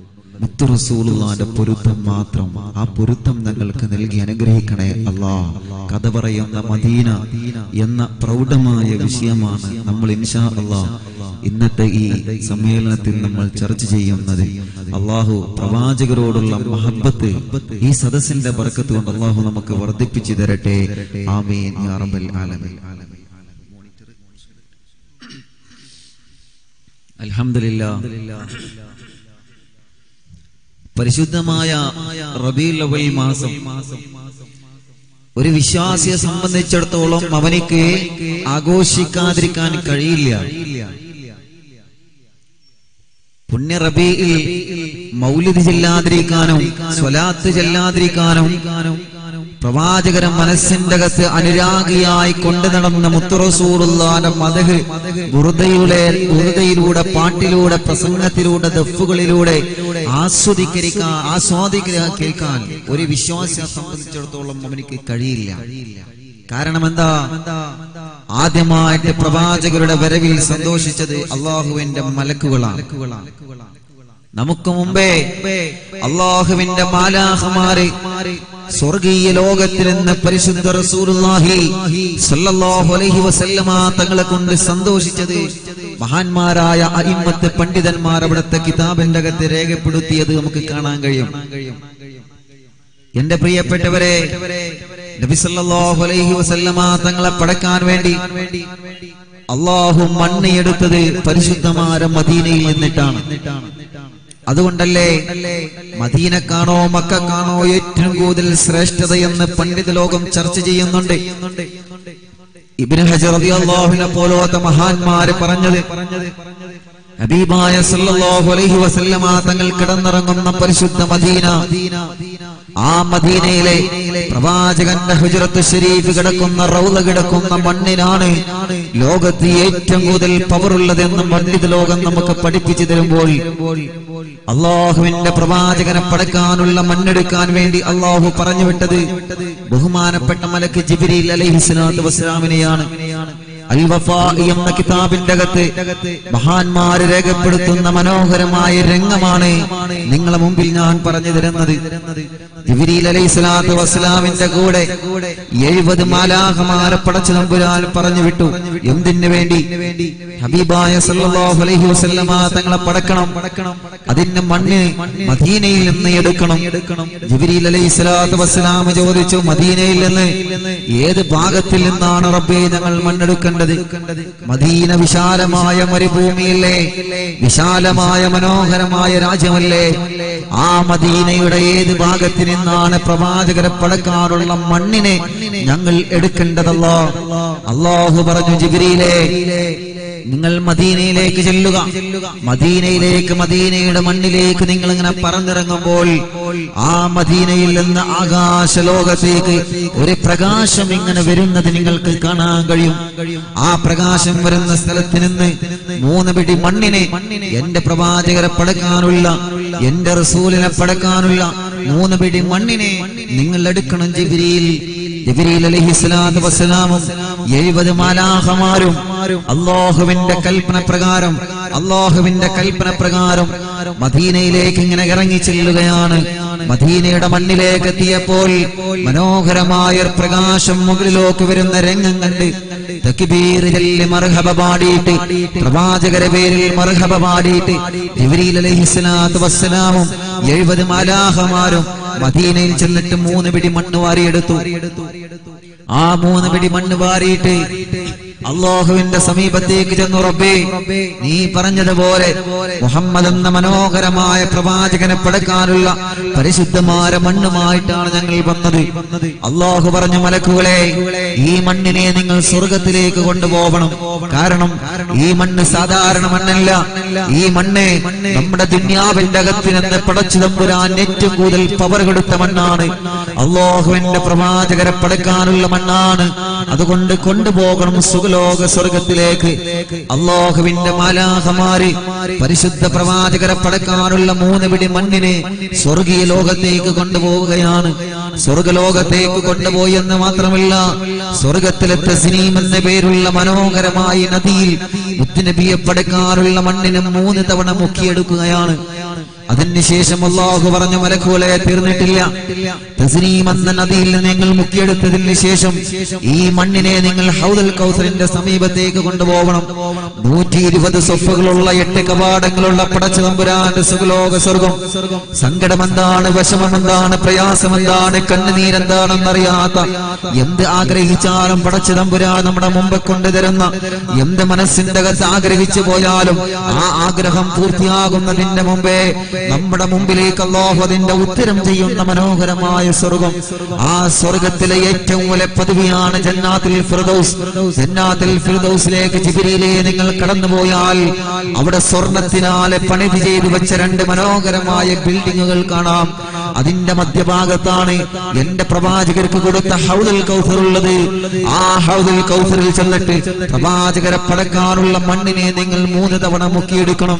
മുത്തു റസൂലുള്ളാഹിന്റെ പൊരുത്തം മാത്രം. ആ പൊരുത്തം ഞങ്ങൾക്ക് നൽകി അനുഗ്രഹിക്കണേ അല്ലാഹ്. കഥ പറയുന്ന മദീന എന്ന പ്രൗഢമായ വിഷയമാണ് നമ്മൾ ഇൻഷാ അല്ലാഹ് ഇന്നത്തെ ഈ സമ്മേളനത്തിൽ നമ്മൾ ചർച്ച ചെയ്യുന്നത്. അല്ലാഹു പ്രവാചകരോടുള്ള മഹബ്ബത്ത് ഈ സദസ്സിന്റെ ബർക്കത്ത് കൊണ്ട് അല്ലാഹു നമുക്ക് വർദ്ധിപ്പിച്ചു തരട്ടെ. ആമീൻ യാ റബ്ബൽ ആലമീൻ. അൽഹംദുലില്ലാഹ്. പരിശുദ്ധമായ റബീഉൽ അവ്വൽ മാസം ഒരു വിശ്വാസിയെ സംബന്ധിച്ചിടത്തോളം അവനിക്ക് ആഘോഷിക്കാതിരിക്കാൻ കഴിയില്ല. പുണ്യ റബീഇൽ മൗലിദ് ചെല്ലാതിരിക്കാനും സ്വലാത്ത് ചെല്ലാതിരിക്കാനും പ്രവാചകരെ മനസ്സിന്റെ അകത്ത് അനുരാഗിയായി കൊണ്ടു നടന്ന മുത്തു റസൂലുള്ളാഹിന്റെ മദ്ഹ് ബുർദയിലൂടെ, പാട്ടിലൂടെ, പ്രസംഗത്തിലൂടെ, ദഫുകളിലൂടെ ആസ്വാദിക്കാൻ കേൾക്കാൻ ഒരു വിശ്വാസിയെ സംബന്ധിച്ചിടത്തോളം അവനിക്ക് കഴിയില്ല. കാരണം എന്താ? ആദ്യമായിട്ട് പ്രവാചകരുടെ വരവിൽ സന്തോഷിച്ചത് അള്ളാഹുവിന്റെ മലക്കുകളാണ്. നമുക്ക് മുമ്പേ അള്ളാഹുവിന്റെ മാലാഖമാര് സ്വർഗീയ ലോകത്തിൽ നിന്ന് പരിശുദ്ധ റസൂലുള്ളാഹി സ്വല്ലല്ലാഹു അലൈഹി വസല്ലമ തങ്ങളെ കൊണ്ട് സന്തോഷിച്ചത് മഹാന്മാരായ അഇമ്മത്ത് പണ്ഡിതന്മാർ അവിടുത്തെ കിതാബിന്റെ അകത്ത് രേഖപ്പെടുത്തിയത് നമുക്ക് കാണാൻ കഴിയും. എന്റെ പ്രിയപ്പെട്ടവരെ, നബി സല്ലല്ലാഹു അലൈഹി വസല്ലമ തങ്ങളെ പടക്കാൻ വേണ്ടി അല്ലാഹു മണ്ണെടുത്തത് പരിശുദ്ധമായ മദീനയിൽ നിന്നിട്ടാണ്. അതുകൊണ്ടല്ലേ മദീനക്കാണോ മക്കക്കാണോ ഏറ്റവും കൂടുതൽ ശ്രേഷ്ഠതയെന്ന് പണ്ഡിത ലോകം ചർച്ച ചെയ്യുന്നുണ്ട്. ഇബ്നു ഹജർ റളിയല്ലാഹു അൻഹു പോലത്തെ മഹാന്മാര് പറഞ്ഞത് ഹബീബായ സല്ലല്ലാഹു അലൈഹി വസല്ലമ തങ്ങൾ കിടന്നിറങ്ങുന്ന പരിശുദ്ധ മദീന, ആ മദീനയിലെ പ്രവാചകന്റെ ഹുജ്റത്ത് ശരീഫ് കിടക്കുന്ന റൗള കിടക്കുന്ന മണ്ണിനാണ് ലോകത്ത് ഏറ്റവും കൂടുതൽ പവറുള്ളതെന്ന് പണ്ഡിത ലോകം നമുക്ക് പഠിപ്പിച്ചു തരുമ്പോൾ അള്ളാഹുവിന്റെ പ്രവാചകനെ പടക്കാനുള്ള മണ്ണെടുക്കാൻ വേണ്ടി അള്ളാഹു പറഞ്ഞു വിട്ടത് ബഹുമാനപ്പെട്ട മലക്ക് ജിബ്രീൽ അലൈഹിസ്സലാത്തു വസ്സലാമിനെയാണ്. അൽ-വഫാ എന്ന കിതാബിന്റെ അകത്ത് മഹാന്മാര് രേഖപ്പെടുത്തുന്ന മനോഹരമായ രംഗമാണ് നിങ്ങളെ മുമ്പിൽ ഞാൻ പറഞ്ഞു തരുന്നത്. ജിബ്രീൽ അലൈഹിസ്സലാത്തു വസ്സലാമിന്റെ കൂടെ 70 മാലാഖമാരെ പടച്ച തമ്പുരാൻ പറഞ്ഞു വിട്ടു. എന്തിനു വേണ്ടി? ഹബീബായ സല്ലല്ലാഹു അലൈഹി വസല്ലമ തങ്ങളെ പടക്കണം. അതിന്റെ മണ്ണ് മദീനയിൽ നിന്ന് എടുക്കണം. ജിബ്രീൽ അലൈഹിസ്സലാത്തു വസ്സലാം ചോദിച്ചു, മദീനയിൽ നിന്ന് ഏത് ഭാഗത്തിൽ നിന്നാണ് റബ്ബേ ഞങ്ങൾ മണ്ണെടുക്കേണ്ടത്? മദീന വിശാലമായ മരുഭൂമിയല്ലേ, വിശാലമായ മനോഹരമായ രാജ്യമല്ലേ? ആ മദീനയുടെ ഏത് ഭാഗത്തിൽ നിന്നാണ് പ്രവാചകരെ പടക്കാനുള്ള മണ്ണിനെ ഞങ്ങൾ എടുക്കേണ്ടതല്ലോ? അല്ലാഹു പറഞ്ഞു, ജിബ്രീലേ നിങ്ങൾ മദീനയിലേക്ക് ചെല്ലുക. മദീനയുടെ മണ്ണിലേക്ക് നിങ്ങൾ ഇങ്ങനെ പറന്നിറങ്ങുമ്പോൾ ആ മദീനയിൽ നിന്ന് ആകാശലോകത്തേക്ക് ഒരു പ്രകാശം ഇങ്ങനെ വരുന്നത് നിങ്ങൾക്ക് കാണാൻ കഴിയും. ആ പ്രകാശം വരുന്ന സ്ഥലത്ത് നിന്ന് 3 പിടി മണ്ണിനെ എന്റെ പ്രവാചകരെ പടക്കാനുള്ള, എന്റെ റസൂലിനെ പടക്കാനുള്ള 3 പിടി മണ്ണിനെ നിങ്ങൾ എടുക്കണം. ജിബ്രീൽ അലൈഹിസ്സലാത്തു വസ്സലാമും 70 മാലാഖമാരും അല്ലാഹുവിന്റെ കൽപ്പന പ്രകാരം മദീനയിലേക്ക് ഇങ്ങനെ ഇറങ്ങി ചെല്ലുകയാണ്. മദീനയുടെ മണ്ണിലേക്ക് എത്തിയപ്പോൾ മനോഹരമായ പ്രകാശം മുകളിലേക്ക് വരുന്ന രംഗം കണ്ട് തക്ബീർ ചൊല്ലി മർഹബ പാടിയിട്ട്, പ്രവാചകരെ പേരിൽ മർഹബ പാടിയിട്ട് ജിബ്രീൽ അലൈഹിസ്സലാത്തു വസ്സലാമും 70 മാലാഖമാരും മദീനയിൽ ചെന്നിട്ട് 3 പിടി മണ്ണ് വാരിയെടുത്തു. ആ 3 പിടി മണ്ണ് വാരിയിട്ട് അല്ലാഹുവിന്റെ സമീപത്തേക്ക് ചെന്നു. റബ്ബേ, നീ പറഞ്ഞതുപോലെ മുഹമ്മദ് എന്ന മനോഹരമായ പ്രവാചകനെ പടക്കാനുള്ള പരിശുദ്ധമായ മണ്ണുമായിട്ടാണ് ഞങ്ങൾ വന്നത്. അല്ലാഹു പറഞ്ഞു, മലക്കുകളെ ഈ മണ്ണിനെ നിങ്ങൾ സ്വർഗത്തിലേക്ക് കൊണ്ടുപോകണം. കാരണം ഈ മണ്ണ് സാധാരണ മണ്ണല്ല. ഈ മണ്ണ് നമ്മുടെ ദുനിയാവിന്റെ അകത്ത് നിന്ന് പടച്ചു തമ്പുരാൻ ഏറ്റവും കൂടുതൽ പവർ കൊടുത്ത മണ്ണാണ്. അല്ലാഹുവിന്റെ പ്രവാചകരെ പടക്കാനുള്ള മണ്ണാണ്. അതുകൊണ്ട് കൊണ്ടുപോകണം സുഖലോക സ്വർഗത്തിലേക്ക്. അല്ലാഹുവിന്റെ മാലാഖമാര് പരിശുദ്ധ പ്രവാചകരെ പടക്കാനുള്ള 3 പിടി മണ്ണിനെ സ്വർഗീയ ലോകത്തേക്ക് കൊണ്ടുപോവുകയാണ്. സ്വർഗലോകത്തേക്ക് കൊണ്ടുപോയി എന്ന് മാത്രമല്ല, സ്വർഗത്തിലെ തസ്നീം എന്ന പേരുള്ള മനോഹരമായ നദിയിൽ മുത്തുനബിയെ പടക്കാനുള്ള മണ്ണിനെ 3 തവണ മുക്കിയെടുക്കുകയാണ്. അതിനുശേഷം അല്ലാഹു പറഞ്ഞു മലക്കുകളെ തീർന്നിട്ടില്ല. തസ്നീം എന്ന നദിയിൽ നിങ്ങൾ മുക്കിയെടുത്തതിന് ശേഷം ഈ മണ്ണിനെ നിങ്ങൾ ഹൗദുൽ കൗസറിന്റെ സമീപത്തേക്ക് കൊണ്ടുപോകണം. 120 സൊഫുകളുള്ള 8 കവാടങ്ങളുള്ള പടച്ച തമ്പുരാന്റെ സുഖലോക സ്വർഗം. സങ്കടമെന്താണ്, വിഷമമെന്താണ്, പ്രയാസമെന്താണ്, കണ്ണുനീരെന്താണെന്നറിയാത്ത, എന്ത് ആഗ്രഹിച്ചാലും പടച്ച തമ്പുരാൻ നമ്മുടെ മുമ്പ് കൊണ്ടുതരുന്ന, എന്ത് മനസ്സിന്റെ അകത്ത് ആഗ്രഹിച്ചു പോയാലും ആ ആഗ്രഹം പൂർത്തിയാകുന്നതിന്റെ മുമ്പേ നമ്മുടെ മുമ്പിലേക്ക് അല്ലാഹു അതിന്റെ ഉത്തരം ചെയ്യുന്ന മനോഹരമായ സ്വർഗം. ആ സ്വർഗത്തിലെ ഏറ്റവും വലിയ പദവിയാണ് ജന്നാത്തുൽ ഫിർദൗസ്. ജന്നാത്തുൽ ഫിർദൗസിലേക്ക് ജിബ്രീലേ നിങ്ങൾ കടന്നുപോയാൽ അവിടെ സ്വർണത്തിനാലെ പണിത് ചെയ്തു വെച്ച 2 മനോഹരമായ ബിൽഡിങ്ങുകൾ കാണാം. അതിന്റെ മധ്യഭാഗത്താണ് എന്റെ പ്രവാചകർക്ക് കൊടുത്ത ഹൗദുൽ കൗസർ ഉള്ളത്. ആ ഹൗദുൽ കൗസറിൽ ചെന്നിട്ട് പ്രവാചകരെ പടക്കാനുള്ള മണ്ണിനെ നിങ്ങൾ 3 തവണ മുക്കിയെടുക്കണം.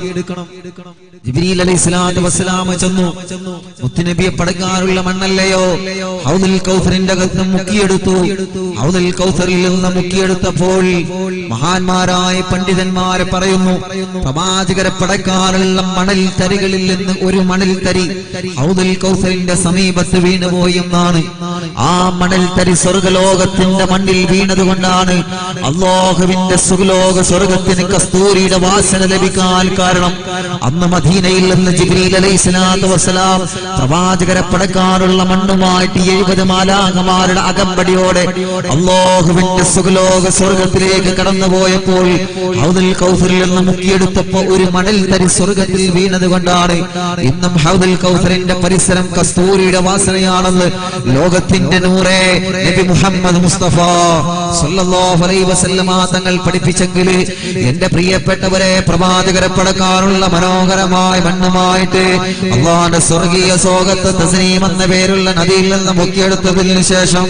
ജിബ്രീൽ അലൈഹിസ്സലാത്തു വസ്സലാം ചെന്നു, മുത്തുനബിയെ പടക്കാനുള്ള മണ്ണല്ലയോ? ഹൗദുൽ കൗസറിന്റെ അകത്ത് മുക്കിയെടുത്തു. ഹൗദുൽ കൗസറിൽ നിന്ന് മുക്കിയെടുത്തപ്പോൾ മഹാന്മാരായ പണ്ഡിതന്മാരെ പറയുന്നു, പ്രവാചകരെ പടക്കാനുള്ള മണൽ തരികളിൽ നിന്ന് ഒരു മണൽ തരി ഹൗദുൽ കൗസറിന്റെ സമീപത്ത് വീണുപോയി എന്നാണ്. ആ മണൽ തരി സ്വർഗലോകത്തിന്റെ മണ്ണിൽ വീണതുകൊണ്ടാണ് അല്ലാഹുവിന്റെ സുഖലോക സ്വർഗത്തിന് കസ്തൂരിയുടെ വാസന ലഭിക്കാൻ കാരണം. അന്ന് മദീനയിൽ നിന്ന് ജിബ്രീൽ അലൈഹിസ്സലാത്തു വസ്സലാം പ്രവാചകരെ പടക്കാനുള്ള മണ്ണുമായിട്ട് 70 മാലാഖമാരുടെ അകമ്പടിയോടെ അല്ലാഹുവിന്റെ സുഖലോക സ്വർഗത്തിലേക്ക് കടന്നുപോയപ്പോൾ ഹൗദുൽ കൗസറിൽ നിന്ന് മുക്കിയെടുത്തപ്പോ ഒരു മണൽ തരി സ്വർഗത്തിൽ വീണത് കൊണ്ടാണ് ഇന്നും ഹൗദുൽ കൗസറിന്റെ പരിസരം കസ്തൂരിയുടെ വാസനയാണെന്ന് ലോകത്തിന്റെ നൂറേ നബി മുഹമ്മദ് മുസ്തഫ സല്ലല്ലാഹു അലൈഹി വസല്ലമ തങ്ങൾ പഠിപ്പിച്ചെങ്കിൽ എന്റെ പ്രിയപ്പെട്ടവരെ പ്രവാചകരെ പടക്കാനുള്ള മനോഹരമായ മണ്ണുമായിട്ട് അല്ലാഹുവിന്റെ സ്വർഗീയ സ്വർഗ്ഗത്തെ തസ്നീം എന്ന പേരുള്ള നദിയിൽ നിന്ന് മുക്കിയെടുത്തതിന് ശേഷം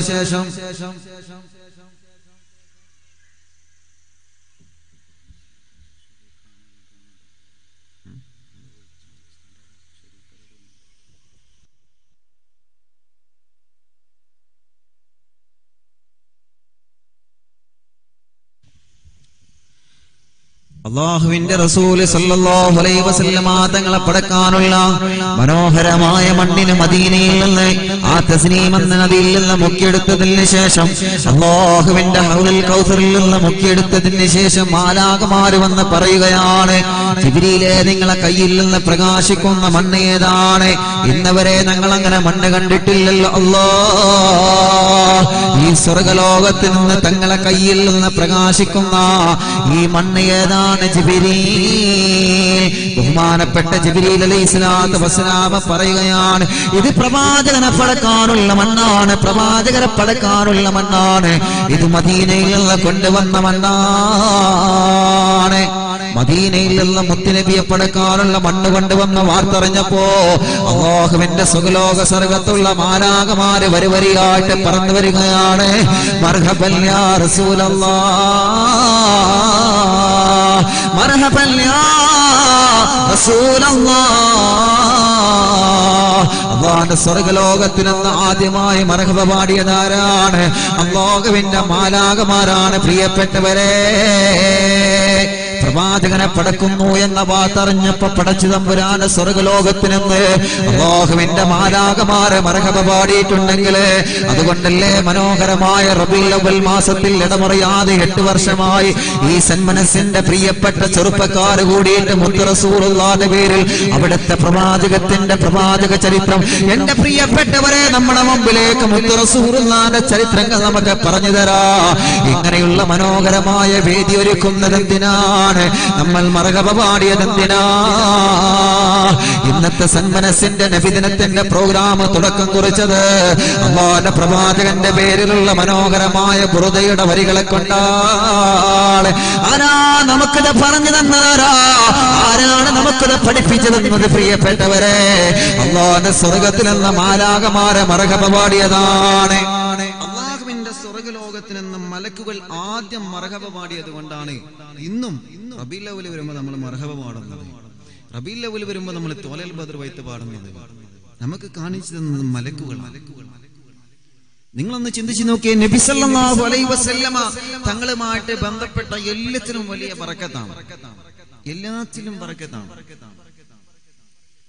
അല്ലാഹുവിന്റെ റസൂല് സല്ലല്ലാഹു അലൈഹി വസല്ലമ തങ്ങളെ പടക്കാനുള്ള മനോഹരമായ മണ്ണിന് മദീനയിൽ നിന്ന് ആ തസ്നീം എന്ന നദിയിൽ നിന്ന് മുക്കിയെടുത്തതിന് ശേഷം അല്ലാഹുവിന്റെ ഹൗദുൽ കൗസറിൽ നിന്ന് മുക്കിയെടുത്തതിന് ശേഷം മാലാഖമാർ വന്ന് പറയുകയാണ്, ജിബ്രീലേ നിങ്ങളെ കയ്യിൽ നിന്ന് പ്രകാശിക്കുന്ന മണ്ണ് ഏതാണ്? ഇന്നവരെ ഞങ്ങൾ അങ്ങനെ മണ്ണ് കണ്ടിട്ടില്ലല്ലോ. അല്ലാഹ് ഈ സ്വർഗലോകത്തിൽ നിന്ന് തങ്ങളെ കയ്യിൽ നിന്ന് പ്രകാശിക്കുന്ന ഈ മണ്ണ് ഏതാണ്? ജിബ്രീൽ, ബഹുമാനപ്പെട്ട ജിബ്രീൽ അലൈഹിസ്സലാത്തു വസ്സലാം പറയുകയാണ്, ഇത് പ്രവാചകനെ പടക്കാനുള്ള മണ്ണാണ്, പ്രവാചകരെ പടക്കാനുള്ള മണ്ണാണ്, ഇത് മദീനയിൽ നിന്ന് കൊണ്ടുവന്ന മണ്ണാണ്. മദീനയിൽ നിന്ന് മുത്തുനബിയെ പടക്കാനുള്ള മണ്ണ് കൊണ്ടുവന്ന വാർത്തറിഞ്ഞപ്പോ അല്ലാഹുവിന്റെ സുഖലോക സ്വർഗ്ഗത്തുള്ള മാലാഖമാര് വരിവരിയായിട്ട് പറന്നു വരികയാണ്. മർഹബൻ യാ റസൂലല്ലാഹ്, മർഹബൻ യാ റസൂലല്ലാഹ്. അല്ലാഹുവിന്റെ സ്വർഗ്ഗലോകത്തിൽ നിന്ന് ആദ്യമായി മർഹബ പാടിയതാരാണ്? അല്ലാഹുവിന്റെ മാലാഖമാരാണ്. പ്രിയപ്പെട്ടവരെ, പ്രവാചകനെ പടക്കുന്നു എന്ന വാർത്തറിഞ്ഞപ്പോ പടച്ചു തമ്പുരാന് സ്വർഗ്ഗലോകത്തിൽ നിന്ന് അല്ലാഹുവിന്റെ മാലാഖമാരെ മർഹബ പാടിയിട്ടുണ്ടെങ്കിൽ അതുകൊണ്ടല്ലേ മനോഹരമായ റബീഉൽ അവ്വൽ മാസത്തിൽ ഇടമറിയാതെ 8 വർഷമായി ഈ സന്മനസ്സിന്റെ പ്രിയപ്പെട്ട ചെറുപ്പക്കാർ കൂടിയിട്ട് മുത്ത് റസൂലുള്ളാഹിന്റെ പേരിൽ അവിടുത്തെ പ്രവാചകത്തിന്റെ പ്രവാചക ചരിത്രം എന്റെ പ്രിയപ്പെട്ടവരെ നമ്മുടെ മുമ്പിലേക്ക് മുത്ത് റസൂലുള്ളാഹിന്റെ ചരിത്രങ്ങൾ നമുക്ക് പറഞ്ഞു തരാ. ഇങ്ങനെയുള്ള മനോഹരമായ വേദി ഒരുക്കുന്നത് എന്തിനാണ്? നമ്മൾ മർഹബ പാടിയത് എന്തിനാ? ഇന്നത്തെ സന്മനസ്സിന്റെ നബിദിനത്തിന്റെ പ്രോഗ്രാം തുടക്കം കുറിച്ചത് അല്ലാഹുവിന്റെ പ്രവാചകന്റെ പേരിലുള്ള മനോഹരമായ ബുറുദയുടെ വരികളെ കൊണ്ടാണ്. ആരാ നമുക്കത് പറഞ്ഞു തന്നതാരാ? ആരാണ് നമുക്കത് പഠിപ്പിച്ചു തന്നത്? പ്രിയപ്പെട്ടവരെ, അല്ലാഹുവിന്റെ സ്വർഗ്ഗത്തിൽ നിന്ന് മാലാഖമാരെ മർഹബ പാടിയതാണ്. അല്ലാഹുവിന്റെ സ്വർഗ്ഗലോകത്തിൽ നിന്ന് മലക്കുകൾ ആദ്യം മർഹബ പാടിയത് കൊണ്ടാണ് ഇന്നും റബീഉൽ അവ്വൽ വരുമ്പോൾ നമ്മൾ മർഹബ പാടുന്നത്. റബീഉൽ അവ്വൽ വരുമ്പോൾ നമ്മൾ തോലൽ ബദർ വൈത്ത് പാടുന്നത് നമുക്ക് കാണിച്ചു തന്നത് മലക്കുകളാണ്. നിങ്ങളൊന്ന് ചിന്തിച്ചു നോക്കിയേ, നബി സല്ലല്ലാഹു അലൈഹി വസല്ലമ തങ്ങളുമായിട്ട് ബന്ധപ്പെട്ട എല്ലാത്തിനും വലിയ ബറക്കത്താണ്, എല്ലാത്തിലും ബറക്കത്താണ്.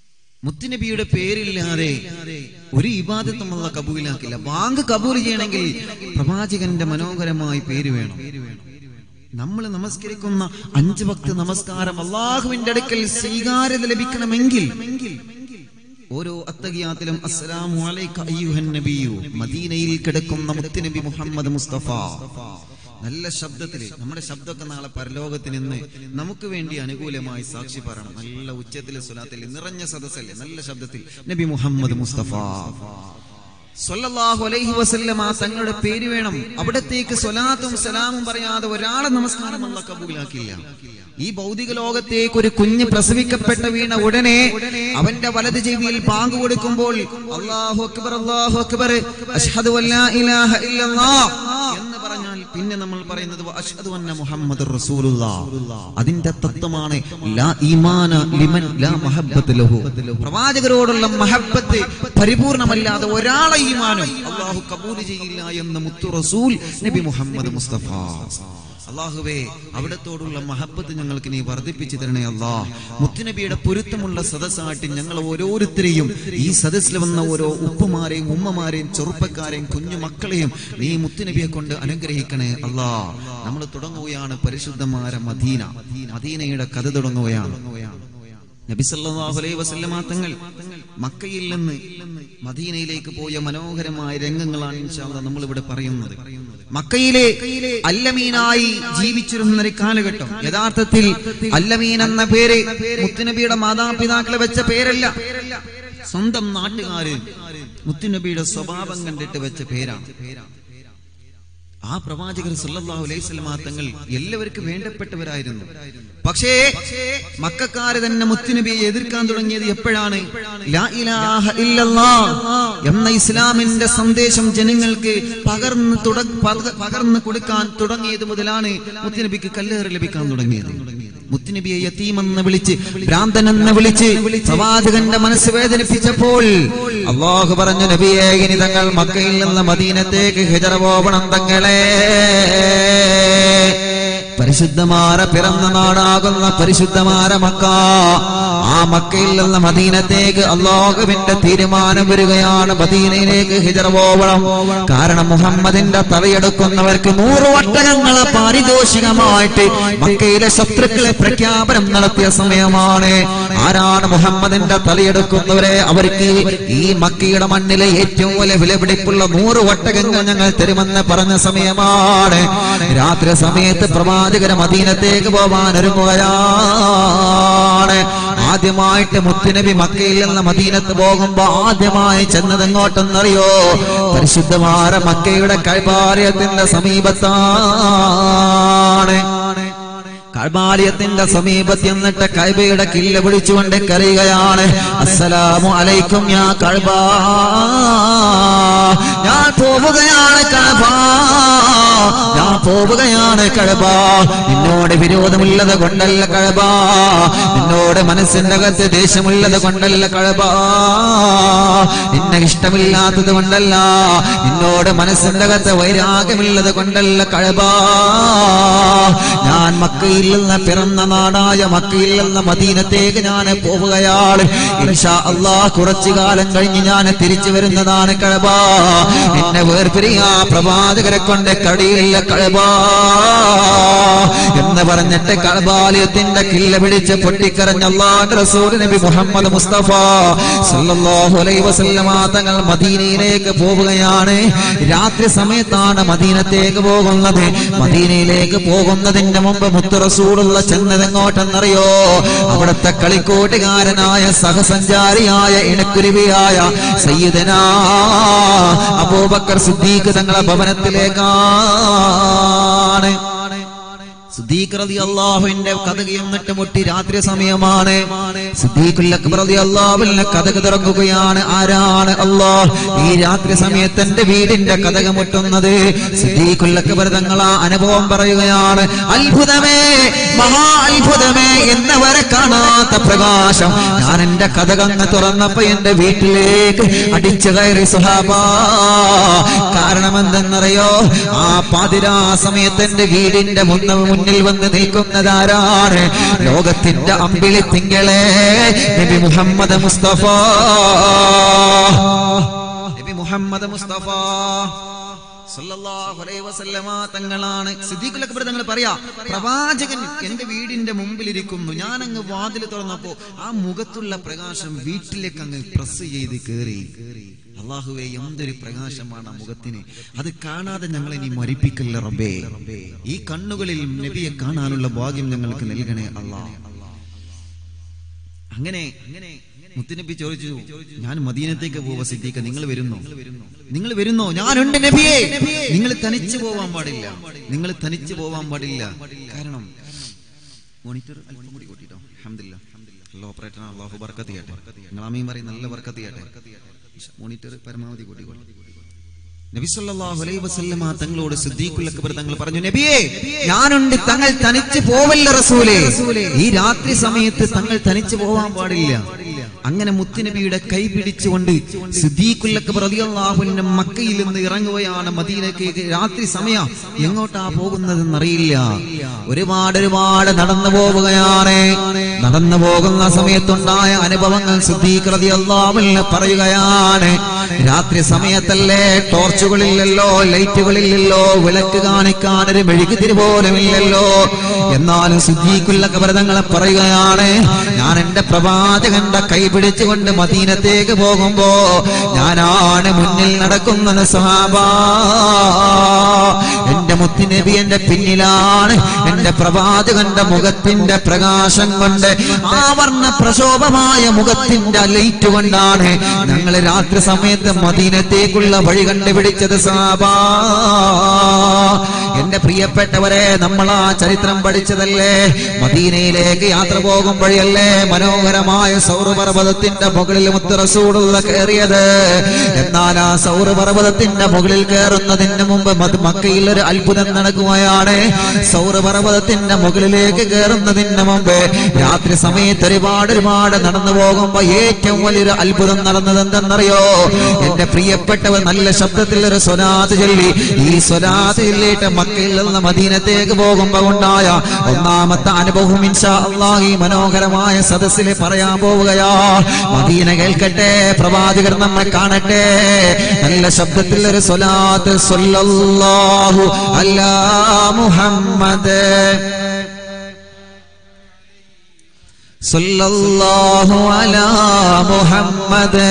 മുത്തുനബിയുടെ പേരില്ലാതെ ഒരു ഇബാദത്തും അല്ലാഹു കബൂലാക്കില്ല. ബാങ്ക് കബൂൽ ചെയ്യണമെങ്കിൽ പ്രവാചകന്റെ മനോഹരമായ പേര് വേണം. നമ്മൾ നമസ്കരിക്കുന്ന 5 വക്ത് നമസ്കാരം അല്ലാഹുവിന്റെ അടുക്കൽ സ്വീകാര്യത ലഭിക്കണമെങ്കിൽ ഓരോ അത്തഹിയാത്തിലും അസ്സലാമു അലൈക അയ്യുഹൻ നബിയു, മദീനയിൽ കിടക്കുന്ന മുത്തുനബി മുഹമ്മദ് മുസ്തഫ നല്ല ശബ്ദത്തിൽ, നമ്മുടെ ശബ്ദമൊക്കെ നാളെ പരലോകത്തിൽ നിന്ന് നമുക്ക് വേണ്ടി അനുകൂലമായി സാക്ഷി പറയണം. നല്ല ഉച്ചത്തിലെ സ്വലാത്തിൽ നിറഞ്ഞ സദസ്സല്ലേ, നല്ല ശബ്ദത്തിൽ നബി മുഹമ്മദ് മുസ്തഫ സ്വല്ലല്ലാഹു അലൈഹി വസല്ലമ തങ്ങളുടെ പേര് വേണം. അവിടത്തേക്ക് സ്വലാത്തും സലാമും പറയാതെ ഒരാളെ നമസ്കാരം അല്ലാഹു കബൂലാക്കില്ല. ഈ ഭൗതിക ലോകത്തേക്ക് ഒരു കുഞ്ഞ് പ്രസവിക്കപ്പെട്ട വീണ ഉടനെ അവന്റെ വലത് ചെവിയിൽ ബാങ്ക് കൊടുക്കുമ്പോൾ അല്ലാഹു അക്ബർ അശ്ഹദു അല്ലാ ഇലാഹ ഇല്ലല്ലാഹ് എന്ന് പറഞ്ഞാൽ പിന്നെ നമ്മൾ പറയുന്നത് അശ്ഹദു അന്ന മുഹമ്മദുർ റസൂലുള്ളാഹ്. അതിന്റെ തത്വമാണ് ലാ ഈമാന ലിമൻ ലാ മഹബ്ബത ലഹു. പ്രവാചകരോടുള്ള മഹബ്ബത്ത് പരിപൂർണമല്ലാതെ ഒരാളെ ഈമാനും അല്ലാഹു കബൂൽ ചെയ്യില്ല എന്ന് മുത്തു റസൂൽ നബി മുഹമ്മദ് മുസ്തഫ. അല്ലാഹുവേ, അവിടത്തോടുള്ള മഹബ്ബത്ത് ഞങ്ങൾക്ക് നീ വർദ്ധിപ്പിച്ചു തരണേ അല്ലാഹ്. മുത്തുനബിയുടെ പൊരുത്തമുള്ള സദസ്സായിട്ട് ഞങ്ങൾ ഓരോരുത്തരെയും, ഈ സദസ്സിൽ വന്ന ഓരോ ഉപ്പമാരെയും ഉമ്മമാരെയും ചെറുപ്പക്കാരെയും കുഞ്ഞു മക്കളെയും നീ മുത്തുനബിയെ കൊണ്ട് അനുഗ്രഹിക്കണേ അല്ലാഹ്. നമ്മൾ തുടങ്ങുകയാണ് പരിശുദ്ധമായ മദീനയുടെ കഥ തുടങ്ങുകയാണ്. നബി സല്ലല്ലാഹു അലൈഹി വസല്ലമ തങ്ങൾ മക്കയിൽ നിന്ന് മദീനയിലേക്ക് പോയ മനോഹരമായ രംഗങ്ങളാണ് ഇൻഷാ അല്ലാഹ് നമ്മൾ ഇവിടെ പറയുന്നത്. മക്കയിലെ അല്ലമീനായി ജീവിച്ചിരുന്ന ഒരു കാലഘട്ടം. യഥാർത്ഥത്തിൽ അല്ലമീൻ എന്ന പേര് മുത്തുനബിയുടെ മാതാപിതാക്കളെ വെച്ച പേരല്ല, സ്വന്തം നാട്ടുകാര് മുത്തുനബിയുടെ സ്വഭാവം കണ്ടിട്ട് വെച്ച പേരാണ്. ആ പ്രവാചകർ സല്ലല്ലാഹു അലൈഹി വസല്ലമ തങ്ങൾ എല്ലാവർക്കും വേണ്ടപ്പെട്ടവരായിരുന്നു. പക്ഷേ മക്കക്കാര് തന്നെ മുത്തുനബിയെ എതിർക്കാൻ തുടങ്ങിയത് എപ്പോഴാണ്? ലാ ഇലാഹ ഇല്ലല്ലാഹ് എന്ന ഇസ്ലാമിന്റെ സന്ദേശം ജനങ്ങൾക്ക് പകർന്നു കൊടുക്കാൻ തുടങ്ങിയത് മുതലാണ് മുത്തുനബിക്ക് കല്ലേറ് ലഭിക്കാൻ തുടങ്ങിയത്. മുത്തുനബിയെ യതീമെന്ന് വിളിച്ച്, ഭ്രാന്തനെന്ന് വിളിച്ച് പ്രവാചകന്റെ മനസ്സ് വേദനിപ്പിച്ചപ്പോൾ അല്ലാഹു പറഞ്ഞു, നബിയേ, ഇനി തങ്ങൾ മക്കയിൽ നിന്ന് മദീനത്തേക്ക് ഹിജറ പോകണം. തങ്ങളെ പരിശുദ്ധമായ പിറന്ന നാടാകുന്ന പരിശുദ്ധമായ മക്ക, ആ മക്കയിൽ നിന്ന് മദീനത്തേക്ക് അല്ലാഹുവിന്റെ തീരുമാനം വരികയാണ്. മദീനയിലേക്ക് ഹിജറ പോകണം. കാരണം മുഹമ്മദിന്റെ തലയെടുക്കുന്നവർക്ക് 100 ഒട്ടകങ്ങളെ പാരിതോഷികമായിട്ട് മക്കയിലെ ശത്രുക്കളെ പ്രഖ്യാപനം നടത്തിയ സമയമാണ്. ആരാണ് മുഹമ്മദിന്റെ തലയെടുക്കുന്നവരെ? അവർക്ക് ഈ മക്കയുടെ മണ്ണിലെ ഏറ്റവും വലിയ വിലപിടിപ്പുള്ള 100 ഒട്ടകങ്ങൾ ഞങ്ങൾ തരുമെന്ന് പറഞ്ഞ സമയമാണ്. രാത്രി സമയത്ത് പ്രവാചകരെ മദീനത്തേക്ക് പോവാൻ ഒരുങ്ങുകയാണ്. ആദ്യമായിട്ട് മുത്തുനബി മക്കയിൽ നിന്ന് മദീനത്ത് പോകുമ്പോ ആദ്യമായി ചെന്നത് എങ്ങോട്ടെന്നറിയോ? പരിശുദ്ധമായ മക്കയുടെ കൈബാലയത്തിന്റെ സമീപത്താണ്. കഅബാലയത്തിന്റെ സമീപത്ത് എന്നിട്ട് കഅബയുടെ കില്ല പിടിച്ചുകൊണ്ട് കരയുകയാണ്, അസ്സലാമു അലൈക്കും യാ കഅബ, ഞാൻ പോവുകയാണ് കഅബ, ഞാൻ പോവുകയാണ് കഅബ. നിന്നോട് വിരോധമുള്ളത് കൊണ്ടല്ല കഅബ, നിന്നോട് മനസ്സിന്റെ അകത്ത് ദേഷ്യമുള്ളത് കൊണ്ടല്ല കഅബ, നിന്നെ ഇഷ്ടമില്ലാത്തത് കൊണ്ടല്ല, നിന്നോട് മനസ്സിന്റെ അകത്ത് വൈരാഗ്യമുള്ളത് കൊണ്ടല്ല കഅബ. ഞാൻ മക്കയിൽ നിന്ന് പിറന്ന നാടായ മക്കയിൽ നിന്ന് മദീനത്തേക്ക് ഞാൻ പോവുകയാണ്. ഇൻഷാ അല്ലാഹ് കുറച്ചു കാലം കഴിഞ്ഞ് ഞാൻ തിരിച്ചു വരുന്നതാണ് കഅബ. എന്നെ വേർപിരിയാ പ്രവാചകരെ കൊണ്ട് കഴിയില്ല കഅബ എന്ന് പറഞ്ഞിട്ട് കഅബാലയത്തിന്റെ കില്ല പിടിച്ച് പൊട്ടിക്കരഞ്ഞ അല്ലാഹുവിന്റെ റസൂൽ നബി മുഹമ്മദ് മുസ്തഫ സല്ലല്ലാഹു അലൈഹി വസല്ലമ തങ്ങൾ മദീനയിലേക്ക് പോവുകയാണ്. രാത്രി സമയത്താണ് മദീനത്തേക്ക് പോകുന്നത്. മദീനയിലേക്ക് പോകുന്നതിന് മുമ്പ് മുത്തു റസൂലുള്ള ചെന്നത് എങ്ങോട്ടെന്നറിയോ? അവിടുത്തെ കളിക്കൂട്ടുകാരനായ സഹസഞ്ചാരിയായ ഇണക്കുരുവിയായ സയ്യിദനാ അബൂബക്കർ സിദ്ദീഖ് തങ്ങളുടെ ഭവനത്തിലേക്കാണ്. സിദ്ദീഖ് റളിയല്ലാഹുവിന്റെ കതക് എന്നിട്ട് മുട്ടി രാത്രി സമയമാണ്. സിദ്ദീഖുൽ അക്ബർ റളിയല്ലാഹുവിന്റെ കതക് തുറക്കുകയാണ്. ആരാണ്? അല്ലാഹ്. ഈ രാത്രി സമയത്ത് എന്റെ വീടിന്റെ കതക് മുട്ടുന്നത്. സിദ്ദീഖുൽ അക്ബർ തങ്ങൾ ആ അനുഭവം പറയുകയാണ്. അത്ഭുതമേ, മഹാ അത്ഭുതമേ, എന്നവരെ കാണാത്ത പ്രകാശം ഞാൻ എന്റെ കതകങ്ങ് തുറന്നപ്പോ എന്റെ വീട്ടിലേക്ക് അടിച്ചു കയറി സ്വഹാബ. കാരണം എന്തെന്നറിയോ? ആ പാതിരാ സമയത്ത് എന്റെ വീടിന്റെ മുന്നിൽ മുന്നിൽ വന്ന് നിൽക്കുന്നതാരാണ്? ലോകത്തിന്റെ അമ്പിളി തിങ്കളെ നബി മുഹമ്മദ് മുസ്തഫ, നബി മുഹമ്മദ് മുസ്തഫ സല്ലല്ലാഹു അലൈഹി വസല്ലമ തങ്ങളാണ്. സിദ്ദീഖുൽ അക്ബർ തങ്ങൾ പറയാ, പ്രവാചകൻ എന്റെ വീടിന്റെ മുമ്പിലിരിക്കുന്നു, ഞാൻ അങ്ങ് വാതിൽ തുറന്നപ്പോ ആ മുഖത്തുള്ള പ്രകാശം വീട്ടിലേക്ക് അങ്ങ് പ്രസ് ചെയ്ത് കേറി. അല്ലാഹുവേ, എന്തൊരു പ്രകാശമാണ് ആ മുഖത്തിന്. അത് കാണാതെ ഞങ്ങൾ ഇനി മരിപ്പിക്കല്ല റബ്ബേ. ഈ കണ്ണുകളിൽ നബിയെ കാണാനുള്ള ഭാഗ്യം ഞങ്ങൾക്ക് നൽകണേ അല്ലാഹ്. അങ്ങനെ മുത്തുനബി ചോദിച്ചു, ഞാൻ മദീനത്തേക്ക് പോവാ സിദ്ദീഖ, നിങ്ങൾ വരുന്നോ? നിങ്ങൾ വരുന്നോ? ഞാനുണ്ട് നബിയെ. നിങ്ങൾ തനിച്ചു പോവാൻ പാടില്ല, നിങ്ങൾ തനിച്ചു പോവാൻ പാടില്ല. കാരണം മോണിറ്റർ അല്പം കൂടി കൂട്ടിട്ടോ. അൽഹംദുലില്ലാ, നല്ല ഓപ്പറേറ്റർ, അല്ലാഹു ബർക്കത്ത് ചെയ്യട്ടെ. നിങ്ങൾ ആമീൻ പറയും, നല്ല ബർക്കത്ത് ചെയ്യട്ടെ. മോണിറ്റർ പരമാവധി കൂട്ടിക്കോളൂ. നബി സല്ലല്ലാഹു അലൈഹി വസല്ലമ തങ്ങളോട് സിദ്ദീഖുൽ അക്ബർ തങ്ങൾ പറഞ്ഞു, നബിയേ, ഞാനുണ്ട്, തങ്ങൾ തനിച്ചു പോവല്ല റസൂലേ. ഈ രാത്രി സമയത്ത് തങ്ങൾ തനിച്ചു പോവാൻ പാടില്ല. അങ്ങനെ മുത്തുനബിയുടെ കൈ പിടിച്ചുകൊണ്ട് സിദ്ദീഖുൽ അക്ബർ റളിയല്ലാഹു അൻഹു മക്കയിൽ നിന്ന് ഇറങ്ങുകയാണ് മദീനയ്ക്ക്. രാത്രി സമയം, എങ്ങോട്ടാ പോകുന്നതെന്ന് അറിയില്ല. ഒരുപാട് നടന്നു പോവുകയാണ്. നടന്നു പോകുന്ന സമയത്തുണ്ടായ അനുഭവങ്ങൾ സിദ്ദീഖ് റളിയല്ലാഹു അൻഹു പറയുകയാണ്. രാത്രി സമയത്തല്ലേ, ടോർച്ചുകളില്ലല്ലോ, ലൈറ്റുകളില്ലല്ലോ, വിളക്ക് കാണിക്കാൻ ഒരു മെഴുകുതിരി പോലും ഇല്ലല്ലോ. എന്നാലും സിദ്ദീഖുൽ അക്ബർ തങ്ങൾ പറയുകയാണ്, ഞാൻ എന്റെ പ്രവാചകന്റെ കൈ പിടിച്ചുകൊണ്ട് മദീനത്തേക്ക് പോകുമ്പോ ഞാനാണ് മുന്നിൽ നടക്കുന്നത് സഹാബാ. എന്റെ മുത്തുനബി എന്റെ പിന്നിലാണ്. എന്റെ പ്രവാചകന്റെ മുഖത്തിന്റെ പ്രകാശം കൊണ്ട്, ആവർണ്ണ പ്രശോഭമായ മുഖത്തിന്റെ ലൈറ്റ് കൊണ്ടാണ് ഞങ്ങൾ രാത്രി സമയത്ത് മദീനത്തേക്കുള്ള വഴി കണ്ടുപിടിച്ചത് സഹാബാ. എന്റെ പ്രിയപ്പെട്ടവരെ, നമ്മൾ ആ ചരിത്രം പഠിച്ചതല്ലേ? മദീനയിലേക്ക് യാത്ര പോകും വഴിയല്ലേ മനോഹരമായ സൗർ പർവ്വതത്തിന്റെ മുകളിൽ മുത്ത് റസൂലുള്ള കയറിയത്. എന്നാൽ ആ സൗർ പർവ്വതത്തിന്റെ മുകളിൽ കയറുന്നതിന് മുമ്പ് മക്കയിൽ ഒരു അത്ഭുതം നടക്കുകയാണ്. സൗർ പർവ്വതത്തിന്റെ മുകളിലേക്ക് കയറുന്നതിന് മുമ്പ് രാത്രി സമയത്ത് ഒരുപാട് നടന്നു പോകുമ്പോ ഏറ്റവും വലിയൊരു അത്ഭുതം നടന്നത് എന്തെന്നറിയോ? എന്റെ പ്രിയപ്പെട്ടവർ നല്ല ശബ്ദത്തിൽ ഒരു സ്വലാത്ത് ചൊല്ലി, ഈ സ്വലാത്ത് ചൊല്ലിയിട്ട് മക്കയിൽ നിന്ന് മദീനത്തേക്ക് പോകുമ്പോ ഉണ്ടായ ഒന്നാമത്തെ അനുഭവം ഇൻഷാ അല്ലാഹ് ഈ മനോഹരമായ സദസ്സിൽ പറയാൻ പോവുകയാ. മദീന കേൾക്കട്ടെ, പ്രവാചകർ നമ്മെ കാണട്ടെ. നല്ല ശബ്ദത്തിൽ ഒരു സ്വലാത്ത്, സ്വല്ലല്ലാഹു അലാ മുഹമ്മദ്, സ്വല്ലല്ലാഹു അലാ മുഹമ്മദ്,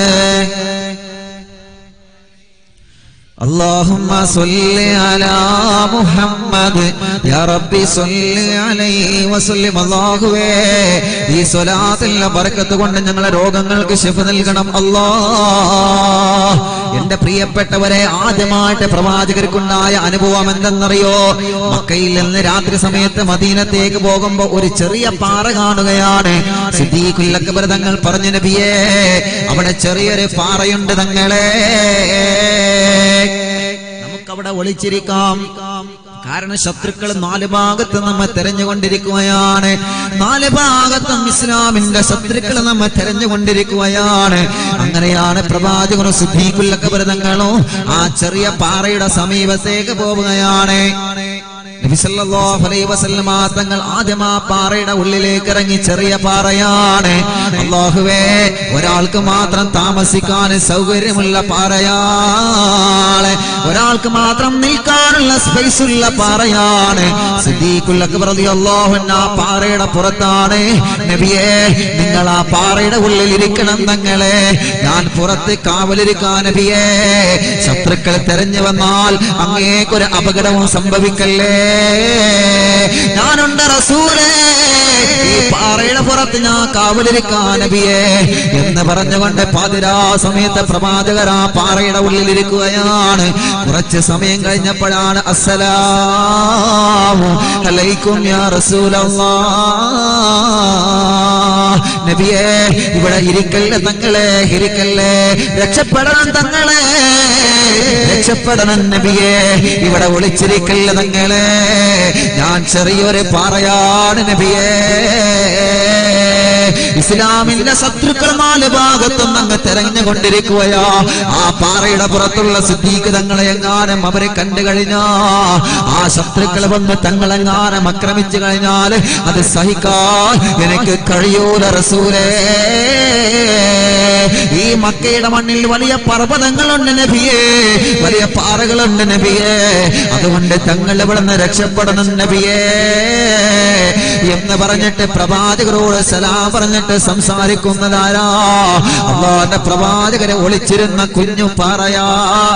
اللهم صل على محمد يا ربي صل عليه وسلم. അല്ലാഹുവേ, ഈ സ്വലാത്തിന്റെ ബർക്കത്ത് കൊണ്ട് ഞങ്ങളുടെ രോഗങ്ങൾക്ക് ശിഫ നൽകണം അല്ലാഹ്. എന്റെ പ്രിയപ്പെട്ടവരെ, ആദ്യമായിട്ട് പ്രവാചകർക്കുണ്ടായ അനുഭവം എന്തെന്നറിയോ? മക്കയിൽ നിന്ന് രാത്രി സമയത്ത് മദീനത്തേക്ക് പോകുമ്പോ ഒരു ചെറിയ പാറ കാണുകയാണ്. സിദ്ദീഖുൽ അക്ബർ തങ്ങൾ പറഞ്ഞു, നബിയേ, അവിടെ ചെറിയൊരു പാറയുണ്ട് തങ്ങളെ, നമുക്കവിടെ ഒളിച്ചിരിക്കാം. കാരണം ശത്രുക്കൾ നാല് ഭാഗത്ത് നമ്മെ തെരഞ്ഞുകൊണ്ടിരിക്കുകയാണ്. നാല് ഭാഗത്തും ഇസ്ലാമിന്റെ ശത്രുക്കൾ നമ്മെ തെരഞ്ഞുകൊണ്ടിരിക്കുകയാണ്. അങ്ങനെയാണ് പ്രവാചകനും സിദ്ദീഖുൽ അക്ബർ തങ്ങളും ആ ചെറിയ പാറയുടെ സമീപത്തേക്ക് പോവുകയാണ്. നബി സല്ലല്ലാഹു അലൈഹി വസല്ലമ തങ്ങൾ ആദ്യം ആ പാറയുടെ ഉള്ളിലേക്ക് ഇറങ്ങി. ചെറിയ പാറയാണ്. അല്ലാഹുവേ, ഒരാൾക്ക് മാത്രം താമസിക്കാൻ സൗകര്യമുള്ള പാറയാണ്. ഒരാൾക്ക് മാത്രം നിൽക്കാനുള്ള സ്പേസ് ഉള്ള പാറയാണ്. സിദ്ദീഖുൽ അക്ബർ റളിയല്ലാഹു അൻഹു ആ പാറയുടെ പുറത്താണ്. നബിയേ, നിങ്ങൾ ആ പാറയുടെ ഉള്ളിൽ ഇരിക്കണം തങ്ങളെ, ഞാൻ പുറത്ത് കാവലിരിക്കാൻ നബിയേ. ശത്രുക്കൾ തെരഞ്ഞു വന്നാൽ അങ്ങേക്കൊരു അപകടവും സംഭവിക്കല്ലേ. ഞാനുണ്ട് റസൂലേ, ഈ പാറയുടെ പുറത്ത് ഞാൻ കാവലിരിക്കാൻ നബിയേ എന്ന് പറഞ്ഞുകൊണ്ട് പാതിരാ സമയത്ത് പ്രവാചകർ ആ പാറയുടെ ഉള്ളിലിരിക്കുകയാണ്. കുറച്ച് സമയം കഴിഞ്ഞപ്പോഴാണ് അസ്സലാമു അലൈക്കും യാ റസൂലല്ലാഹ്, നബിയേ ഇവിടെ ഇരിക്കല്ലേ തങ്ങളെ, ഇരിക്കല്ലേ, രക്ഷപ്പെടണം തങ്ങളെ, രക്ഷപ്പെടണം നബിയേ, ഇവിടെ ഒളിച്ചിരിക്കല്ലേ തങ്ങളെ. ഞാൻ ചെറിയൊരു പാറയാണ് നബിയേ. ഇസ്ലാമിന്റെ ശത്രുക്കൾ 4 ഭാഗത്തും അങ്ങ് തെരഞ്ഞുകൊണ്ടിരിക്കുകയാ. ആ പാറയുടെ പുറത്തുള്ള സിദ്ദീഖ് തങ്ങളെ എങ്ങാനും അവരെ കണ്ടു കഴിഞ്ഞാ, ആ ശത്രുക്കൾ വന്ന് തങ്ങളെങ്ങാനും ആക്രമിച്ചു കഴിഞ്ഞാൽ അത് സഹിക്കാൻ എനിക്ക് കഴിയൂല റസൂലേ. ഈ മക്കയുടെ മണ്ണിൽ വലിയ പർവ്വതങ്ങളുണ്ട് നബിയേ, വലിയ പാറകളുണ്ട് നബിയേ. അതുകൊണ്ട് തങ്ങൾ ഇവിടുന്ന് രക്ഷപ്പെടണം നബിയേ എന്ന് പറഞ്ഞിട്ട് പ്രവാചകരോട് സലാം പറഞ്ഞിട്ട് സംസാരിക്കുന്നതാരാ? അല്ലാഹുവിന്റെ പ്രവാചകരെ ഒളിച്ചിരുന്ന കുഞ്ഞു പാറയാ.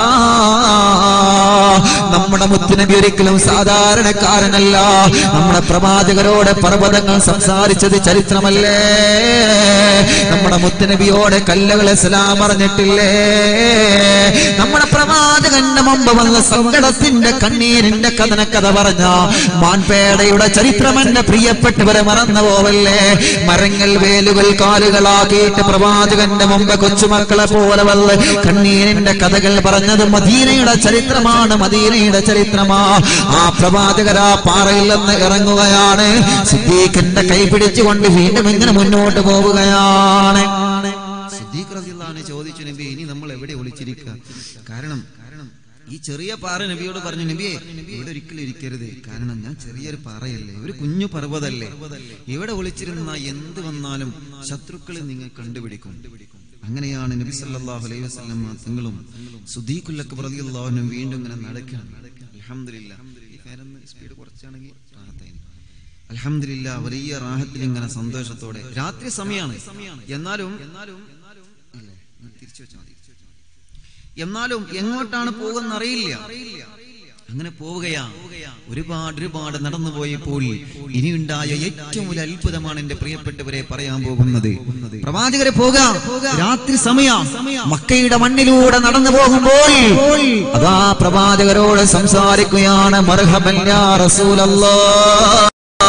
നമ്മുടെ മുത്തുനബി ഒരിക്കലും സാധാരണക്കാരനല്ല. നമ്മുടെ പ്രവാചകരോട് പർവ്വതങ്ങൾ സംസാരിച്ചത് ചരിത്രമല്ലേ? നമ്മുടെ മുത്തുനബിയോട് കല്ലുകളെ സലാം പറഞ്ഞിട്ടില്ലേ? നമ്മുടെ പ്രവാചകന്റെ മുമ്പ് വന്ന സങ്കടത്തിന്റെ കണ്ണീരിന്റെ കഥനക്കഥ പറഞ്ഞ മാൻപേടയുടെ ചരിത്രം എന്റെ പ്രിയപ്പെട്ടവരെ മറന്നു പോവല്ലേ? മരങ്ങൾ വേലുകൾ കാലുകളാക്കിയിട്ട് പ്രവാചകന്റെ മുമ്പ് കൊച്ചുമക്കളെ പോലെ വന്ന് കണ്ണീരിന്റെ കഥകൾ പറഞ്ഞത് മദീനയുടെ ചരിത്രമാണ്, മദീനയുടെ ചരിത്രമാ. ആ പ്രവാചകർ ആ പാറയിൽ നിന്ന് ഇറങ്ങുകയാണ്. സിദ്ദീഖിന്റെ കൈ പിടിച്ചുകൊണ്ട് വീണ്ടും ഇങ്ങനെ മുന്നോട്ട് പോവുകയാണ്. സിദ്ദീഖ് റളിയല്ലാഹു അൻഹു ചോദിച്ചു, നബി ഇനി നമ്മൾ എവിടെ ഒളിച്ചിരിക്കുക? കാരണം ഈ ചെറിയ പാറ നബിയോട് പറഞ്ഞു, നബിയെ ഇവിടെ ഒരിക്കലും ഇരിക്കരുത്, കാരണം ഞാൻ ചെറിയൊരു പാറയല്ലേ, ഒരു കുഞ്ഞു പർവ്വതല്ലേ, ഇവിടെ ഒളിച്ചിരുന്ന എന്ത് വന്നാലും ശത്രുക്കൾ നിങ്ങൾ കണ്ടുപിടിക്കും. അങ്ങനെയാണ് നബി സല്ലല്ലാഹു അലൈഹി വസല്ലം തങ്ങളും സിദ്ദീഖുൽ അക്ബർ റളിയല്ലാഹു അൻഹു വീണ്ടും ഇങ്ങനെ നടക്കുകയാണ്. അൽഹംദുലില്ലാഹ്, ഈ ഫാനൊന്ന് സ്പീഡ് കുറച്ചാണെങ്കിൽ റാഹത്തായി. അൽഹംദുലില്ലാഹ്, വലിയ റാഹത്തിൽ ഇങ്ങനെ സന്തോഷത്തോടെ. രാത്രി സമയമാണ്, എന്നാലും തിരിച്ചു വെച്ചാൽ മതി. എന്നാലും എങ്ങോട്ടാണ് പോകുന്ന അറിയില്ല. അങ്ങനെ പോവുകയാ. ഒരുപാട് നടന്നു പോയപ്പോൾ ഇനിയുണ്ടായ ഏറ്റവും വലിയ അത്ഭുതമാണ് എന്റെ പ്രിയപ്പെട്ടവരെ പറയാൻ പോകുന്നത്. പ്രവാചകരെ പോകാം, രാത്രി സമയം, മക്കയുടെ മണ്ണിലൂടെ നടന്നു പോകുമ്പോൾ അതാ പ്രവാചകരോട് സംസാരിക്കുകയാണ്. മർഹബൻ യാ റസൂലല്ലാഹ്,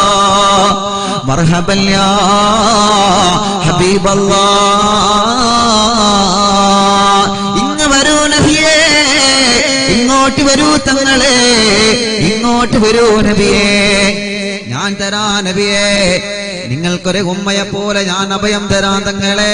മർഹബൻ യാ ഹബീബല്ലാഹ്, ഇങ്ങോട്ട് വരൂ തങ്ങളെ, ഇങ്ങോട്ട് വരൂ നബിയേ, ഞാൻ തരാ നബിയേ, നിങ്ങൾക്കൊരു ഉമ്മയെ പോലെ ഞാൻ അഭയം തരാൻ തങ്ങളെ.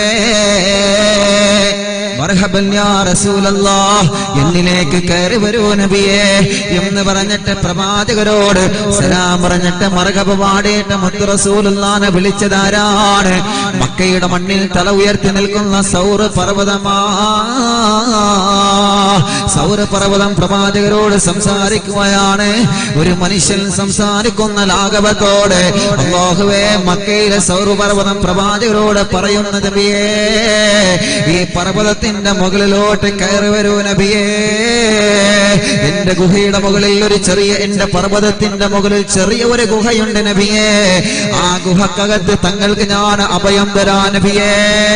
മർഹബൻ യാ റസൂലല്ലാഹ്, എന്നിലേക്ക് കയറി വരൂ നബിയേ എന്ന് പറഞ്ഞിട്ട് പ്രവാചകരോട് സലാം പറഞ്ഞിട്ട് മർഹബ പാടിയിട്ട് മുത്ത് റസൂലുള്ളാഹിനെ വിളിച്ചതാരാണ്? മക്കയുടെ മണ്ണിൽ തല ഉയർത്തി നിൽക്കുന്ന സൗർ പർവ്വതമാ. സൗർ പർവ്വതം പ്രവാചകരോട് സംസാരിക്കുകയാണ്. ഒരു മനുഷ്യൻ സംസാരിക്കുന്ന ലാഘവത്തോടെ അല്ലാഹുവേ, മക്കയിലെ സൗർ പർവ്വതം പ്രവാചകരോട് പറയുന്ന നബിയേ, ഈ പർവ്വതത്തിന്റെ മുകളിലോട്ട് കയറി വരൂ നബിയേ. എന്റെ ഗുഹയുടെ മുകളിൽ ഒരു ചെറിയ, എന്റെ പർവ്വതത്തിന്റെ മുകളിൽ ചെറിയ ഒരു ഗുഹയുണ്ട് നബിയേ. ആ ഗുഹക്കകത്ത് തങ്ങൾക്ക് ഞാൻ അഭയം തരാ നബിയേ.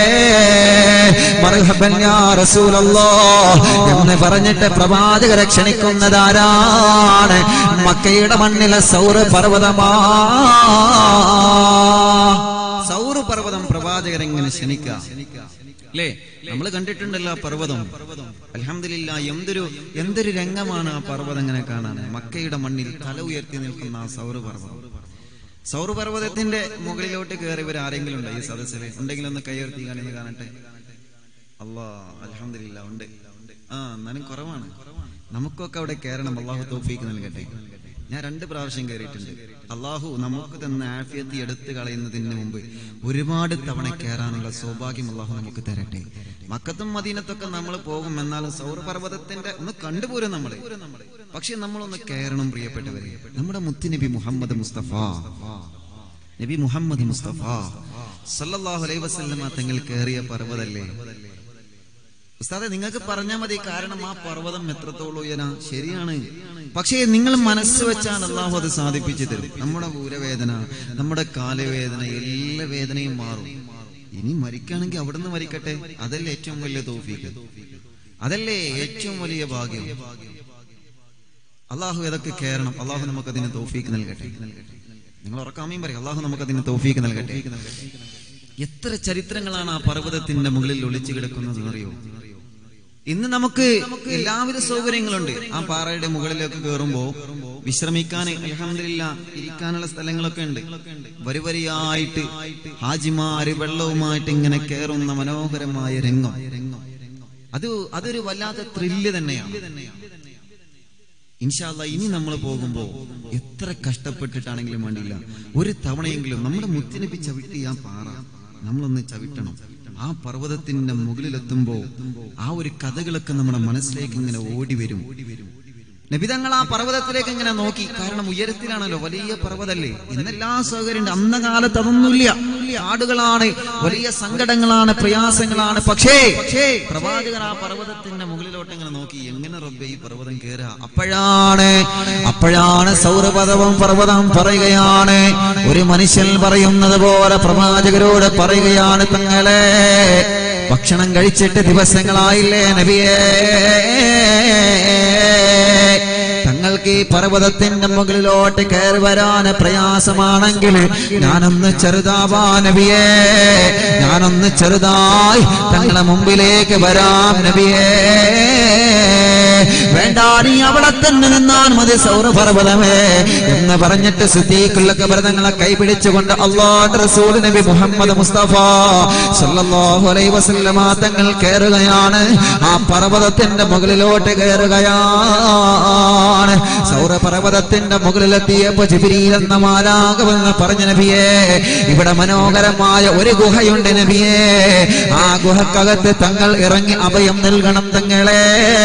മർഹബൻ യാ റസൂലല്ലാഹ് എന്ന് പറഞ്ഞിട്ട് പ്രവാചകരെ ക്ഷണിക്കുന്നതാരാണ്? മക്കയുടെ മണ്ണിലെ സൗർ പർവ്വതമാ. സൗർ പർവ്വതം പ്രവാചകരെങ്ങനെ ക്ഷണിക്കാം അല്ലേ? നമ്മൾ കണ്ടിട്ടുണ്ടല്ലോ പർവ്വതം. അൽഹംദുലില്ലാഹ്, എന്തൊരു രംഗമാണ് ആ പർവ്വതം ഇങ്ങനെ കാണാൻ. മക്കയുടെ മണ്ണിൽ തല ഉയർത്തി നിൽക്കുന്ന ആ സൗർ പർവ്വതം. സൗർ പർവ്വതത്തിന്റെ മുകളിലോട്ട് കയറി ഇവർ ആരെങ്കിലും ഉണ്ടോ ഈ സദസ്സിൽ? ഉണ്ടെങ്കിൽ ഒന്ന് കൈയുയർത്തി കാണിന്ന് കാണട്ടെ. അല്ലാഹ്, അൽഹംദുലില്ലാഹ് ഉണ്ട്. എന്നാലും കുറവാണ്. നമുക്കൊക്കെ അവിടെ കയറണം. അല്ലാഹു തൗഫീഖ് നൽകട്ടെ. ഞാൻ 2 പ്രാവശ്യം കയറിയിട്ടുണ്ട്. അല്ലാഹു നമുക്ക് തന്ന ആഫിയത്ത് എടുത്തു കളയുന്നതിന് മുമ്പ് ഒരുപാട് തവണ കയറാനുള്ള സൗഭാഗ്യം അല്ലാഹു നമുക്ക് തരട്ടെ. മക്കത്തും മദീനത്തൊക്കെ നമ്മൾ പോകും, എന്നാലും സൗർ പർവ്വതത്തിന്റെ ഒന്ന് കണ്ടുപോരും നമ്മള്. പക്ഷെ നമ്മളൊന്ന് കയറണം പ്രിയപ്പെട്ടവരെ. നമ്മുടെ മുത്തുനബി മുഹമ്മദ് മുസ്തഫ, നബി മുഹമ്മദ് മുസ്തഫ സല്ലല്ലാഹു അലൈഹി വസല്ലമ തങ്ങൾ കയറിയ പർവ്വതല്ലേ ഉസ്താദെ? നിങ്ങൾക്ക് പറഞ്ഞാൽ മതി, കാരണം ആ പർവ്വതം എത്രത്തോളം ഉയരാ. ശരിയാണ്, പക്ഷേ നിങ്ങൾ മനസ്സ് വെച്ചാൽ അല്ലാഹു അത് സാധിപ്പിച്ചു തരും. നമ്മുടെ ഊരവേദന, നമ്മുടെ കാലവേദന, എല്ലാ വേദനയും മാറും. ഇനി മരിക്കുകയാണെങ്കിൽ അവിടുന്ന് മരിക്കട്ടെ. അതല്ലേ ഏറ്റവും വലിയ തൗഫീഖ്, അതല്ലേ ഏറ്റവും വലിയ ഭാഗ്യം. അല്ലാഹു ഇതൊക്കെ കയറണം. അല്ലാഹു നമുക്കതിന് തൗഫീഖ് നൽകട്ടെ. നിങ്ങൾ ഉറക്കാമയും പറയും, അല്ലാഹു നമുക്കതിന് തൗഫീഖ് നൽകട്ടെ. എത്ര ചരിത്രങ്ങളാണ് ആ പർവ്വതത്തിന്റെ മുകളിൽ ഒളിച്ചു കിടക്കുന്നത് അറിയോ? ഇന്ന് നമുക്ക് എല്ലാവിധ സൗകര്യങ്ങളുണ്ട്. ആ പാറയുടെ മുകളിലേക്ക് കയറുമ്പോ വിശ്രമിക്കാൻ അൽഹംദുലില്ലാ ഇരിക്കാനുള്ള സ്ഥലങ്ങളൊക്കെ ഉണ്ട്. വരിവരിയായിട്ട് ഹാജിമാര് വെള്ളവുമായിട്ട് ഇങ്ങനെ കയറുന്ന മനോഹരമായ രംഗം, അതൊരു വല്ലാത്ത ത്രില്ല് തന്നെയാണ്. ഇൻഷാ അല്ലാഹ് ഇനി നമ്മൾ പോകുമ്പോ എത്ര കഷ്ടപ്പെട്ടിട്ടാണെങ്കിലും വേണ്ടിയില്ല, ഒരു തവണയെങ്കിലും നമ്മുടെ മുത്തുനബി ചവിട്ടിയ ആ പാറ നമ്മളൊന്ന് ചവിട്ടണം. ആ പർവ്വതത്തിന്റെ മുകളിലെത്തുമ്പോ ആ ഒരു കഥകളൊക്കെ നമ്മുടെ മനസ്സിലേക്ക് ഇങ്ങനെ ഓടി വരും. നബിതങ്ങൾ ആ പർവ്വതത്തിലേക്ക് ഇങ്ങനെ നോക്കി. കാരണം ഉയരത്തിലാണല്ലോ, വലിയ പർവ്വതല്ലേ. ഇന്നെല്ലാ സൗകര്യമുണ്ട്. അന്ന കാലത്ത് അതൊന്നുമില്ല. ആടുകളാണ്, വലിയ സങ്കടങ്ങളാണ്, പ്രയാസങ്ങളാണ്. പക്ഷേ പ്രവാചകർ ആ പർവ്വതത്തിന്റെ മുകളിലോട്ട് ഇങ്ങനെ നോക്കി, എങ്ങനെ റബ്ബേ ഈ പർവ്വതം കേറാ? അപ്പോഴാണ് പർവ്വതം പറയുകയാണ്, ഒരു മനുഷ്യൻ പറയുന്നത് പോലെ പ്രവാചകരോട് പറയുകയാണ്, തങ്ങളെ ഭക്ഷണം കഴിച്ചിട്ട് ദിവസങ്ങളായില്ലേ നബിയേ, തങ്ങൾക്ക് ഈ പർവ്വതത്തിന്റെ മുകളിലോട്ട് കയറി വരാൻ പ്രയാസമാണെങ്കിൽ ഞാനൊന്ന് ചെറുതാവാ നബിയേ, ഞാനൊന്ന് ചെറുതായി തങ്ങളെ മുമ്പിലേക്ക് വരാം നബിയേ. വേണ്ട, നീ അവിടെ തന്നെ നിന്നാൽ മതി സൗരപർവ്വതമേ എന്ന് പറഞ്ഞിട്ട് സിദ്ദീഖുൽ അക്ബർ തങ്ങളെ കൈപിടിച്ചുകൊണ്ട് അല്ലാഹുവിന്റെ റസൂൽ നബി മുഹമ്മദ് മുസ്തഫ സല്ലല്ലാഹു അലൈഹി വസല്ലമ തങ്ങൾ കയറുകയാണ്. ആ പർവ്വതത്തിന്റെ മുകളിലോട്ട് കയറുകയാണ്. സൗരപർവ്വതത്തിന്റെ മുകളിലെത്തിയപ്പോ ജിബ്രീൽ എന്ന മാലാഖ വന്ന് പറഞ്ഞു, നബിയേ ഇവിടെ മനോഹരമായ ഒരു ഗുഹയുണ്ട് നബിയേ, ആ ഗുഹക്കകത്ത് തങ്ങൾ ഇറങ്ങി അഭയം നൽകണം തങ്ങളെ.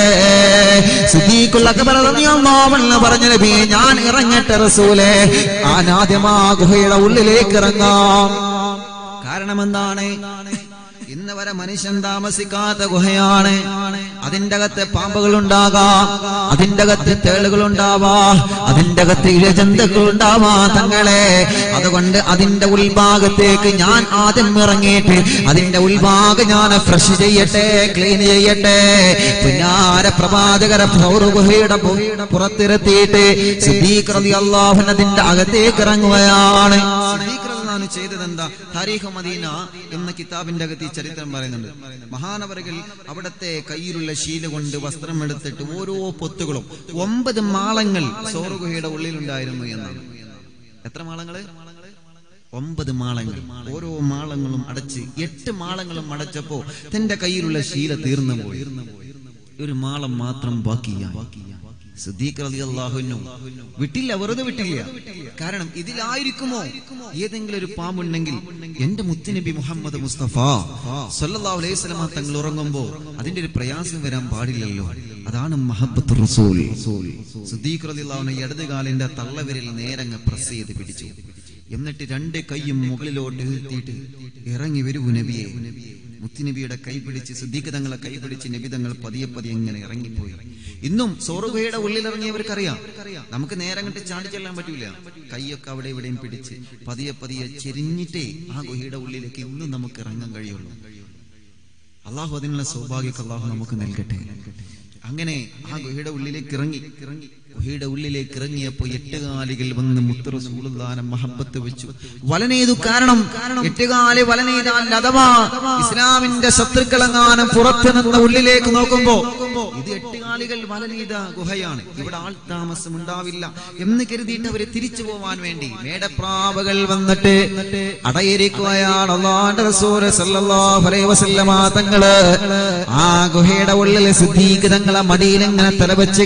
സിദ്ദീഖുൽ അക്ബർ റളിയല്ലാഹു അൻഹു പറഞ്ഞു, നബിയേ ഞാൻ ഇറങ്ങട്ടെ റസൂലേ? ആദ്യം ആ ഗുഹയുടെ ഉള്ളിലേക്ക് ഇറങ്ങാം. കാരണം എന്താണ്? ഇന്ന് വരെ മനുഷ്യൻ താമസിക്കാത്ത ഗുഹയാണ്. അതിന്റെ അകത്ത് പാമ്പുകൾ ഉണ്ടാകാം, അതിന്റെ അകത്ത് തേളുകൾ ഉണ്ടാവാം, അതിന്റെ അകത്ത് ഇഴജന്തുക്കൾ ഉണ്ടാവാം തങ്ങളെ. അതുകൊണ്ട് അതിന്റെ ഉൾഭാഗത്തേക്ക് ഞാൻ ആദ്യം ഇറങ്ങിയിട്ട് അതിന്റെ ഉൾഭാഗം ഞാൻ ഫ്രഷ് ചെയ്യട്ടെ, ക്ലീൻ ചെയ്യട്ടെ. പിന്നാരെ പ്രവാചകരെ ഗുഹയുടെ പുറത്തിരുത്തിയിട്ട് സിദ്ദീഖ് റളിയല്ലാഹു അൻഹു അതിന്റെ അകത്തേക്ക് ഇറങ്ങുകയാണ്. ചെയ്തതെന്താ? താരീഖ് മദീന എന്ന കിതാബിന്റെ അകത്ത് ഈ ചരിത്രം പറയുന്നുണ്ട്. മഹാനവറുകൾ അവിടത്തെ കയ്യിലുള്ള ശീല കൊണ്ട് വസ്ത്രം എടുത്തിട്ട് ഓരോ പൊത്തുകളും 9 മാളങ്ങൾ സൗർ ഗുഹയുടെ ഉള്ളിലുണ്ടായിരുന്നു എന്നാണ്. എത്ര മാളങ്ങള്? 9 മാളങ്ങൾ. ഓരോ മാളങ്ങളും അടച്ച് 8 മാളങ്ങളും അടച്ചപ്പോ തന്റെ കയ്യിലുള്ള ശീല തീർന്നു പോയി. ഒരു മാളം മാത്രം ബാക്കിയായി. സിദ്ദീഖ് റളിയല്ലാഹു അൻഹു വിട്ടില്ല, വെറുതെ വിട്ടില്ല. കാരണം ഇതിലായിരിക്കുമോ ഏതെങ്കിലും ഒരു പാമ്പുണ്ടെങ്കിൽ എന്റെ മുത്തുനബി മുഹമ്മദ് മുസ്തഫ സല്ലല്ലാഹു അലൈഹി വസല്ലം തങ്ങൾ ഉറങ്ങുമ്പോ അതിന്റെ ഒരു പ്രയാസം വരാൻ പാടില്ലല്ലോ. അതാണ് മഹബ്ബത്തുർ റസൂൽ. സിദ്ദീഖ് റളിയല്ലാഹു അൻഹു ഇടത് കാലിന്റെ തള്ളവിരൽ നേരങ്ങ് പ്രസ് ചെയ്ത് പിടിച്ചു. എന്നിട്ട് 2 കൈയും മുകളിലോട്ട് ഉയർത്തിയിട്ട് ഇറങ്ങി വരൂ നബിയെ. മുത്തുനബിയുടെ കൈ പിടിച്ച് സിദ്ദീഖ് തങ്ങളെ കൈ പിടിച്ച് നബി തങ്ങൾ പതിയെ പതിയെ ഇങ്ങനെ ഇറങ്ങിപ്പോയി. ഇന്നും സൗറുഗുഹയുടെ ഉള്ളിലിറങ്ങിയവർക്കറിയാം, നമുക്ക് നേരെ അങ്ങോട്ട് ചാടി ചെല്ലാൻ പറ്റൂല. കൈയൊക്കെ അവിടെ ഇവിടെയും പിടിച്ച് പതിയെ പതിയെ ചെരിഞ്ഞിട്ടേ ആ ഗുഹയുടെ ഉള്ളിലേക്ക് ഇന്നും നമുക്ക് ഇറങ്ങാൻ കഴിയുള്ളൂ. അള്ളാഹു അതിനുള്ള സൗഭാഗ്യം അള്ളാഹു നമുക്ക് നൽകട്ടെ. അങ്ങനെ ആ ഗുഹയുടെ ഉള്ളിലേക്ക് ഇറങ്ങി. ഗുഹയുടെ ഉള്ളിലേക്ക് ഇറങ്ങിയപ്പോ 8 കാലികൾ വന്ന് മുത്ത് റസൂലുള്ളാഹിനെ മഹബ്ബത്ത് വെച്ചു വലനേതു. കാരണം 8 കാലി വലനേതാൽ അഥവാ ഇസ്ലാമിന്റെ ശത്രുക്കളെങ്ങാനും പുറത്തു നിന്ന് ഉള്ളിലേക്ക് നോക്കുമ്പോ ഇത് 8 കാലികൾ വലനേത ഗുഹയാണ്, ഇവിടെ ആൾ താമസം ഉണ്ടാവില്ല എന്ന് കരുതിയിട്ട് അവരെ തിരിച്ചു പോവാൻ വേണ്ടി മേടപ്രാവുകൾ വന്നിട്ട് അടയിരിക്കുകയാണ്. അല്ലാഹുവിന്റെ റസൂൽ സല്ലല്ലാഹു അലൈഹി വസല്ലമ തങ്ങള് ആ ഗുഹയുടെ ഉള്ളിൽ സിദ്ദീഖ് തങ്ങളെ മടിയിൽ ഇങ്ങനെ തലവെച്ച്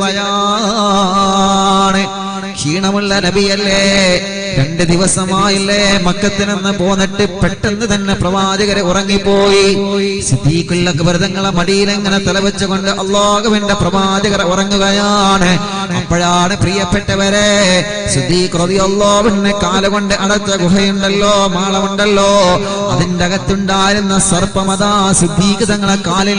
കിടക്കുകയാണ്. ക്ഷീണമുള്ള നബിയല്ലേ, 2 ദിവസമായില്ലേ മക്കത്തിൽ നിന്ന് പോന്നിട്ട് പെട്ടെന്ന് തന്നെ പ്രവാചകരെ ഉറങ്ങിപ്പോയി. സിദ്ദീഖുൽ അക്ബർ തങ്ങളെ മടിയിൽ ഇങ്ങനെ തലവെച്ചുകൊണ്ട് അല്ലാഹുവിന്റെ പ്രവാചകർ ഉറങ്ങുകയാണ്. അപ്പോഴാണ് പ്രിയപ്പെട്ടവരെ സിദ്ദീഖ് റളിയല്ലാഹു അൻഹു കാലുകൊണ്ട് അടച്ച ഗുഹയുണ്ടല്ലോ, മാളമുണ്ടല്ലോ, അതിന്റെ അകത്തുണ്ടായിരുന്ന സർപ്പമതാ സിദ്ദീഖ് തങ്ങളെ കാലിൽ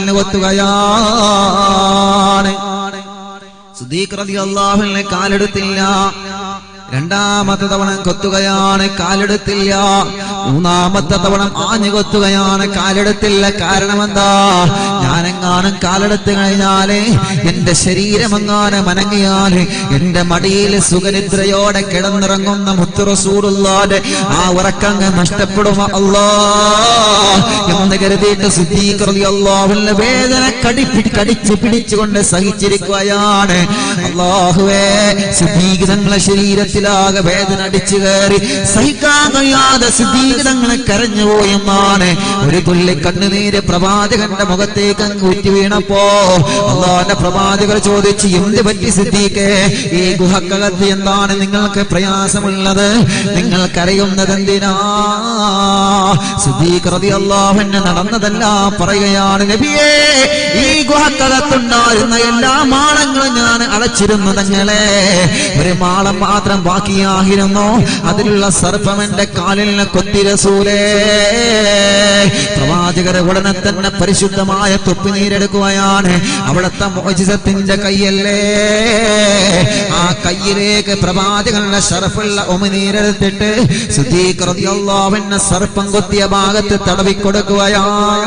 കൊത്തുകയാണ്. സിദ്ദീഖ് റളിയല്ലാഹു അൻഹു കാലെടുത്തില്ല. രണ്ടാമത്തെ തവണ കൊത്തുകയാണ്, കാലെടുത്തില്ല. മൂന്നാമത്തെ തവണ ആഞ്ഞു കൊത്തുകയാണ്, കാലെടുത്തില്ല. കാരണം എന്താ? ഞാനെങ്ങാനും കാലെടുത്ത് കഴിഞ്ഞാല് എന്റെ ശരീരമെങ്ങാനും അനങ്ങിയാല് എന്റെ മടിയിൽ സുഖനിദ്രയോടെ കിടന്നിറങ്ങുന്ന മുത്ത് റസൂലുള്ളാഹിന്റെ ആ ഉറക്കങ്ങ് നഷ്ടപ്പെടും എന്ന് കരുതിയിട്ട് സിദ്ദീഖ് റളിയല്ലാഹു അൻഹു വേദന കടിച്ചു പിടിച്ചുകൊണ്ട് സഹിച്ചിരിക്കുകയാണ്. അല്ലാഹുവേ, സിദ്ദീഖ് തങ്ങളെ ശരീരത്തിലാകെ വേദന അടിച്ചു കയറി സഹിക്കാൻ കഴിയാതെ സിദ്ദീഖ് തങ്ങളെ കരഞ്ഞുപോയെന്നാണ്. ഒരു തുള്ളി കണ്ണുനീര് പ്രവാചകന്റെ മുഖത്തേക്ക് അങ്ങ് ഊറ്റി വീണപ്പോ അല്ലാഹുവിന്റെ പ്രവാചകർ ചോദിച്ചു, എന്ത് പറ്റി സിദ്ദീഖേ? ഈ ഗുഹക്കകത്ത് എന്താണ് നിങ്ങൾക്ക് പ്രയാസമുള്ളത്? നിങ്ങൾ കരയുന്നത് എന്തിനാ? സിദ്ദീഖ് റളിയല്ലാഹു അൻഹു നടന്നതെല്ലാം പറയുകയാണ്, നബിയേ, ഈ ഗുഹക്കകത്തുണ്ടായിരുന്ന എല്ലാ മാളങ്ങളും ഞാൻ അടച്ചിരുന്നു തങ്ങളെ. ഒരു മാളം മാത്രം ബാക്കിയായിരുന്നു, അതിലുള്ള സർപ്പം എന്റെ കാലിൽ കൊത്തി റസൂലേ. പ്രവാചകർ ഉടനെ തന്നെ പരിശുദ്ധമായ തൊപ്പിനീരെടുക്കുകയാണ്. അവിടുത്തെ മുഅ്ജിസത്തിന്റെ കയ്യല്ലേ, ആ കയ്യിലേക്ക് പ്രവാചകന്റെ ശറഫുള്ള ഉമിനീരെടുത്തിട്ട് സിദ്ദീഖ് റളിയല്ലാഹു അൻഹു സർപ്പം കൊത്തിയ ഭാഗത്ത് തടവിക്കൊടുക്കുകയാണ്.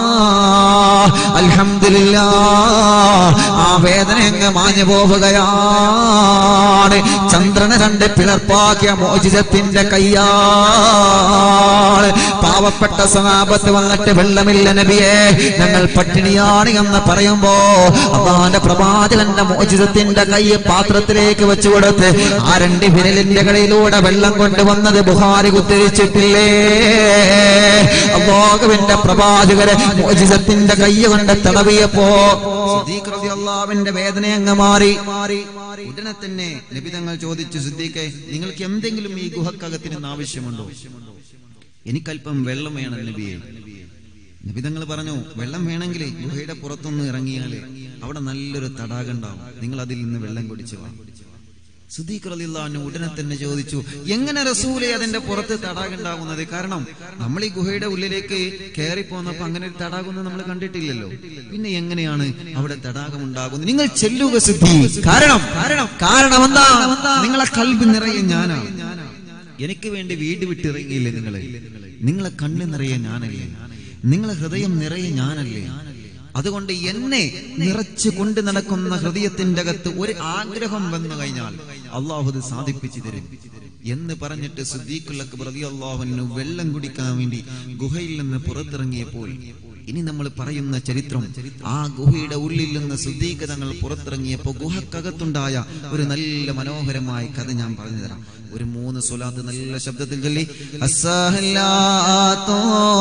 അൽഹംദുലില്ലാഹ്, ആ വേദന അങ്ങ് മാഞ്ഞു പോവുകയാണ്. ചന്ദ്രനെ രണ്ട് പിളർപ്പാക്കിയ മുഅ്ജിസത്തിന്റെ കയ്യാണ്. പാവപ്പെട്ട സഹാബത്ത് വന്നിട്ട് വെള്ളമില്ല നബിയെ, ഞങ്ങൾ പട്ടിണിയാണ് എന്ന് പറയുമ്പോ അല്ലാഹുവിന്റെ പ്രവാചകന്റെ മുഅ്ജിസത്തിന്റെ കൈ പാത്രത്തിലേക്ക് വെച്ചു കൊടുത്ത് ആ രണ്ട് വിരലിന്റെ കടയിലൂടെ വെള്ളം കൊണ്ടുവന്നത് ബുഖാരി ഉദ്ധരിച്ചിട്ടില്ലേ? അല്ലാഹുവിന്റെ പ്രവാചകരെ മുഅ്ജിസത്തിന്റെ കൈ കൊണ്ട് തടവിയപ്പോ സിദ്ദീഖ് റളിയല്ലാഹു അൻഹുവിന്റെ വേദന അങ്ങ് മാറി. ഉടനെ തന്നെ നബി തങ്ങൾ ചോദിച്ചു, സിദ്ദീഖേ, നിങ്ങൾക്ക് എന്തെങ്കിലും ഈ ഗുഹക്കകത്തിന് ആവശ്യമുണ്ടോ? എനിക്കല്പം വെള്ളം വേണം നബിയെ. നബി തങ്ങൾ പറഞ്ഞു, വെള്ളം വേണമെങ്കിൽ ഗുഹയുടെ പുറത്തൊന്ന് ഇറങ്ങിയാല് അവിടെ നല്ലൊരു തടാകം ഉണ്ടാവും, നിങ്ങൾ അതിൽ നിന്ന് വെള്ളം കുടിച്ചു വാ. സിദ്ദീഖ് റളിയല്ലാഹു അൻഹു ഉടനെ തന്നെ ചോദിച്ചു, എങ്ങനെ റസൂലേ അതിന്റെ പുറത്ത് തടാകം ഉണ്ടാകുന്നത്? കാരണം നമ്മൾ ഈ ഗുഹയുടെ ഉള്ളിലേക്ക് കയറി പോന്നപ്പോ അങ്ങനെ ഒരു തടാകം നമ്മൾ കണ്ടിട്ടില്ലല്ലോ, പിന്നെ എങ്ങനെയാണ് അവിടെ തടാകം ഉണ്ടാകുന്നത്? നിങ്ങൾ ചെല്ലുക സിദ്ദീഖ്. കാരണം എന്താ? നിങ്ങളെ കൽബ് നിറയെ ഞാനാണ്. എനിക്ക് വേണ്ടി വീട് വിട്ടിറങ്ങിയില്ലേ നിങ്ങളെ കണ്ണ് നിറയെ ഞാനല്ലേ, നിങ്ങളെ ഹൃദയം നിറയെ ഞാനല്ലേ. അതുകൊണ്ട് എന്നെ നിറച്ചു കൊണ്ട് നടക്കുന്ന ഹൃദയത്തിന്റെ അകത്ത് ഒരു ആഗ്രഹം വന്നു കഴിഞ്ഞാൽ അള്ളാഹു അത് സാധിപ്പിച്ചു തരും എന്ന് പറഞ്ഞിട്ട് സിദ്ദീഖുൽ അക്ബർ റളിയല്ലാഹു അൻഹു വെള്ളം കുടിക്കാൻ വേണ്ടി ഗുഹയിൽ നിന്ന് പുറത്തിറങ്ങിയപ്പോൾ, ഇനി നമ്മൾ പറയുന്ന ചരിത്രം, ആ ഗുഹയുടെ ഉള്ളിൽ നിന്ന് സിദ്ദീഖ് തങ്ങൾ പുറത്തിറങ്ങിയപ്പോൾ ഗുഹക്കകത്തുണ്ടായ ഒരു നല്ല മനോഹരമായ കഥ ഞാൻ പറഞ്ഞു തരാം. ഒരു 3 സ്വലാത്ത് നല്ല ശബ്ദത്തിൽ ചൊല്ലി, അസ്സലാത്തു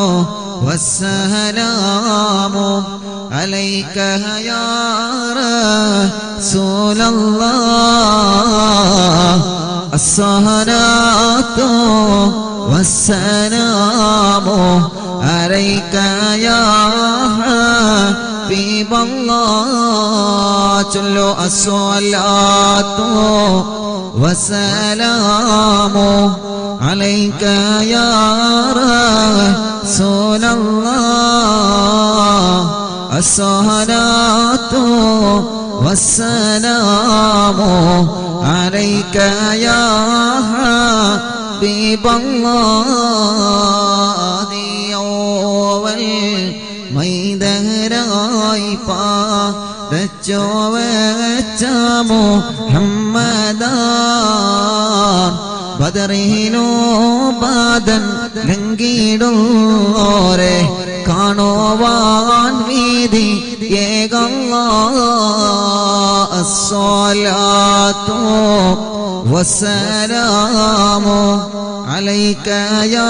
വസ്സലാമു അലൈക യാ റസൂലല്ലാഹ്, അസ്സലാത്തു വസ്സലാമു അലൈക യാ ഹബീബല്ലാഹ്. ചൊല്ലു, അസ്സലാത്തു വസ്സലാമു അലൈക യാ റസൂലല്ലാഹ്, അസ്സലാത്തു വസ്സലാമു അലൈക യാ ഹബീബല്ലാഹ്. മൈദഹരായി പാദച്ചോ വെച്ച മുഹമ്മദാൻ, ബദറിലോ ബാദൻ ലംഘിടുന്നോരെ കാണുവാൻ വീതി ഏകല്ലാഹ്. അസ്സലാത്തു വസ്സലാമു അലൈക യാ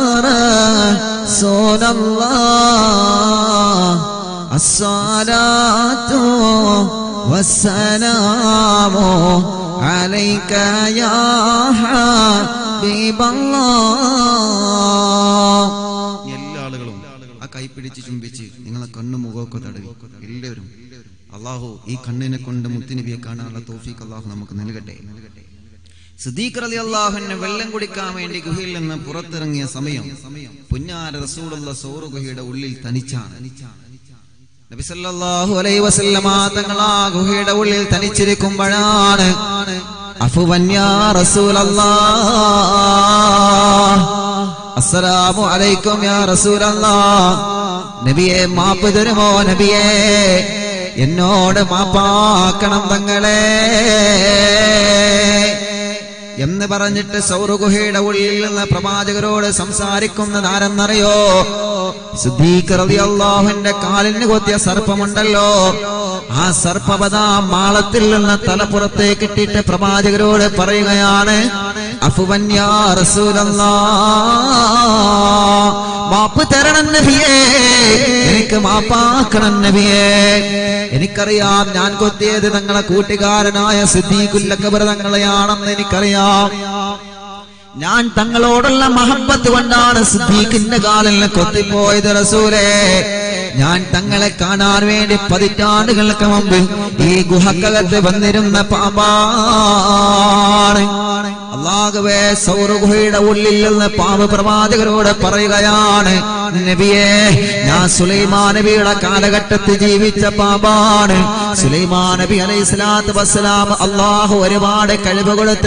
റസൂലല്ലാഹ്, അസ്സലാത്തു വസ്സലാമു അലൈക യാ ഹബീബല്ലാഹ്. എല്ലാ ആളുകളും ആ കൈ പിടിച്ച് ചുംബിച്ച് നിങ്ങളെ കണ്ണു മുഖമൊക്കെ തടവി എല്ലാവരും. അല്ലാഹു ഈ കണ്ണിനെ കൊണ്ട് മുത്തുനബിയെ കാണാനുള്ള തൗഫീഖ് അല്ലാഹു നമുക്ക് നൽകട്ടെ. സിദ്ദീഖ് റളിയല്ലാഹു അൻഹു വെള്ളം കുടിക്കാൻ വേണ്ടി ഗുഹയിൽ നിന്ന് പുറത്തിറങ്ങിയ സമയം പുന്നാര റസൂലുള്ളാഹി സൗർ ഗുഹയുടെ ഉള്ളിൽ തനിച്ചാണ്. നബി സല്ലല്ലാഹു അലൈഹി വസല്ലമ തങ്ങൾ ആ ഗുഹയുടെ ഉള്ളിൽ തനിച്ചിരിക്കുമ്പോഴാണ് അഫ്വൻ യാ റസൂലല്ലാഹ്, അസ്സലാമു അലൈക്കും യാ റസൂലല്ലാഹ്. നബിയെ മാപ്പ് തരുമോ നബിയെ, എന്നോട് മാപ്പാക്കണം തങ്ങളെ എന്ന് പറഞ്ഞിട്ട് സൗർ ഗുഹയുടെ ഉള്ളിൽ നിന്ന് പ്രവാചകരോട് സംസാരിക്കുന്നത് ആരെന്നറിയോ? സിദ്ദീഖ് റളിയല്ലാഹുവിന്റെ കാലിന് കൊത്തിയ സർപ്പമുണ്ടല്ലോ, ആ സർപ്പപദ മാളത്തിൽ നിന്ന് തലപ്പുറത്തേക്ക് ഇട്ടിട്ട് പ്രവാചകരോട് പറയുകയാണ്, അഫ്വൻ യാ റസൂലല്ലാഹ്, മാപ്പ് തരണം നബിയേ, എനിക്ക് മാപ്പാക്കണം നബിയേ. എനിക്കറിയാം ഞാൻ കൊത്തിയത് തങ്ങളെ കൂട്ടുകാരനായ സിദ്ദീഖുൽ അക്ബർ തങ്ങളെയാണെന്ന് എനിക്കറിയാം. ഞാൻ തങ്ങളോടുള്ള മഹബ്ബത്ത് കൊണ്ടാണ് സിദ്ദീഖിന്റെ കാലിൽ കൊത്തിപ്പോയത് റസൂലേ. ഞാൻ തങ്ങളെ കാണാൻ വേണ്ടി 10 പതിറ്റാണ്ടുകൾക്ക് മുമ്പ് ഈ ഗുഹക്കകത്ത് വന്നിരുന്ന പാമ്പാണ്. അല്ലാഹുവേ, സൗർ ഗുഹയുടെ ഉള്ളിൽ നിന്ന് പാമ്പ് പ്രവാചകരോട് പറയുകയാണ്, നബിയേ, ഞാൻ സുലൈമാൻ നബിയുടെ കാലഘട്ടത്തിൽ ജീവിച്ച പാമ്പാണ്. സുലൈമാൻ നബി അലൈഹിസ്സലാത്തു വസ്സലാം അല്ലാഹു ഒരുപാട് കഴിവ് കൊടുത്ത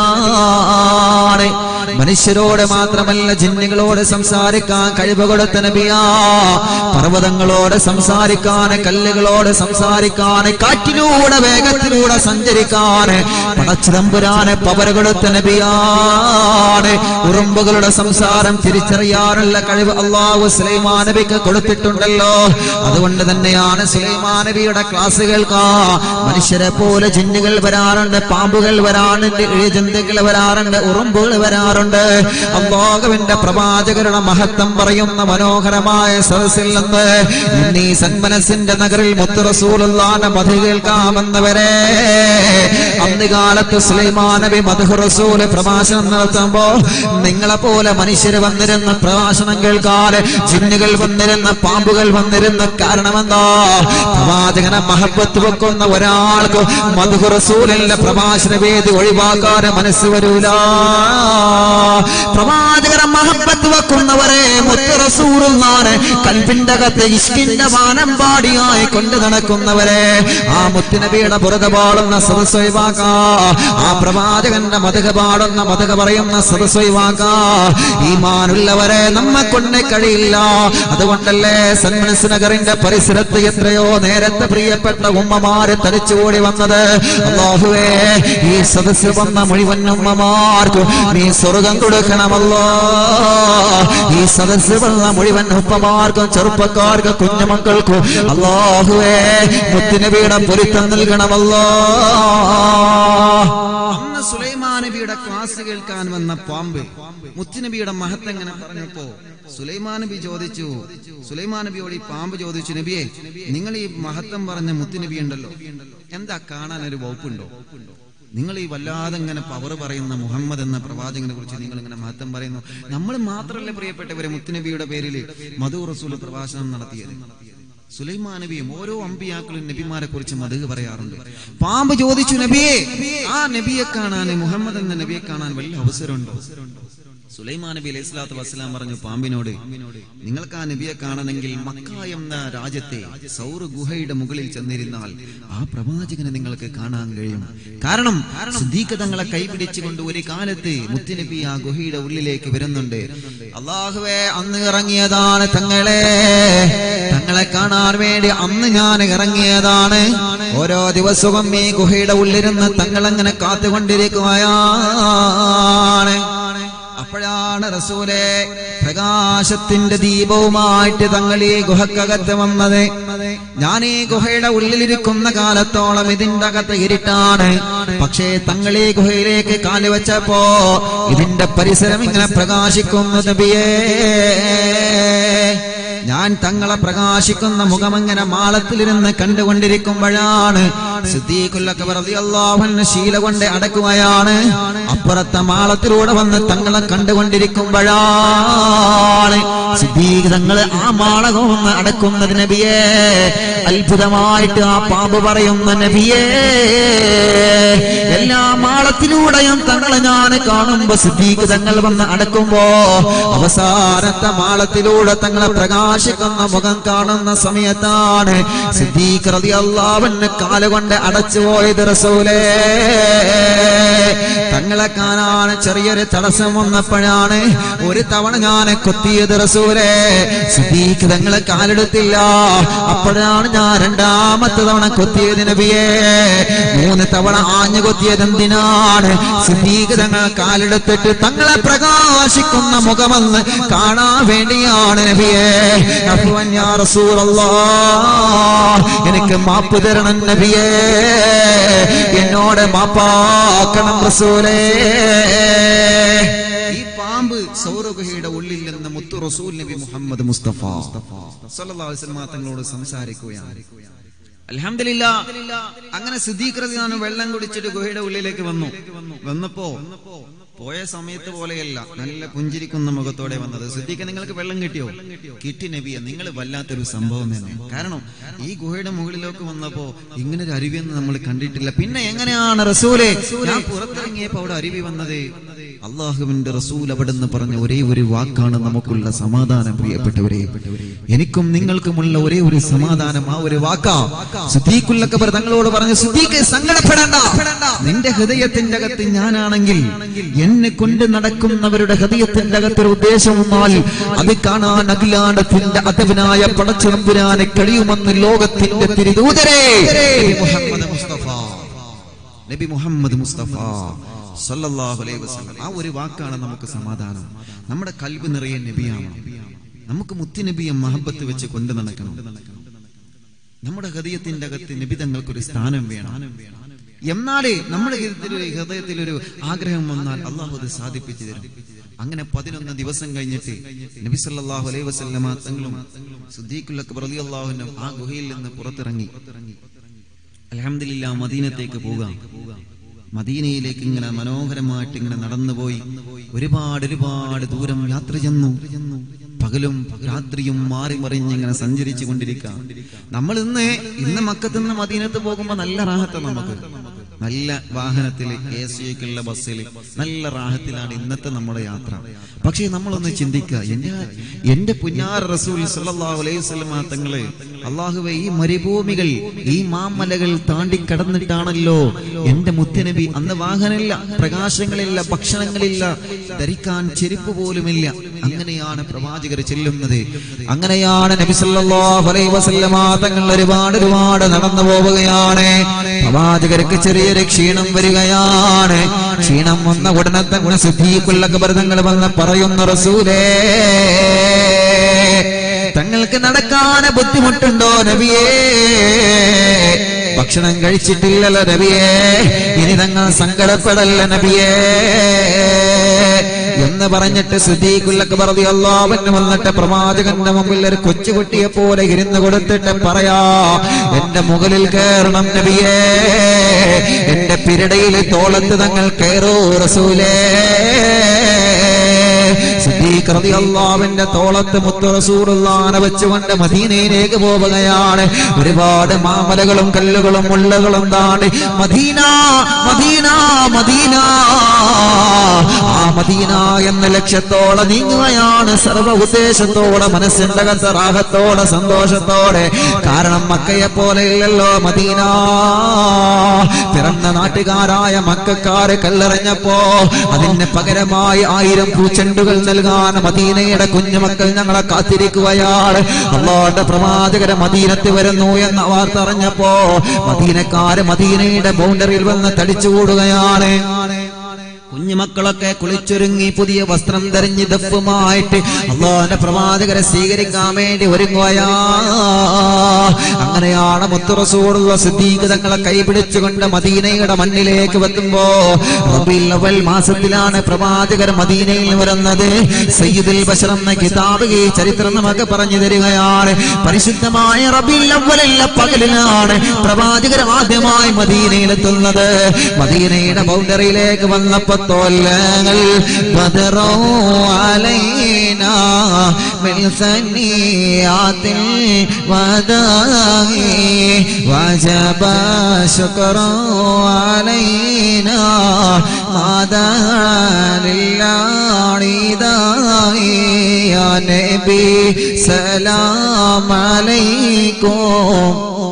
നബിയാണ്. മനുഷ്യരോട് മാത്രമല്ല ജിന്നുകളോട് സംസാരിക്കാൻ കഴിവ് കൊടുത്ത നബിയാ. പർവ്വതങ്ങളോട് സംസാരിക്കാൻ, കല്ലുകളോട് സംസാരിക്കാൻ, കാറ്റിലൂടെ വേഗത്തിലൂടെ സഞ്ചരിക്കാൻ പടച്ചതമ്പുരാനെ പവർ കൊടുത്ത നബിയാണ്. ഉറുമ്പുകളുടെ സംസാരം തിരിച്ചറിയാനുള്ള കഴിവ് അല്ലാഹു സുലൈമാൻ നബിക്ക് കൊടുത്തിട്ടുണ്ടല്ലോ. അതുകൊണ്ട് തന്നെയാണ് സുലൈമാൻ നബിയുടെ ക്ലാസ് കേൾക്കാൻ മനുഷ്യരെ പോലെ ജിന്നുകൾ വരാറുണ്ട്, പാമ്പുകൾ വരാറുണ്ട്, ഇഴജന്തുക്കൾ വരാറുണ്ട്, ഉറുമ്പുകൾ വരാറുണ്ട്. അല്ലാഹുവിന്റെ പ്രവാചകരുടെ മഹത്വം പറയുന്ന മനോഹരമായ സദസ്സിൽ നിന്ന് ഇന്നീ സന്മനസിന്റെ നഗറിൽ മുത്ത് റസൂലുള്ളാഹിന്റെ മധു കേൾക്കാമെന്നവരെ അന്ന് കാലത്ത് സുലൈമാൻ നബി മദ്ഹ് റസൂൽ പ്രഭാഷണം നടത്തുമ്പോ നിങ്ങളെ പോലെ മനുഷ്യർ വന്നിരുന്ന പ്രഭാഷണം കേൾക്കാൻ ജിന്നുകൾ വന്നിരുന്ന, പാമ്പുകൾ വന്നിരുന്ന കാരണമെന്താ? പ്രവാചകനെ മഹബത്ത് വെക്കുന്ന ഒരാൾക്ക് മദ്ഹ് റസൂലിന്റെ പ്രഭാഷണ വേദി ഒഴിവാക്കാൻ മനസ്സ് വരൂല. പ്രവാചകനെ മഹബത്ത് വെക്കുന്നവരെ മുത്ത് റസൂലുള്ളാഹിനെ കൽബിന്റെ അകത്ത് ഇഷ്കിന്റെ വാനമ്പാടിയായി കൊണ്ട് നടക്കുന്നവരെ ആ മുത്തുനബിയുടെ ബുറദ പാടുന്ന സദസ്സ് ഒഴിവാക്കാ, ആ പ്രവാചകന്റെ മദ്ഹ് പാടുന്ന മദ്ഹ് പറയുന്ന സദസ്സ് ഒഴിവാക്കാ. ഈമാനുള്ളവരെ നമ്മെ കൊണ്ട് കഴിയില്ല. അതുകൊണ്ടല്ലേ സന്മനസ് നഗറിന്റെ പരിസരത്ത് എത്രയോ നേരത്തെ പ്രിയപ്പെട്ട ഉമ്മമാര് തടിച്ചുകൂടി വന്നത്. അല്ലാഹുവേ, ഈ സദസ്സ് വന്ന മുഴുവൻ ഉമ്മമാർക്ക് നീ സ്വർഗം കൊടുക്കണമല്ലോ. ഈ സദസ്സ് വന്ന മുഴുവൻ ഉപ്പമാർക്കും ചെറുപ്പക്കാർക്കും കുഞ്ഞുമക്കൾക്കും അല്ലാഹുവേ മുത്തുനബിയുടെ പൊരുത്തം നൽകണമല്ലോ. അന്ന് സുലൈമാൻ നബിയുടെ ക്ലാസ് കേൾക്കാൻ വന്ന പാമ്പ് മുത്തുനബിയുടെ മഹത്വം എങ്ങനെ പറഞ്ഞപ്പോ സുലൈമാൻ നബി ചോദിച്ചു, സുലൈമാൻ നബിയോട് ഈ പാമ്പ് ചോദിച്ചു, നബിയെ, നിങ്ങൾ ഈ മഹത്വം പറഞ്ഞ മുത്തുനബി ഉണ്ടല്ലോ, എന്താ കാണാൻ ഒരു വകുപ്പുണ്ടോ? നിങ്ങൾ ഈ വല്ലാതെ ഇങ്ങനെ പവർ പറയുന്ന മുഹമ്മദ് എന്ന പ്രവാചകനെ കുറിച്ച് നിങ്ങൾ ഇങ്ങനെ മഹത്വം പറയുന്നു. നമ്മൾ മാത്രമല്ല പ്രിയപ്പെട്ടവരെ മുത്തുനബിയുടെ പേരിൽ മധു റസൂൽ പ്രഭാഷണം നടത്തിയത്. സുലൈമാൻ നബിയും ഓരോ അമ്പിയാക്കളും നബിമാരെ കുറിച്ച് മദ്ഹ് പറയാറുണ്ട്. പാമ്പ് ചോദിച്ചു, നബിയെ, ആ നബിയെ കാണാൻ, മുഹമ്മദ് എന്ന നബിയെ കാണാൻ വല്ല അവസരമുണ്ടോ? സുലൈമാൻ നബി അലൈഹി സ്വലാത്തു വസ്സലാം പറഞ്ഞു പാമ്പിനോട്, നിങ്ങൾക്ക് ആ നബിയെ കാണണമെങ്കിൽ മക്ക എന്ന രാജ്യത്തെ സൗർ ഗുഹയുടെ മുകളിൽ ചെന്നിരുന്നാൽ ആ പ്രവാചകനെ നിങ്ങൾക്ക് കാണാൻ കഴിയും. കാരണം സിദ്ദീഖ് തങ്ങളെ കൈപിടിച്ചുകൊണ്ട് ഒരു കാലത്ത് മുത്തുനബി ആ ഗുഹയുടെ ഉള്ളിലേക്ക് വരുന്നുണ്ട്. അല്ലാഹുവേ, അന്ന് ഇറങ്ങിയതാണ് തങ്ങളെ കാണാൻ വേണ്ടി അന്ന് ഞാൻ ഇറങ്ങിയതാണ്. ഓരോ ദിവസവും ഈ ഗുഹയുടെ ഉള്ളിരുന്ന് തങ്ങളങ്ങനെ കാത്തുകൊണ്ടിരിക്കുകയാണ്. അപ്പോഴാണ് റസൂലേ പ്രകാശത്തിന്റെ ദീപവുമായിട്ട് തങ്ങൾ ഈ ഗുഹക്കകത്ത് വന്നത്. ഞാൻ ഈ ഗുഹയുടെ ഉള്ളിലിരിക്കുന്ന കാലത്തോളം ഇതിന്റെ അകത്ത് ഇരുട്ടാണ്. പക്ഷേ തങ്ങൾ ഈ ഗുഹയിലേക്ക് കാല് വെച്ചപ്പോ ഇതിന്റെ പരിസരം ഇങ്ങനെ പ്രകാശിക്കുന്നു. നബിയേ, ഞാൻ തങ്ങളെ പ്രകാശിക്കുന്ന മുഖമങ്ങനെ മാളത്തിലിരുന്ന് കണ്ടുകൊണ്ടിരിക്കുമ്പോഴാണ് സിദ്ദീഖുൽ അക്ബർ റളിയല്ലാഹു അൻഹു ശീല കൊണ്ട് അടക്കുകയാണ്. അപ്പുറത്തെ മാളത്തിലൂടെ വന്ന് തങ്ങളെ കണ്ടുകൊണ്ടിരിക്കുമ്പോഴാണ് സിദ്ദീഖ് തങ്ങളെ ആ മാളകം ഒന്ന് അടക്കുന്നത് നബിയേ. അത്ഭുതമായിട്ട് ആ പാമ്പ് പറയുന്ന നബിയേ, എല്ലാ മാളത്തിലൂടെയും തങ്ങളെ ഞാൻ കാണുമ്പോ സിദ്ദീഖ് തങ്ങൾ വന്ന് അടക്കുമ്പോ അവസാനത്തെ മാളത്തിലൂടെ തങ്ങളെ പ്രകാശിക്കുന്ന മുഖം കാണുന്ന സമയത്താണ് സിദ്ദീഖ് റളിയല്ലാഹു അൻഹു കാലുകൊണ്ട് അടച്ചുപോയത്. റസൂലേ, തങ്ങളെ കാണാൻ ചെറിയൊരു തടസ്സം വന്നപ്പോഴാണ് ഒരു തവണ ഞാൻ കൊത്തിയത്. റസൂലേ, സിദ്ദീഖ് തങ്ങളെ കാലെടുത്തില്ല. അപ്പോഴാണ് ഞാൻ രണ്ടാമത്തെ തവണ കൊത്തിയത് നബിയേ. 3 തവണ ആഞ്ഞു കൊത്തിയത് എന്തിനാണ്? സിദ്ദീഖ് തങ്ങൾ കാലെടുത്തിട്ട് തങ്ങളെ പ്രകാശിക്കുന്ന മുഖമെന്ന് കാണാൻ വേണ്ടിയാണ് നബിയേ. അഫ്വൻ യാ റസൂലല്ലാഹ്, എനിക്ക് മാപ്പ് തരണം നബിയേ, എന്നോട് മാപ്പാക്കണം റസൂലേ. ഈ പാമ്പ് സൗരഗുഹയുടെ ഉള്ളിൽ നിന്ന് മുത്തു റസൂൽ നബി മുഹമ്മദ് മുസ്തഫ സല്ലല്ലാഹു അലൈഹി വസല്ലം തങ്ങളോട് സംസാരിക്കുകയാണ്. അൽഹംദുലില്ലാഹ്, അങ്ങനെ സിദ്ദീഖ് റളിയല്ലാഹു അൻഹു വെള്ളം കുടിച്ചിട്ട് ഗുഹയുടെ ഉള്ളിലേക്ക് വന്നപ്പോ പോയ സമയത്ത് പോലെയല്ല, നല്ല പുഞ്ചിരിക്കുന്ന മുഖത്തോടെ വന്നത്. സിദ്ദീഖ്, നിങ്ങൾക്ക് വെള്ളം കിട്ടിയോ? കിട്ടി നബിയെ. നിങ്ങൾ വല്ലാത്തൊരു സംഭവം തന്നെ. കാരണം ഈ ഗുഹയുടെ മുകളിലേക്ക് വന്നപ്പോ ഇങ്ങനൊരു അരുവിയൊന്നും നമ്മൾ കണ്ടിട്ടില്ല. പിന്നെ എങ്ങനെയാണ് റസൂലേ ഞാൻ പുറത്തിറങ്ങിയപ്പോ അവിടെ അരുവി വന്നത്? അള്ളാഹുവിന്റെ റസൂൽ അവിടുന്ന് പറഞ്ഞ ഒരേ ഒരു വാക്കാണ് നമുക്കുള്ള സമാധാനം. പ്രിയപ്പെട്ടവരെ, എനിക്കും നിങ്ങൾക്കുമുള്ള ഒരേ ഒരു സമാധാനം ആ ഒരു വാക്കാ. സിദ്ദീഖുൽ അക്ബർ തങ്ങളോട് പറഞ്ഞു, സിദ്ദീഖേ സങ്കടപ്പെടണ്ട, നിന്റെ ഹൃദയത്തിന്റെ അകത്ത് ഞാനാണെങ്കിൽ എന്നെ കൊണ്ട് നടക്കുന്നവരുടെ ഹൃദയത്തിന്റെ അകത്തൊരു ഉദ്ദേശം വന്നാൽ അത് കാണാൻ അഖിലാണ്ടത്തിന്റെ അതവനായ പടച്ചതമ്പുരാനെ കഴിയുമെന്ന് ലോകത്തിന്റെ തിരുദൂതരേ നബി മുഹമ്മദ് മുസ്തഫ സല്ലല്ലാഹു അലൈഹി വസല്ലം. ആ ഒരു വാക്കാണ് നമുക്ക് സമാധാനം. നമ്മുടെ കൽബ് നിറയെ നബിയാണ്. നമുക്ക് മുത്തുനബിയെ മഹബത്ത് വെച്ച് കൊണ്ടു നടക്കണം. നമ്മുടെ ഹൃദയത്തിന്റെ അകത്ത് നബി തങ്ങൾക്കൊരു സ്ഥാനം വേണം. എന്നാലേ നമ്മുടെ ഹൃദയത്തിൽ ഒരു ആഗ്രഹം വന്നാൽ അള്ളാഹു അത് സാധിപ്പിച്ചു തരും. അങ്ങനെ 11 ദിവസം കഴിഞ്ഞിട്ട് നബി സല്ലല്ലാഹു അലൈഹി വസല്ലമ തങ്ങളും സിദ്ദീഖുൽ അക്ബർ റളിയല്ലാഹു അൻഹു ആ ഗുഹയിൽ നിന്ന് പുറത്തിറങ്ങി അൽഹംദുലില്ലാഹ് മദീനത്തേക്ക് പോകാം. മദീനയിലേക്ക് ഇങ്ങനെ മനോഹരമായിട്ട് ഇങ്ങനെ നടന്നുപോയി ഒരുപാട് ദൂരം യാത്ര ചെന്നു. പകലും രാത്രിയും മാറി മറിഞ്ഞിങ്ങനെ സഞ്ചരിച്ചു കൊണ്ടിരിക്കാം. നമ്മൾ ഇന്ന് മക്കത്ത് നിന്ന് മദീനത്ത് പോകുമ്പോ നല്ല റാഹത്ത്, നമുക്ക് നല്ല വാഹനത്തിൽ AC-യൊക്കെയുള്ള ബസ്സിൽ നല്ല റാഹത്തിലാണ് ഇന്നത്തെ നമ്മുടെ യാത്ര. പക്ഷേ നമ്മളൊന്ന് ചിന്തിക്കുക, എന്റെ പുന്നാർ റസൂൽ സല്ലല്ലാഹു അലൈഹി വസല്ലം തങ്ങള് അല്ലാഹുവേ ഈ മരുഭൂമികൾ ഈ മാമലകൾ താണ്ടി കടന്നിട്ടാണല്ലോ എന്റെ മുത്തുനബി. അന്ന് വാഹനമില്ല, പ്രകാശങ്ങളില്ല, ഭക്ഷണങ്ങളില്ല, ധരിക്കാൻ ചെരുപ്പ് പോലുമില്ല. അങ്ങനെയാണ് പ്രവാചകർ ചെല്ലുന്നത്. അങ്ങനെയാണ് നബി സല്ലല്ലാഹു അലൈഹി വസല്ലം തങ്ങൾ ഒരുപാട് നടന്നു പോവുകയാണ്. പ്രവാചകർക്ക് ചെറിയൊരു ക്ഷീണം വരികയാണ്. ക്ഷീണം വന്ന ഉടനെ തന്നെ സിദ്ദീഖുൽ അക്ബർ തങ്ങൾ വന്ന് പറയുന്നു, റസൂലേ തങ്ങൾക്ക് നടക്കാൻ ബുദ്ധിമുട്ടുണ്ടോ നബിയേ? ഭക്ഷണം കഴിച്ചിട്ടില്ലല്ലോ നബിയേ, ഇനി തങ്ങൾ സങ്കടപ്പെടല്ല നബിയേ എന്ന് പറഞ്ഞിട്ട് സിദ്ദീഖുൽ അക്ബർ റളിയല്ലാഹു അൻഹു വന്നിട്ട് പ്രവാചകന്റെ മുമ്പിൽ ഒരു കൊച്ചുകുട്ടിയെ പോലെ ഇരുന്ന് കൊടുത്തിട്ട് പറയാ, എന്റെ മുകളിൽ കയറണം നബിയേ, എന്റെ പിരടയിൽ തോളത്ത് തങ്ങൾ കയറൂ റസൂലേ. സിദ്ദീഖ് റളിയല്ലാഹുവിന്റെ തോളത്ത് മുത്തു റസൂലുള്ളാഹിനെ വെച്ചുകൊണ്ട് മദീനയിലേക്ക് പോവുകയാണ്. ഒരുപാട് മാമലകളും കല്ലുകളും മുള്ളുകളും താണ്ടി മദീന മദീന മദീന ആ മദീന എന്ന ലക്ഷ്യത്തോടെ നീങ്ങുകയാണ്. സർവ്വ ഉദ്ദേശത്തോടെ, മനസ്സിന്റെ അകത്ത് റാഹത്തോടെ, സന്തോഷത്തോടെ. കാരണം മക്കയെ പോലെ ഇല്ലല്ലോ മദീന. പിറന്ന നാട്ടുകാരായ മക്കക്കാര് കല്ലെറിഞ്ഞപ്പോ അതിന് പകരമായി 1000 പൂച്ചെണ്ടുകൾ നൽകാൻ മദീനയുടെ കുഞ്ഞുമക്കൾ ഞങ്ങളെ കാത്തിരിക്കുകയാണ്. അല്ലാഹുവിന്റെ പ്രവാചകരെ മദീനത്ത് വരുന്നു എന്ന വാർത്ത അറിഞ്ഞപ്പോ മദീനക്കാര് മദീനയുടെ ബൗണ്ടറിയിൽ വന്ന് തടിച്ചുകൂടുകയാണ്. കുഞ്ഞുമക്കളൊക്കെ കുളിച്ചൊരുങ്ങി പുതിയ വസ്ത്രം ധരിഞ്ഞ് ദഫുമായിട്ട് അല്ലാഹുവിന്റെ പ്രവാചകരെ സ്വീകരിക്കാൻ വേണ്ടി ഒരുങ്ങുകയാ. അങ്ങനെയാണ് മുത്തു റസൂലുള്ളാഹി സിദ്ദീഖ് തങ്ങളെ കൈപിടിച്ചുകൊണ്ട് മദീനയുടെ മണ്ണിലേക്ക് എത്തുമ്പോ റബീഉൽ അവ്വൽ മാസത്തിലാണ് പ്രവാചകർ മദീനയിൽ വരുന്നത്. സയ്യിദുൽ ബശർ എന്ന കിതാബ് ഈ ചരിത്രം നമുക്ക് പറഞ്ഞു തരികയാണ്. പരിശുദ്ധമായ റബീഉൽ അവ്വലിലെ പകലിലാണ് പ്രവാചകർ ആദ്യമായി മദീനയിലെത്തുന്നത്. മദീനയുടെ ബൗണ്ടറിയിലേക്ക് വന്നപ്പോ طلع البدر علينا من ثنيات الوداع وجب الشكر علينا ماذا لله ردائي يا نبي سلام عليكم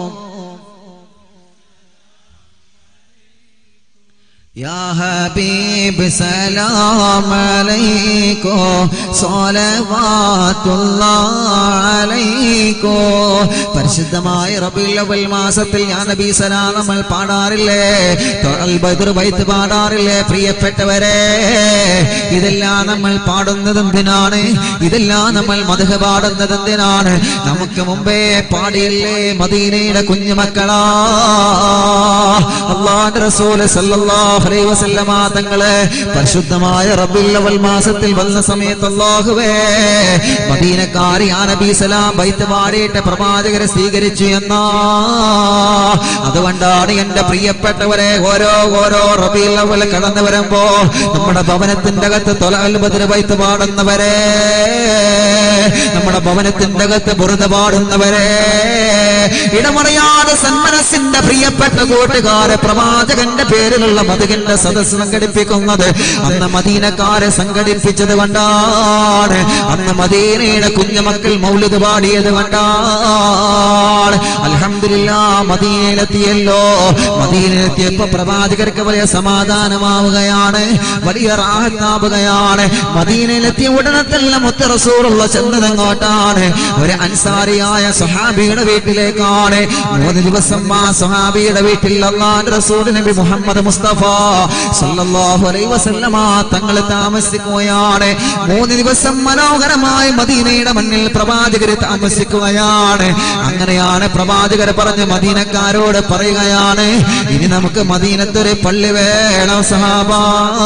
يا حبيب سلام عليكم صلوات الله عليكم പരിശുദ്ധമായ റബീഉൽ അവ്വൽ മാസത്തിൽ യാ നബി സലാം നമ്മൾ പാടാറില്ലേ തൊൽ ബദർ ബൈത്ത് പാടാറില്ലേ പ്രിയപ്പെട്ടവരെ ഇതെല്ലാം നമ്മൾ പാടുന്നത് എന്തിനാണ് ഇതെല്ലാം നമ്മൾ മദ്ഹ് പാടുന്നത് എന്തിനാണ് നമുക്ക് മുമ്പേ പാടിയില്ലേ മദീനയുടെ കുഞ്ഞുമക്കളാ അല്ലാഹുവിന്റെ റസൂൽ സല്ലല്ലാഹു അലൈഹി വസല്ലമ തങ്ങളെ പരിശുദ്ധമായ റബീഉൽ അവ്വൽ മാസത്തിൽ വന്ന സമയത്ത് അല്ലാഹുവേ മദീനക്കാരി യാ നബി സലാം ബൈത്ത് പാടിയിട്ട് പ്രവാചകരെ സ്വീകരിച്ചു എന്നാ അതുകൊണ്ടാണ് എന്റെ പ്രിയപ്പെട്ടവരെ ഓരോ റബീഉൽ അവ്വൽ കടന്നു വരുമ്പോ നമ്മുടെ ഭവനത്തിന്റെ അകത്ത് തൊലഅൽ ബദർ ബൈത്ത് പാടുന്നവരെ നമ്മുടെ ഭവനത്തിന്റെ അകത്ത് ബുർദ പാടുന്നവരെ ഇടമറിയാതെ സന്മനസ്സിന്റെ പ്രിയപ്പെട്ട കൂട്ടുകാരെ പ്രവാചകന്റെ പേരിലുള്ള മദ്ഹിന്റെ സദസ്സ് സംഘടിപ്പിക്കുന്നത് അന്ന് മദീനക്കാരെ സംഘടിപ്പിച്ചത് കൊണ്ടാണ് അന്ന് മദീനയുടെ കുഞ്ഞുമക്കൾ മൗലിദ് പാടിയത് കൊണ്ടാണ് അൽഹംദുലില്ലാഹ് മദീനയിലെത്തിയല്ലോ മദീനയിലെത്തിയപ്പോ പ്രവാചകർക്ക് വലിയ സമാധാനമാവുകയാണ് വലിയ റാഹത്താവുകയാണ് മദീനയിലെത്തിയ ഉടനെ തന്നെ മുത്ത് റസൂലുള്ള ചെന്നതെങ്ങോട്ടാണ് ഒരു അൻസാരിയായ സ്വഹാബിയുടെ വീട്ടിലേക്കാണ് 3 ദിവസം ആ സ്വഹാബിയുടെ വീട്ടിൽ അല്ലാഹുവിന്റെ റസൂൽ നബി മുഹമ്മദ് മുസ്തഫ സല്ലല്ലാഹു അലൈഹി വസല്ലമ തങ്ങൾ താമസിക്കുകയാണ് 3 ദിവസം മനോഹരമായ മദീനയുടെ മണ്ണിൽ പ്രവാചകർ താമസിക്കുകയാണ് അങ്ങനെയാണ് പ്രവാചകർ പറഞ്ഞ് മദീനക്കാരോട് പറയുകയാണ് ഇനി നമുക്ക് മദീനത്തൊരു പള്ളി വേണം സഹാബാ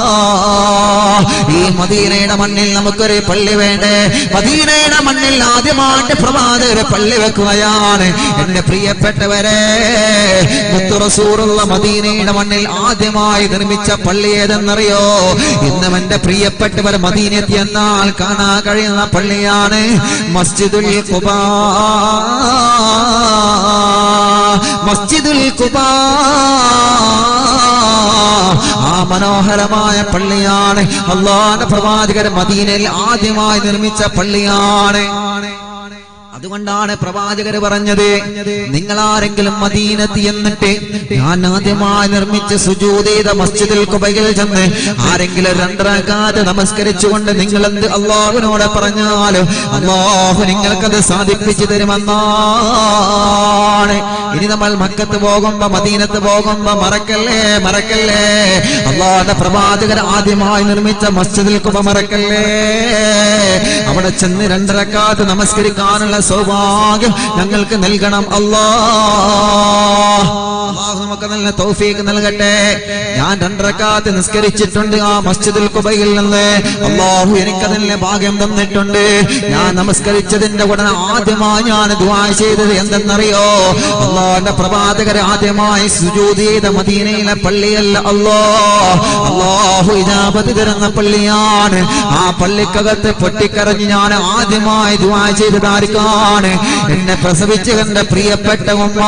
ഈ മദീനയുടെ മണ്ണിൽ നമുക്കൊരു പള്ളി വേണ്ടേ മദീനയുടെ മണ്ണിൽ ആദ്യമായിട്ട് പ്രവാചകർ പള്ളി വെക്കുകയാണ് എന്റെ പ്രിയപ്പെട്ടവരെ മുത്ത് റസൂലുള്ള മദീനയുടെ മണ്ണിൽ ആദ്യമായി നിർമ്മിച്ച പള്ളി ഏതെന്നറിയോ ഇന്നും എന്റെ പ്രിയപ്പെട്ടവർ മദീനയെത്തി എന്നാൽ കാണാൻ കഴിയുന്ന പള്ളിയാണ് മസ്ജിദുൽ ഖുബാ മസ്ജിദുൽ ഖുബാ ആ മനോഹരമായ പള്ളിയാണ് അല്ലാഹുവിന്റെ പ്രവാചകർ മദീനയിൽ ആദ്യമായി നിർമ്മിച്ച പള്ളിയാണ് അതുകൊണ്ടാണ് പ്രവാചകർ പറഞ്ഞത് നിങ്ങൾ ആരെങ്കിലും മദീനത്ത് എന്നിട്ട് ഞാൻ ആദ്യമായി നിർമ്മിച്ച് സുജൂദ് ചെയ്ത മസ്ജിദുൽ ഖുബയിൽ ചെന്ന് ആരെങ്കിലും 2 റക്അത്ത് നമസ്കരിച്ചുകൊണ്ട് നിങ്ങൾ എന്ത് അല്ലാഹുവിനോട് പറഞ്ഞാലും അല്ലാഹു നിങ്ങൾക്കത് സാധിപ്പിച്ചു തരുമെന്നാണ് ഇനി നമ്മൾ മക്കത്ത് പോകുമ്പോ മദീനത്ത് പോകുമ്പോ മറക്കല്ലേ അല്ലാഹുവിന്റെ പ്രവാചകർ ആദ്യമായി നിർമ്മിച്ച മസ്ജിദുൽ ഖുബ മറക്കല്ലേ അവിടെ ചെന്ന് 2 റക്അത്ത് നമസ്കരിക്കാനുള്ള സൗഭാഗ്യം ഞങ്ങൾക്ക് നൽകണം അല്ലാഹ് നമുക്ക് നല്ല തൗഫീഖ് നൽകട്ടെ ഞാൻ 2 റക്അത്ത് നിസ്കരിച്ചിട്ടുണ്ട് ആ മസ്ജിദുൽ ഖുബയിൽ നിന്ന് അല്ലാഹു എനിക്കതിന്റെ ഭാഗ്യം തന്നിട്ടുണ്ട് ഞാൻ നമസ്കരിച്ചതിന്റെ ഉടനെ ആദ്യമായി ഞാൻ ദുആ ചെയ്തത് എന്തെന്നറിയോ അല്ലാഹുവിന്റെ പ്രവാചകർ ആദ്യമായി സുജൂദ് ചെയ്ത മദീനയിലെ പള്ളിയല്ല അല്ലാഹു ഇജാബത്ത് തരുന്ന പള്ളിയാണ് ആ പള്ളിക്കകത്ത് പൊട്ടിക്കരഞ്ഞ് ഞാൻ ആദ്യമായി ദുആ ചെയ്തതാർക്കാണ് എന്നെ പ്രസവിച്ച് എന്റെ പ്രിയപ്പെട്ട ഉമ്മ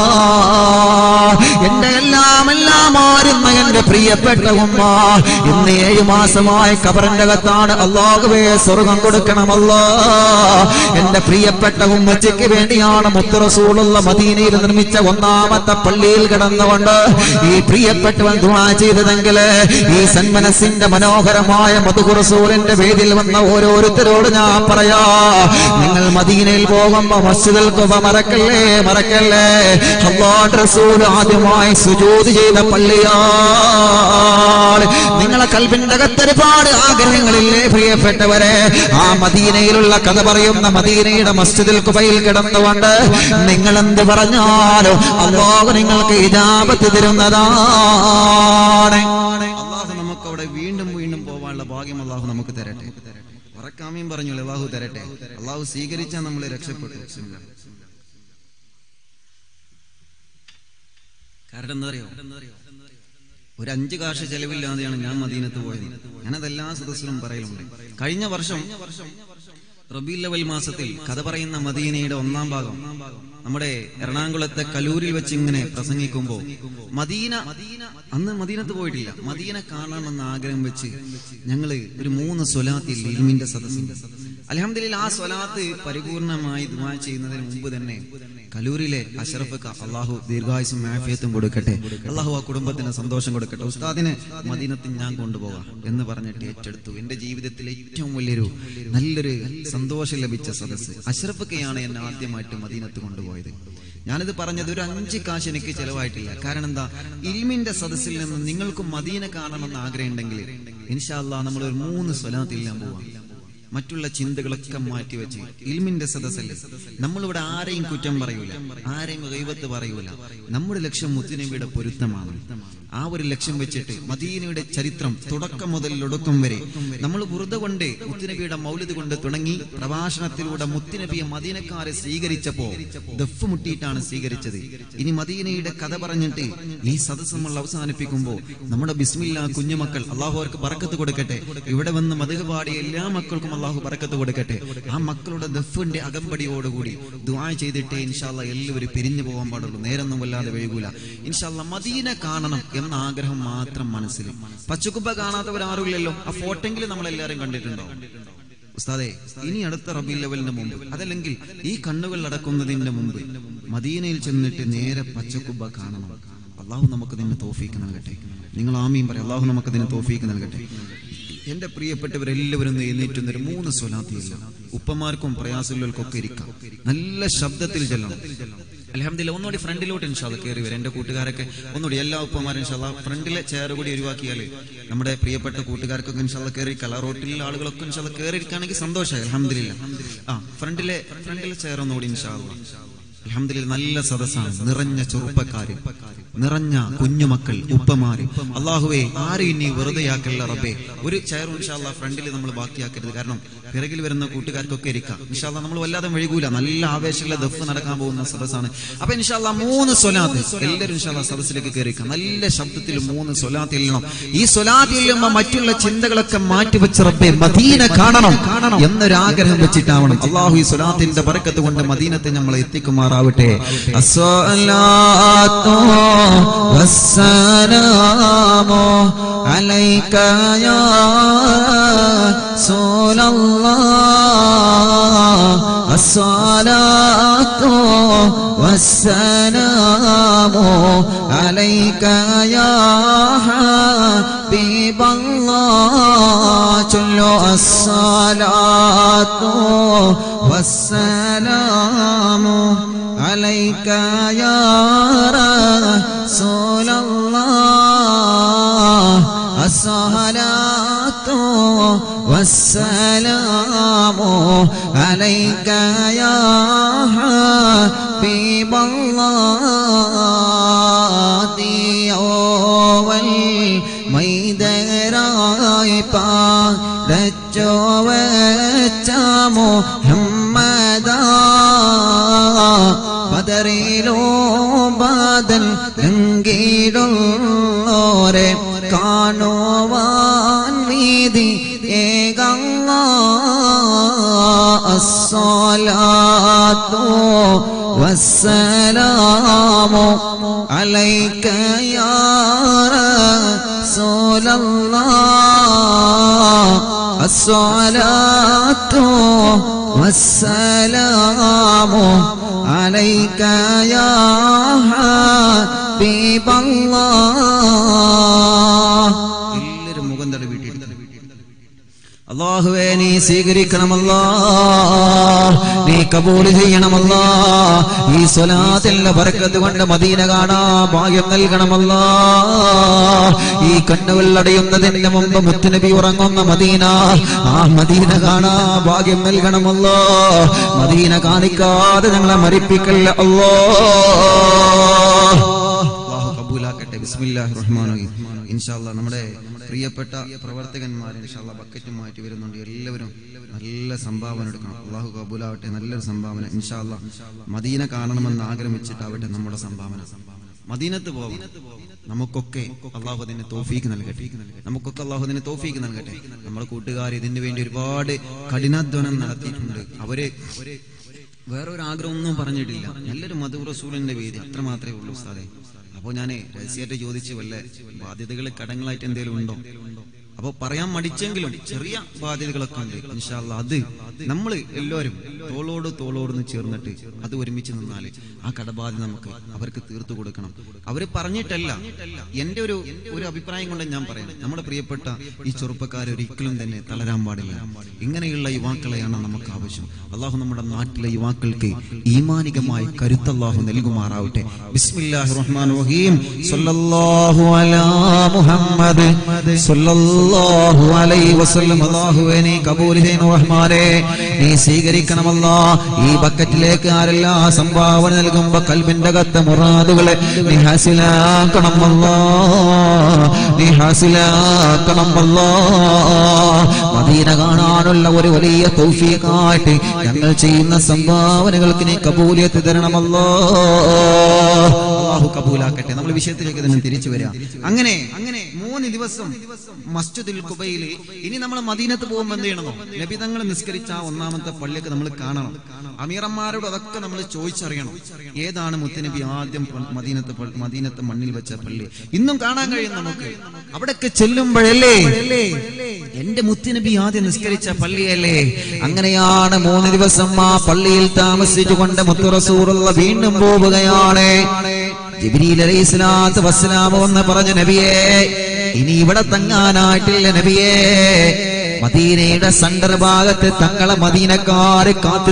എന്റെ എല്ലാം ആരുന്ന എന്റെ പ്രിയപ്പെട്ട ഉമ്മ ഇന്ന് 7 മാസമായി ഖബറിന്റെ അകത്താണ് അല്ലാഹുവേ സ്വർഗ്ഗം കൊടുക്കണമല്ലോ എന്റെ പ്രിയപ്പെട്ട ഉമ്മച്ചിക്ക് വേണ്ടിയാണ് മുത്ത് റസൂലുള്ള മദീനയിൽ നിർമ്മിച്ച 1ാമത്തെ പള്ളിയിൽ കിടന്നുകൊണ്ട് ഈ പ്രിയപ്പെട്ടവൻ ദുആ ചെയ്തതെങ്കിൽ ഈ സന്മനസ്സിന്റെ മനോഹരമായ മദ്ഹ് റസൂലിന്റെ വേദിയിൽ വന്ന ഓരോരുത്തരോട് ഞാൻ പറയാ നിങ്ങൾ മദീനയിൽ പോകുമ്പോ മസ്ജിദുൽ ഖുബ മറക്കല്ലേ അല്ലാഹുവിന്റെ റസൂൽ ആദ്യമായി സുജൂദ് ചെയ്ത പള്ളിയാണ് നിങ്ങളെ ഖൽബിന്റെ അകത്ത് ഒരുപാട് ആഗ്രഹങ്ങളില്ലേ പ്രിയപ്പെട്ടവരെ ആ മദീനയിലുള്ള കഥ പറയുന്ന മദീനയുടെ മസ്ജിദുൽ ഖുബയിൽ കിടന്നുകൊണ്ട് നിങ്ങൾ എന്ത് പറഞ്ഞാലും അല്ലാഹു നിങ്ങൾക്ക് ഇജാബത്ത് തരുന്നതാണ് അല്ലാഹു നമുക്ക് അവിടെ വീണ്ടും പോവാനുള്ള ഭാഗ്യം അല്ലാഹു നമുക്ക് തരട്ടെ ഉറക്കാമീൻ പറഞ്ഞു അല്ലാഹു തരട്ടെ അല്ലാഹു സ്വീകരിച്ചാൽ നമ്മൾ രക്ഷപ്പെട്ടു കാരണം എന്താ അറിയോ ഒരു 5 കാശ് ചെലവില്ലാതെയാണ് ഞാൻ മദീനത്ത് പോയത്. ഞാനതെല്ലാ സദസ്സിലും പറയലുണ്ട്. കഴിഞ്ഞ വർഷം റബീഉൽ അവ്വൽ മാസത്തിൽ കഥ പറയുന്ന മദീനയുടെ 1-ാം ഭാഗം നമ്മുടെ എറണാകുളത്തെ കലൂരിൽ വെച്ച് ഇങ്ങനെ പ്രസംഗിക്കുമ്പോൾ അന്ന് മദീനത്ത് പോയിട്ടില്ല, മദീന കാണണമെന്ന് ആഗ്രഹം വെച്ച് ഞങ്ങള് ഒരു 3 സ്വലാത്തിൽ ഇൽമിന്റെ സദസ്സിൽ അൽഹംദുലില്ലാഹ് ആ സ്വലാത്ത് പരിപൂർണമായി ദുആ ചെയ്യുന്നതിന് മുമ്പ് തന്നെ കലൂരിലെ അഷ്റഫ്ക്ക് അള്ളാഹു ദീർഘായുസ്സും ആഫിയത്തും കൊടുക്കട്ടെ, അള്ളാഹു ആ കുടുംബത്തിന് സന്തോഷം കൊടുക്കട്ടെ, ഉസ്താദിനെ മദീനത്തിൽ ഞാൻ കൊണ്ടുപോകാം എന്ന് പറഞ്ഞിട്ട് ഏറ്റെടുത്തു. എന്റെ ജീവിതത്തിലെ ഏറ്റവും വലിയൊരു നല്ലൊരു സന്തോഷം ലഭിച്ച സദസ്സ് അഷ്റഫ്ക്കയാണ് എന്നെ ആദ്യമായിട്ട് മദീനത്ത് കൊണ്ടുപോയത്. ഞാനിത് പറഞ്ഞത് ഒരു 5 കാശ് എനിക്ക് ചെലവായിട്ടില്ല. കാരണം എന്താ, ഇൽമിന്റെ സദസ്സിൽ നിന്ന് നിങ്ങൾക്ക് മദീന കാണണമെന്ന് ആഗ്രഹം ഉണ്ടെങ്കിൽ ഇൻഷാ അല്ലാഹ് നമ്മൾ ഒരു 3 സ്വലാത്തിൽ ഞാൻ പോവാം. മറ്റുള്ള ചിന്തകളൊക്കെ മാറ്റിവെച്ച് ഇൽമിന്റെ സദസ്സല്ലേ, നമ്മളിവിടെ ആരെയും കുറ്റം പറയൂല, ആരെയും ഗൈബത്ത് പറയൂല. നമ്മുടെ ലക്ഷ്യം മുത്തുനബിയുടെ പൊരുത്തമാണ്. ആ ഒരു ലക്ഷ്യം വെച്ചിട്ട് മദീനയുടെ ചരിത്രം തുടക്കം മുതൽ ഒടുക്കം വരെ നമ്മൾ ബുർദ കൊണ്ട് മുത്തുനബിയുടെ മൗലിദ് കൊണ്ട് തുടങ്ങി പ്രഭാഷണത്തിലൂടെ മുത്തുനബിയെ മദീനക്കാരെ സ്വീകരിച്ചപ്പോ ദഫ് മുട്ടിയിട്ടാണ് സ്വീകരിച്ചത്. ഇനി മദീനയുടെ കഥ പറഞ്ഞിട്ട് ഈ സദസ്സ് നമ്മൾ അവസാനിപ്പിക്കുമ്പോൾ നമ്മുടെ ബിസ്മില്ലാ കുഞ്ഞുമക്കൾ അള്ളാഹു അവർക്ക് ബറക്കത്ത് കൊടുക്കട്ടെ, ഇവിടെ വന്ന് മദ്ഹ് പാടിയ എല്ലാ മക്കൾക്കും അള്ളാഹു ബറക്കത്ത് കൊടുക്കട്ടെ. ആ മക്കളുടെ ദഫിന്റെ അകമ്പടിയോടുകൂടി ദുആ ചെയ്തിട്ടേ ഇൻഷാ അല്ലാഹ് എല്ലാവരും പിരിഞ്ഞു പോകാൻ പാടുള്ളൂ. നേരൊന്നും വല്ലാതെ വൈകൂല. ഇൻഷാ അല്ലാഹ് മദീന കാണണം എന്ന ആഗ്രഹം മാത്രം മനസ്സിൽ. പച്ചക്കുബ്ബ കാണാത്തവരാരുമില്ലല്ലോ, ആ ഫോട്ടോയെങ്കിലും നമ്മളെല്ലാരും കണ്ടിട്ടുണ്ടോ ഉസ്താദേ? ഇനി അടുത്ത റബീഉൽ അവ്വലിന് മുമ്പ്, അതല്ലെങ്കിൽ ഈ കണ്ണുകൾ അടക്കുന്നതിന്റെ മുമ്പ് മദീനയിൽ ചെന്നിട്ട് നേരെ പച്ചക്കുബ്ബ കാണണം. അള്ളാഹു നമുക്ക് ഇതിന് തൗഫീക്ക് നൽകട്ടെ. നിങ്ങൾ ആമീൻ പറയും. അള്ളാഹു നമുക്ക് ഇതിന് തൗഫീക്ക് നൽകട്ടെ. എന്റെ പ്രിയപ്പെട്ടവരെല്ലാവരും എഴുന്നേറ്റുന്ന ഒരു 3 സ്വലാത്തില്ല. ഉപ്പമാർക്കും പ്രയാസമുള്ളവർക്കൊക്കെ ഇരിക്കാം, നല്ല ശബ്ദത്തിൽ ചെല്ലണം. അൽഹംദുലില്ലാഹ് ഒന്നുകൂടി ഫ്രണ്ടിലോട്ട് ഇൻഷാ അല്ലാഹ് കയറി വരും. എന്റെ കൂട്ടുകാരൊക്കെ ഒന്നുകൂടി എല്ലാ ഉപ്പമാരും ഇൻഷാ അല്ലാഹ് ഫ്രണ്ടിലെ ചെയർ കൂടി ഒഴിവാക്കിയാൽ നമ്മുടെ പ്രിയപ്പെട്ട കൂട്ടുകാർക്കൊക്കെ ഇൻഷാ അല്ലാഹ് കയറിയിരിക്കാം. റോട്ടിലുള്ള ആളുകളൊക്കെ ഇൻഷാ അല്ലാഹ് കയറിയിരിക്കുകയാണെങ്കിൽ സന്തോഷമായി. അൽഹംദുലില്ലാഹ് ഫ്രണ്ടിലെ ചെയർ ഒന്നുകൂടി ഇൻഷാ അല്ലാഹ്. അൽഹംദുലില്ലാഹ് നല്ല സദസ്സാണ്, നിറഞ്ഞ ചെറുപ്പക്കാര്, നിറഞ്ഞ കുഞ്ഞുമക്കൾ, ഉപ്പമാര്. അള്ളാഹുവേ ആരും ഇനി വെറുതെയാക്കല്ല റബ്ബേ. ഒരു ചെയർ ഇൻഷാ അല്ലാഹ് ഫ്രണ്ടിൽ നമ്മൾ ബാക്കിയാക്കരുത്. കാരണം പിറകിൽ വരുന്ന കൂട്ടുകാർക്കൊക്കെ ഇരിക്കാം. ഇൻഷാ അല്ലാഹ് നമ്മൾ വല്ലാതെ വൈകൂല. നല്ല ആവേശമുള്ള ദഫ് നടക്കാൻ പോകുന്ന സദസ്സാണ്. അപ്പൊ ഇൻഷാ അല്ലാഹ് 3 സ്വലാത്ത് എല്ലാവരും ഇൻഷാ അല്ലാഹ് സദസ്സിലേക്ക് കയറിക്കാം. നല്ല ശബ്ദത്തിൽ 3 സ്വലാത്ത് ഇല്ലണം. ഈ സ്വലാത്ത് ഇല്ലുമ്പോ മറ്റുള്ള ചിന്തകളൊക്കെ മാറ്റിവെച്ച് റബ്ബേ മദീന കാണണം എന്നൊരാഗ്രഹം വെച്ചിട്ടാവണം. അള്ളാഹു ഈ സ്വലാത്തിന്റെ ബറക്കത്ത് കൊണ്ട് മദീനത്തെ നമ്മളെ എത്തിക്കുമാറാവട്ടെ. അസ്സലാത്തു വസ്സലാമു അലൈക യാ റസൂലല്ലാഹ്. അസ്സലാത്തു വസ്സലാമു അലൈക യാ ഹബീബല്ലാഹ്. ചൊല്ലു അസ്സലാത്തു വസ്സലാമു അലൈക യാ റസൂലല്ലാഹ്. അസ്സലാത്തു വസ്സലാമു അലൈക യാ ഹബീബല്ലാഹ്. ദിയോവൽ മൈദരായി പാടച്ചോ വെച്ച മുഹമ്മദാ. ബദറിലോ ബദൽ ലംഘിടുള്ളോരെ കാണുവാൻ വീതി ഏകല്ലാഹ്. അസ്സലാത്തു വസ്സലാമു അലൈക യാ റസൂലല്ലാഹ്. അസ്സലാത്തു വസ്സലാമു അലൈക യാ ഹബീബല്ലാഹ്. എല്ലാവരും മുഖം തടവിട്ടിരിക്കുന്നു. അല്ലാഹുവേ നീ സ്വീകരിക്കണമല്ലാ, നീ കബൂൽ ചെയ്യണമല്ലാ. ഈ സ്വലാത്തിന്റെ ബറക്കത്ത് കൊണ്ട് മദീന കാണാൻ ഭാഗ്യം നൽകണമല്ലാ. ഈ കണ്ണുകൾ അടയുന്നതിന് മുമ്പ് മുത്തുനബി ഉറങ്ങുന്ന മദീന, ആ മദീന കാണാൻ ഭാഗ്യം നൽകണമല്ലാ. മദീന കാണിക്കാതെ ഞങ്ങളെ മരിപ്പിക്കല്ല അല്ലാഹ്. അല്ലാഹു കബൂലാക്കട്ടെ. ബിസ്മില്ലാഹിർ റഹ്മാനിർ റഹീം. ഇൻഷാ അല്ലാഹ് നമ്മുടെ പ്രിയപ്പെട്ട പ്രവർത്തകന്മാർ ഇൻഷാ അല്ലാഹ് ബക്കറ്റ് മാറ്റി വരുന്നുണ്ട്. എല്ലാവരും നല്ല സംഭാവന എടുക്കണം. അല്ലാഹു കബൂലാവട്ടെ. നല്ലൊരു സംഭാവന ഇൻഷാ അല്ലാഹ്. മദീന കാണണമെന്ന് ആഗ്രഹിച്ചിട്ടാവട്ടെ നമ്മുടെ സംഭാവന. മദീനത്ത് പോകാം. നമുക്കൊക്കെ അള്ളാഹു അതിന് തൗഫീക്ക് നൽകട്ടെ. നമുക്കൊക്കെ അള്ളാഹു അതിന് തൗഫീക്ക് നൽകട്ടെ. നമ്മുടെ കൂട്ടുകാർ ഇതിനു വേണ്ടി ഒരുപാട് കഠിനാധ്വാനം നടത്തിയിട്ടുണ്ട്. അവര് വേറൊരു ആഗ്രഹമൊന്നും പറഞ്ഞിട്ടില്ല. നല്ലൊരു മദ് റസൂലിന്റെ വേദി അത്ര മാത്രമേ ഉള്ളൂ ഉസ്താദേ. അപ്പൊ ഞാൻ രഹസ്യമായിട്ട് ചോദിച്ചു, വല്ല ബാധ്യതകൾ കടങ്ങളായിട്ട് എന്തെങ്കിലും ഉണ്ടോ? അപ്പൊ പറയാൻ മടിച്ചെങ്കിലും ചെറിയ ബാധ്യതകളൊക്കെ ഉണ്ട്. ഇൻഷാ അല്ലാഹ് അത് നമ്മൾ എല്ലാവരും തോളോട് ചേർന്നിട്ട് അത് ഒരുമിച്ച് നിന്നാല് ആ കടബാധ്യത നമുക്ക് അവർക്ക് തീർത്തു കൊടുക്കണം. അവര് പറഞ്ഞിട്ടല്ല, എന്റെ ഒരു അഭിപ്രായം കൊണ്ട് ഞാൻ പറയാം. നമ്മുടെ പ്രിയപ്പെട്ട ഈ ചെറുപ്പക്കാർ ഒരിക്കലും തന്നെ തളരാൻ പാടില്ല. ഇങ്ങനെയുള്ള യുവാക്കളെയാണ് നമുക്ക് ആവശ്യം. അള്ളാഹു നമ്മുടെ നാട്ടിലെ യുവാക്കൾക്ക് ഈമാനികമായി കരുത്ത് അള്ളാഹു നൽകുമാറാവട്ടെ. ബിസ്മില്ലാഹിർ റഹ്മാനിർ റഹീം. സല്ലല്ലാഹു അലാ മുഹമ്മദ് സല്ലല്ലാഹു അലൈഹി വസല്ലം. അല്ലാഹുവേ നീ കബൂൽ ചെയ്യണം റഹ്മാനേ, നീ സ്വീകരിക്കണം അല്ലാഹ്. ഈ ബക്കറ്റിലേക്ക് ആരെല്ലാം സംഭാവന നൽകുമ്പോ കൽബിന്റെ അകത്തെ മുറാദുകളെ നീ ഹാസിലാക്കണം അല്ലാഹ്, നീ ഹാസിലാക്കണം അല്ലാഹ്. മദീന കാണാനുള്ള ഒരു വലിയ തൗഫീഖായിട്ട് ഞങ്ങൾ ചെയ്യുന്ന സംഭാവനകൾക്ക് നീ കബൂലിയത്ത് തരണം അല്ലാഹ്. അല്ലാഹു കബൂലാക്കട്ടെ. നമ്മൾ വിഷയത്തിലേക്ക് തന്നെ തിരിച്ചു വരാം. അങ്ങനെ 3 ദിവസം മസ്ജിദുൽ ഖുബൈല്. ഇനി നമ്മൾ മദീനത്ത് പോകുമ്പോൾ എന്ത് ചെയ്യണമോ? നബി തങ്ങൾ നിസ്കരിച്ച ഒന്നാമത്തെ പള്ളിയൊക്കെ നമ്മൾ കാണണം. അമീറന്മാരോട് അതൊക്കെ നമ്മൾ ചോദിച്ചറിയണം. ഏതാണ് മുത്തുനബി ആദ്യം മദീനത്തെ മണ്ണിൽ വെച്ച പള്ളി? ഇന്നും കാണാൻ കഴിയും നമുക്ക്. അവിടൊക്കെ ചെല്ലുമ്പോഴല്ലേ എന്റെ മുത്തുനബി ആദ്യം നിസ്കരിച്ച പള്ളിയല്ലേ? അങ്ങനെയാണ് 3 ദിവസം ആ പള്ളിയിൽ താമസിച്ചുകൊണ്ട് മുത്തു റസൂലുള്ളാഹി വീണ്ടും പോവുകയാണ്. ജിബ്രീൽ അലൈഹിസ്സലാത്തു വസ്സലാം വന്ന് പറഞ്ഞു, നബിയേ ഇനി ഇവിടെ തങ്ങാനായിട്ടില്ല നബിയേ. മദീനയുടെ സെന്റർ ഭാഗത്ത് തങ്ങളെ മദീനക്കാര് കാത്തു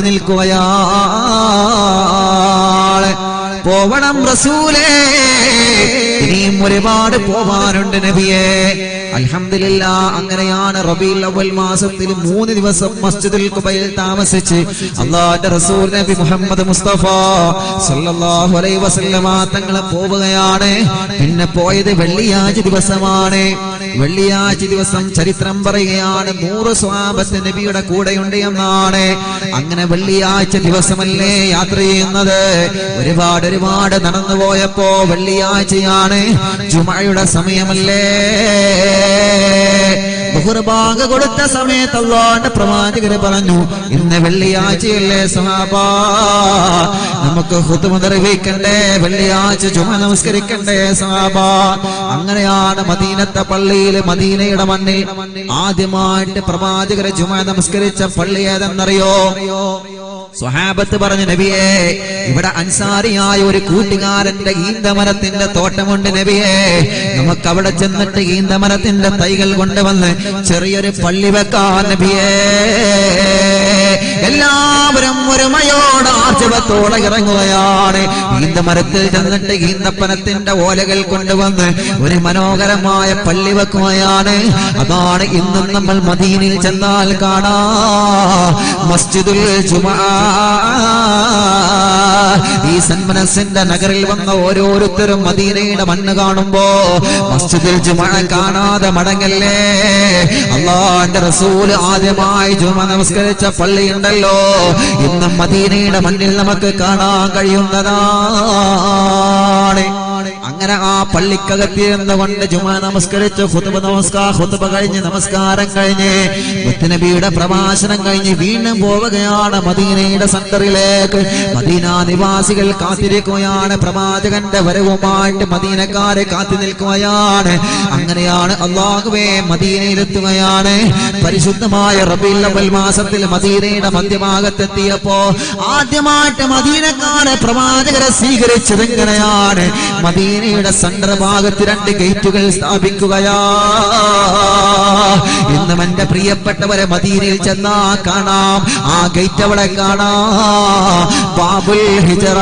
നിൽക്കുകയാണ്. പോവണം റസൂലേ, ഇനിയും ഒരുപാട് പോവാനുണ്ട് നബിയേ. അൽഹംദുലില്ലാഹ്. അങ്ങനെയാണ് റബീഉൽ അവ്വൽ മാസത്തിൽ 3 ദിവസം മസ്ജിദുൽ ഖുബൈൽ താമസിച്ച് അല്ലാഹുവിന്റെ റസൂൽ നബി മുഹമ്മദ് മുസ്തഫ സല്ലല്ലാഹു അലൈഹി വസല്ലമ തങ്ങൾ പോവുകയാണ്. പിന്നെ പോയത് വെള്ളിയാഴ്ച ദിവസമാണ്. വെള്ളിയാഴ്ച ദിവസം ചരിത്രം പറയുകയാണ് 100 സ്വഹാബത്ത് നബിയുടെ കൂടെയുണ്ട് എന്നാണ്. അങ്ങനെ വെള്ളിയാഴ്ച ദിവസമല്ലേ യാത്ര ചെയ്യുന്നത്. ഒരുപാട് നടന്നു പോയപ്പോ വെള്ളിയാഴ്ചയാണ്, ജുമഅയുടെ സമയമല്ലേ. ബഹുർഭാഗ കൊടുത്ത സമയത്ത് അല്ലാഹുവിന്റെ പ്രവാചകർ പറഞ്ഞു, ഇന്ന് വെള്ളിയാഴ്ചയല്ലേ സഹാബാ, നമുക്ക് ഖുതുബ നിർവഹിക്കണ്ടേ, വെള്ളിയാഴ്ച ജുമഅ നമസ്കരിക്കണ്ടേ സഹാബാ. അങ്ങനെയാണ് മദീനത്തെ പള്ളിയിൽ, മദീനയുടെ മണ്ണിൽ ആദ്യമായിട്ട് പ്രവാചകർ ജുമഅ നമസ്കരിച്ച പള്ളി ഏതെന്നറിയോ? സ്വഹാബത്ത് പറഞ്ഞു, നബിയേ ഇവിടെ അൻസാരിയായ ഒരു കൂട്ടുകാരന്റെ ഈന്തമരത്തിന്റെ തോട്ടമുണ്ട് നബിയേ, നമുക്ക് അവിടെ ചെന്നിട്ട് ഈന്തമരത്തിന്റെ തൈകൾ കൊണ്ടുവന്ന് ചെറിയൊരു പള്ളി വെക്കാൻ നബിയേ. എല്ലാവരും ഒരുമയോട് ആർജവത്തോടെ ഇറങ്ങുകയാണ്. ഈന്തമരത്തിൽ ചെന്നിട്ട് ഈന്തപ്പനത്തിന്റെ ഓലകൾ കൊണ്ടുവന്ന് ഒരു മനോഹരമായ പള്ളി വെക്കുകയാണ്. അതാണ് ഇന്നും നമ്മൾ മദീനയിൽ ചെന്നാൽ കാണാ മസ്ജിദുൽ ജുമഅ. ഈ സന്മനസിന്റെ നഗറിൽ വന്ന ഓരോരുത്തരും മദീനയുടെ മണ്ണ് കാണുമ്പോ മസ്ജിദുൽ ജുമഅ കാണാതെ മടങ്ങല്ലേ. അല്ലാഹുവിന്റെ റസൂൽ ആദ്യമായി ജുമഅ നമസ്കരിച്ച പള്ളിയുണ്ടല്ലോ, ഇന്നും മദീനയുടെ മണ്ണിൽ നമുക്ക് കാണാൻ കഴിയുന്നതാണ്. അങ്ങനെ ആ പള്ളിക്കകത്തിരുന്നുകൊണ്ട് ജുമഅ നമസ്കരിച്ച് ഖുതുബ കഴിഞ്ഞ് നമസ്കാരം കഴിഞ്ഞ് മുത്തുനബിയുടെ പ്രഭാഷണം കഴിഞ്ഞ് വീണ്ടും പോവുകയാണ് മദീനയുടെ സെന്ററിലേക്ക്. മദീന നിവാസികൾ കാത്തിരിക്കുകയാണ്. പ്രവാചകന്റെ വരവുമായിട്ട് മദീനക്കാരെ കാത്തു നിൽക്കുകയാണ്. അങ്ങനെയാണ് അല്ലാഹുവേ മദീനയിലെത്തുകയാണ്. പരിശുദ്ധമായ റബീഉൽ അവ്വൽ മാസത്തിൽ മദീനയുടെ മധ്യഭാഗത്തെത്തിയപ്പോ ആദ്യമായിട്ട് മദീനക്കാരെ പ്രവാചകരെ സ്വീകരിച്ചത് എങ്ങനെയാണ്? മദീനയുടെ സെന്റർ ഭാഗത്ത് 2 ഗേറ്റുകൾ സ്ഥാപിക്കുകയാ. ഇന്നും എന്റെ പ്രിയപ്പെട്ടവരെ മദീനയിൽ ചെന്നാ കാണാം, ആ ഗേറ്റ് അവിടെ കാണാം, ബാബുൽ ഹിജ്റ.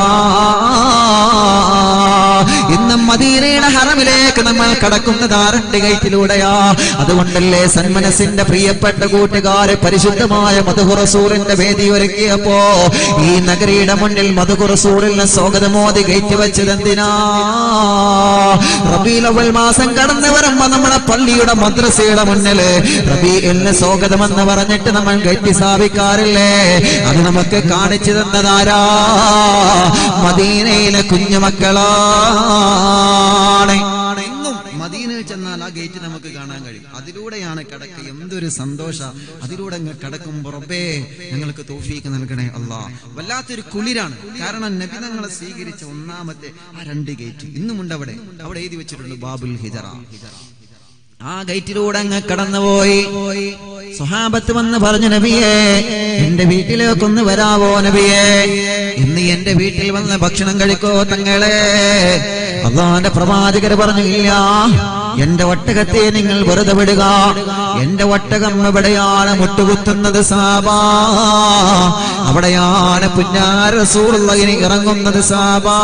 ഇന്നും മദീനയുടെ ഹറമിലേക്ക് നമ്മൾ കടക്കുന്നത് 2 ഗേറ്റിലൂടെയാ. അതുകൊണ്ടല്ലേ സന്മനസിന്റെ പ്രിയപ്പെട്ട കൂട്ടുകാരെ പരിശുദ്ധമായ മദ്ഹു റസൂലിന്റെ വേദി ഒരുക്കിയപ്പോ ഈ നഗരിയുടെ മുന്നിൽ മദ്ഹു റസൂലിനെ സ്വാഗതമോദി ഗേറ്റ് വെച്ചത് എന്തിനാ? റബീഉൽ അവ്വൽ മാസം കടന്നു വരുമ്പോ നമ്മുടെ പള്ളിയുടെ മദ്രസയുടെ മുന്നില് റബീഉൽ സ്വാഗതമെന്ന് പറഞ്ഞിട്ട് നമ്മൾ ഗേറ്റ് സ്ഥാപിക്കാറില്ലേ? അത് നമുക്ക് കാണിച്ചു തന്നതാരാ? മദീനയിലെ കുഞ്ഞുമക്കളാണ്. ഇന്നും മദീനയിൽ ചെന്നാൽ ആ ഗേറ്റ് നമുക്ക് കാണാൻ കഴിയും. അതിലൂടെയാണ് കടക്ക്. എന്തൊരു സന്തോഷ! അതിലൂടെ കടക്കുമ്പോ റബ്ബേ ഞങ്ങൾക്ക് തൗഫീഖ് നൽകണേ അല്ലാഹ്. വല്ലാത്തൊരു കുളിരാണ്. കാരണം നബി തങ്ങളെ സ്വീകരിച്ച ഒന്നാമത്തെ ആ 2 ഗേറ്റ് ഇന്നുമുണ്ട്. അവിടെ എഴുതി വെച്ചിട്ടുണ്ട് ബാബുൽ ഹിജറ. ആ ഗേറ്റിലൂടെ അങ്ങ് കടന്നുപോയി. സ്വഹാബത്ത് വന്ന് പറഞ്ഞു, നബിയേ എന്റെ വീട്ടിലേക്കൊന്ന് വരാവോ നബിയേ, ഇന്ന് എന്റെ വീട്ടിൽ വന്ന് ഭക്ഷണം കഴിക്കോ തങ്ങളെ? അല്ലാഹുവിന്റെ പ്രവാചകർ പറഞ്ഞു, ഇല്ല, എന്റെ ഒട്ടകത്തെ നിങ്ങൾ വെറുതെ വിടുക. എന്റെ ഒട്ടകം എവിടെയാണ് മുട്ടുകുത്തുന്നത് സഹാബാ, അവിടെയാണ് പുന്നാര റസൂലുള്ളാഹി ഇറങ്ങുന്നത് സഹാബാ.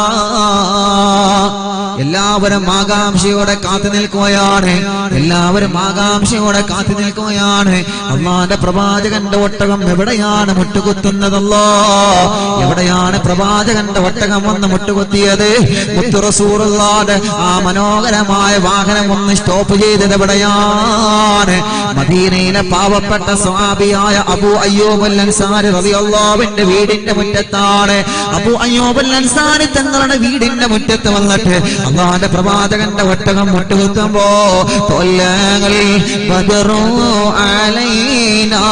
എല്ലാവരും ആകാംക്ഷയോടെ കാത്തു നിൽക്കുകയാണ്. എല്ലാവരും ആകാംക്ഷയോടെ കാത്തു നിൽക്കുകയാണ്. അല്ലാഹുവിന്റെ പ്രവാചകന്റെ ഒട്ടകം എവിടെയാണ് മുട്ടുകുത്തുന്നതല്ലോ? എവിടെയാണ് പ്രവാചകന്റെ ഒട്ടകം വന്ന് മുട്ടുകുത്തിയത്? മുത്തു റസൂലുള്ളാഹിന്റെ ആ മനോഹരമായ വാഹനം ഒന്ന് സ്റ്റോപ്പ് ചെയ്തത് എവിടെയാണ്? മദീനയിലെ പാവപ്പെട്ട സ്വഹാബിയായ അബൂ അയ്യൂബ് അൽ അൻസാരി റളിയല്ലാഹുവിന്റെ വീടിന്റെ മുറ്റത്താണ്. അബൂ അയ്യൂബ് അൽ അൻസാരി തങ്ങളുടെ വീടിന്റെ മുറ്റത്ത് വന്നിട്ട് അല്ലാഹുവിന്റെ പ്രവാചകന്റെ ഒട്ടകം മുട്ടുകുത്തുമ്പോ തൊല്ലങ്ങൾ ബദറു അലൈനാ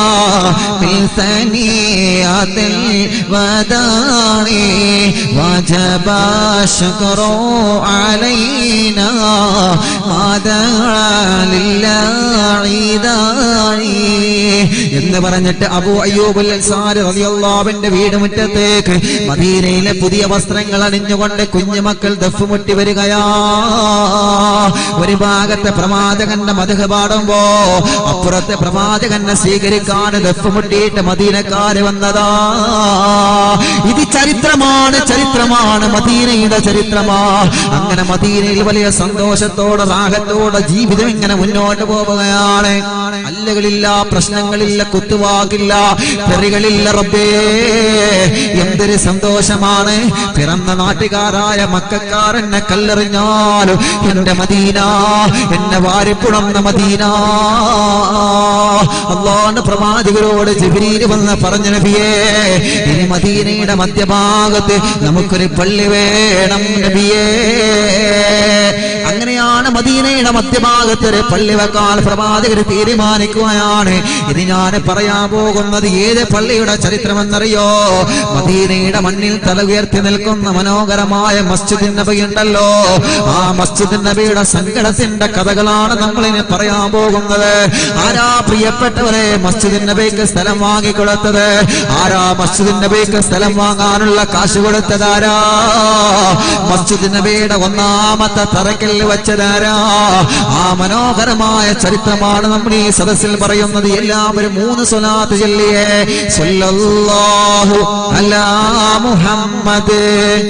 ബിസനിയതിൽ വദാഇ വജബ ശുക്റു അലൈനാ മാദാ ലില്ലാഹി ദാഇ എന്ന് പറഞ്ഞിട്ട് അബൂ അയ്യൂബ് അൽ അൻസാരി റളിയല്ലാഹുവിന്റെ വീട് മുറ്റത്തേക്ക് മദീനയിലെ പുതിയ വസ്ത്രങ്ങൾ അണിഞ്ഞുകൊണ്ട് കുഞ്ഞുമക്കൾ ദഫ് മുട്ടി വരികയാ. ഒരു ഭാഗത്തെ പ്രവാചകന്റെ മദ്ഹ് പാടുമ്പോ അപ്പുറത്തെ പ്രവാചകനെ സ്വീകരിക്കാൻ ദഫ് മുട്ടിയിട്ട് മദീനക്കാര് വന്നതാ. ഇത് ചരിത്രമാണ്, ചരിത്രമാണ്, മദീനയുടെ ചരിത്രമാ. അങ്ങനെ മദീനയിൽ വലിയ സന്തോഷത്തോടെ റാഹത്തോടെ ജീവിതം ഇങ്ങനെ മുന്നോട്ട് പോവുകയാണ്. അല്ലകളില്ല, പ്രശ്നങ്ങളില്ല, കുത്തുവാക്കില്ല, പെറികളില്ല. റബ്ബേ എന്തൊരു സന്തോഷമാണ്! പിറന്ന നാട്ടുകാരായ മക്കക്കാരെന്നെ കല്ലെറിഞ്ഞാലും എന്റെ മദീന, എന്നെ വാരിപ്പുണർന്ന മദീന. അല്ലാഹുവിന്റെ പ്രവാചകരോട് ജിബ്രീൽ വന്ന് പറഞ്ഞു, നബിയേ ഇനി മദീനയുടെ മധ്യഭാഗത്ത് നമുക്കൊരു പള്ളി വേണം നബിയേ. അങ്ങനെയാണ് മദീനയുടെ മധ്യഭാഗത്ത് ഒരു പള്ളി വെക്കാൻ പ്രവാചകർ തീരുമാനിക്കുകയാണ്. ഇത് ഞാൻ പറയാൻ പോകുന്നത് ഏത് പള്ളിയുടെ ചരിത്രമെന്നറിയോ? മദീനയുടെ മണ്ണിൽ തല ഉയർത്തി നിൽക്കുന്ന മനോഹരമായ മസ്ജിദ് നബി ഉണ്ടല്ലോ, ആ മസ്ജിദ് നബിയുടെ സങ്കടത്തിന്റെ കഥകളാണ് നമ്മളിനി പറയാൻ പോകുന്നത്. ആരാ പ്രിയപ്പെട്ടവരെ മസ്ജിദ് നബിക്ക് സ്ഥലം വാങ്ങിക്കൊടുത്തത്? ആരാ മസ്ജിദ് നബിക്ക് സ്ഥലം വാങ്ങാനുള്ള കാശ് കൊടുത്തതാരാ? മസ്ജിദ് നബിയുടെ ഒന്നാമത്തെ തറക്കൽ വെച്ചതാരാ? ആ മനോഹരമായ ചരിത്രമാണ് നമ്മൾ ഈ സദസ്സിൽ പറയുന്നത്. എല്ലാവരും 3 സ്വലാത്ത് ചൊല്ലിയേ. സ്വല്ലല്ലാഹു അലാ മുഹമ്മദ്,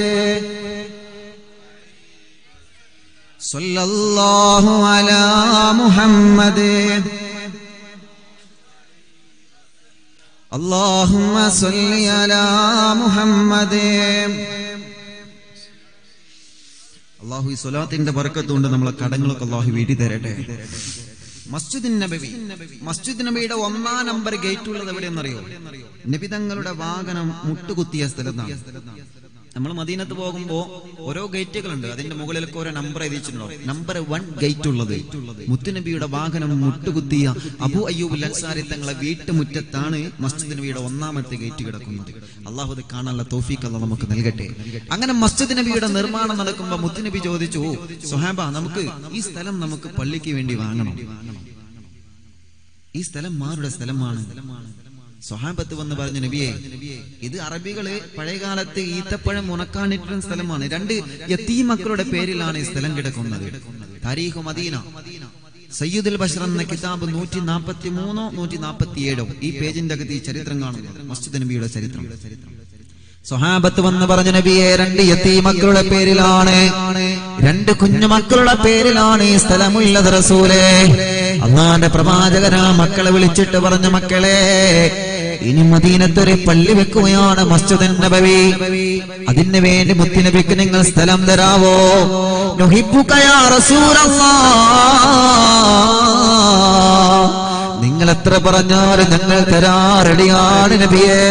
സ്വല്ലല്ലാഹു അലാ മുഹമ്മദ്, അല്ലാഹുമ്മ സ്വല്ലി അലാ മുഹമ്മദ്. അല്ലാഹു ഈ സ്വലാത്തിന്റെ ബർക്കത്ത് കൊണ്ട് നമ്മളെ കടങ്ങളൊക്കെ അല്ലാഹു വീട്ടി തരട്ടെ. മസ്ജിദ് നബവി, മസ്ജിദ് നബിയുടെ 1-ാം നമ്പർ ഗേറ്റ് ഉള്ളത് എവിടെയെന്നറിയോ? നബി തങ്ങളുടെ വാഹനം മുട്ടുകുത്തിയ സ്ഥലത്താണ്. നമ്മൾ മദീനത്ത് പോകുമ്പോ ഓരോ ഗേറ്റുകളുണ്ട്, അതിന്റെ മുകളിലൊക്കെ ഓരോ നമ്പർ എഴുതിച്ചിട്ടുണ്ടോ? നമ്പർ 1 ഗേറ്റ് ഉള്ളത് മുത്തുനബിയുടെ വാഹനം മുട്ടുകുത്തിയ അബൂ അയ്യൂബ് അൽ അൻസാരി തങ്ങളെ വീട്ടുമുറ്റത്താണ് മസ്ജിദ് നബിയുടെ 1-ാമത്തെ ഗേറ്റ് കിടക്കുന്നത്. അള്ളാഹു അത് കാണാനുള്ള തൗഫീഖ് അല്ലാഹു നമുക്ക് നൽകട്ടെ. അങ്ങനെ മസ്ജിദ് നബിയുടെ നിർമ്മാണം നടക്കുമ്പോ മുത്തുനബി ചോദിച്ചു, സ്വഹാബ നമുക്ക് ഈ സ്ഥലം നമുക്ക് പള്ളിക്ക് വേണ്ടി വാങ്ങണം. ഈ സ്ഥലം ആരുടെ സ്ഥലമാണ്? സ്വഹാബത്ത് വന്ന് പറഞ്ഞു, നബിയെ ഇത് അറബികള് പഴയകാലത്ത് ഈത്തപ്പഴം ഉണക്കാനിട്ടുന്ന സ്ഥലമാണ്. 2 യതീം മക്കളുടെ പേരിലാണ് ഈ സ്ഥലം കിടക്കുന്നത്. താരീഖ് മദീന സയ്യിദുൽ ബഷർ എന്ന കിതാബ് 143 147 ഈ പേജിന്റെ അകത്ത് ഈ ചരിത്രം കാണുന്നു, മസ്ജിദ് നബിയുടെ ചരിത്രം. സ്വഹാബത്ത് വന്ന് പറഞ്ഞു, നബിയെ 2 യതീം മക്കളുടെ പേരിലാണ്, 2 കുഞ്ഞുമക്കളുടെ പേരിലാണ് ഈ സ്ഥലമുള്ളത് റസൂലേ. അല്ലാഹുവിന്റെ പ്രവാചകനാ മക്കളെ വിളിച്ചിട്ട് പറഞ്ഞു, മക്കളെ ഇനി മദീനത്തൊരു പള്ളി വെക്കുകയാണ്, മസ്ജിദ് നബവി. അതിന് വേണ്ടി മുത്തുനബിക്ക് നിങ്ങൾ സ്ഥലം തരാവോ? നുഹിബ്ബുക യാ റസൂലല്ലാഹ്, നിങ്ങൾ എത്ര പറഞ്ഞാലും ഞങ്ങൾ തരാൻ റെഡിയാണ് നബിയേ.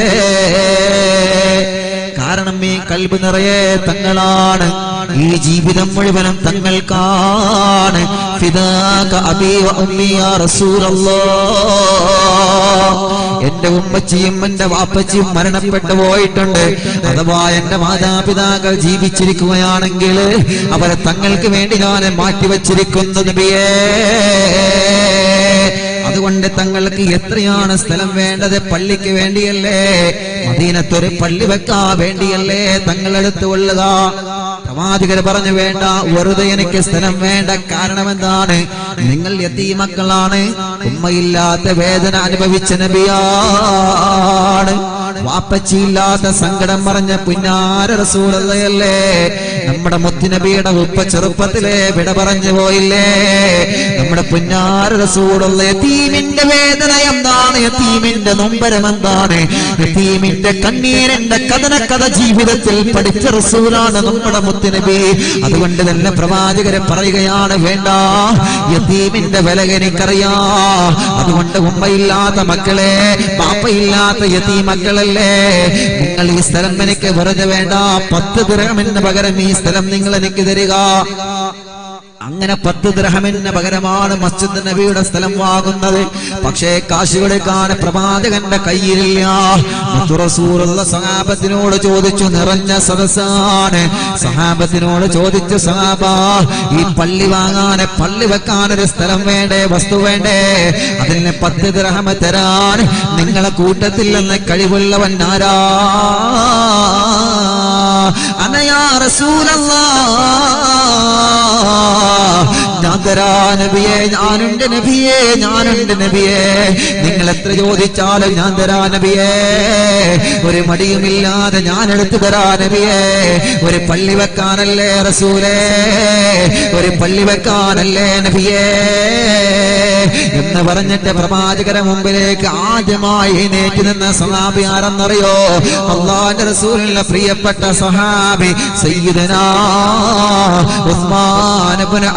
കാരണം ഈ കൽബ് നിറയെ തങ്ങളാണ്, ഈ ജീവിതം മുഴുവനും തങ്ങൾക്കാണ്. ഫിദാക അബീ വ ഉമ്മി യാ റസൂലല്ലാഹ്, എന്റെ ഉമ്മച്ചിയും എന്റെ വാപ്പച്ചിയും മരണപ്പെട്ടു പോയിട്ടുണ്ട്. അഥവാ എന്റെ മാതാപിതാക്കൾ ജീവിച്ചിരിക്കുകയാണെങ്കിൽ അവരെ തങ്ങൾക്ക് വേണ്ടി ഞാൻ മാറ്റിവെച്ചിരിക്കുന്നു നബിയേ. അതുകൊണ്ട് തങ്ങൾക്ക് എത്രയാണ് സ്ഥലം വേണ്ടത്? പള്ളിക്ക് വേണ്ടിയല്ലേ? മദീനത്തൊരു പള്ളി വെക്കാൻ വേണ്ടിയല്ലേ തങ്ങളെടുത്ത് കൊള്ളുക? പ്രവാചകർ പറഞ്ഞു വേണ്ട, വെറുതെ എനിക്ക് സ്ഥലം വേണ്ട. കാരണം എന്താണ്? നിങ്ങൾ യതീമക്കളാണ്, ഉമ്മയില്ലാത്ത വേദന അനുഭവിച്ച നബിയാണ്, വാപ്പച്ചിയില്ലാത്ത സങ്കടം പറഞ്ഞ പുന്നാര റസൂലല്ലേ. നമ്മുടെ മുത്തുനബിയുടെ ഉപ്പ ചെറുപ്പത്തിലെ വിട പറഞ്ഞു പോയില്ലേ? നമ്മുടെ പുന്നാര റസൂലുള്ള യതീമിന്റെ വേദന എന്താണ്? യതീമിന്റെ നൊമ്പരം എന്താണ്? യതീമിന്റെ കണ്ണീരിന്റെ കഥനക്കഥ ജീവിതത്തിൽ പഠിച്ച റസൂലാണ് നമ്മുടെ മുത്തുനബി. അതുകൊണ്ട് തന്നെ പ്രവാചകരെ പറയുകയാണ് വേണ്ട, യതീമിന്റെ വില എനിക്കറിയാ. അതുകൊണ്ട് ഉമ്മയില്ലാത്ത മക്കളെ, ബാപ്പയില്ലാത്ത യതീമക്കളല്ലേ, നിങ്ങൾ ഈ സ്ഥലം എനിക്ക് വെറുതെ വേണ്ട, 10 ദിർഹമിന് പകരം ഈ സ്ഥലം നിങ്ങൾ എനിക്ക് തരിക. അങ്ങനെ 10 ദിർഹമിന് പകരമാണ് മസ്ജിദ് നബിയുടെ സ്ഥലം വാങ്ങുന്നത്. പക്ഷേ കാശ് കൊടുക്കാൻ പ്രവാചകന്റെ കയ്യിലില്ല. റസൂലുള്ള സഹാബത്തിനോട് ചോദിച്ചു, നിറഞ്ഞ സദസ്സാണ്, സഹാബത്തിനോട് ചോദിച്ചു, സഹാബ ഈ പള്ളി വാങ്ങാൻ, പള്ളി വെക്കാനൊരു സ്ഥലം വേണ്ടേ, വസ്തു വേണ്ടേ? അതിന് 10 ദിർഹം തരാൻ നിങ്ങളെ കൂട്ടത്തിൽ നിന്ന് കഴിവുള്ളവൻ ആരാ? അനയാ റസൂലല്ലാഹ്, ഞാൻ തരാ നബിയേ, ഞാനുണ്ട് നബിയേ, ഞാനുണ്ട് നബിയേ. നിങ്ങൾ എത്ര ചോദിച്ചാലും ഞാൻ തരാ നബിയേ. ഒരു മടിയുമില്ലാതെ ഞാൻ എടുത്തു തരാ നബിയേ. ഒരു പള്ളി വെക്കാനല്ലേ റസൂലേ, ഒരു പള്ളി വെക്കാനല്ലേ നബിയേ എന്ന് പറഞ്ഞിട്ട് പ്രവാചകരെ മുമ്പിലേക്ക് ആദ്യമായി എഴുന്നേറ്റ് നിന്ന സഹാബി ആരെന്നറിയോ? അല്ലാഹുവിന്റെ റസൂലിന്റെ പ്രിയപ്പെട്ട സഹാബി സയ്യിദനാ ഉസ്മാൻ ഇബ്നു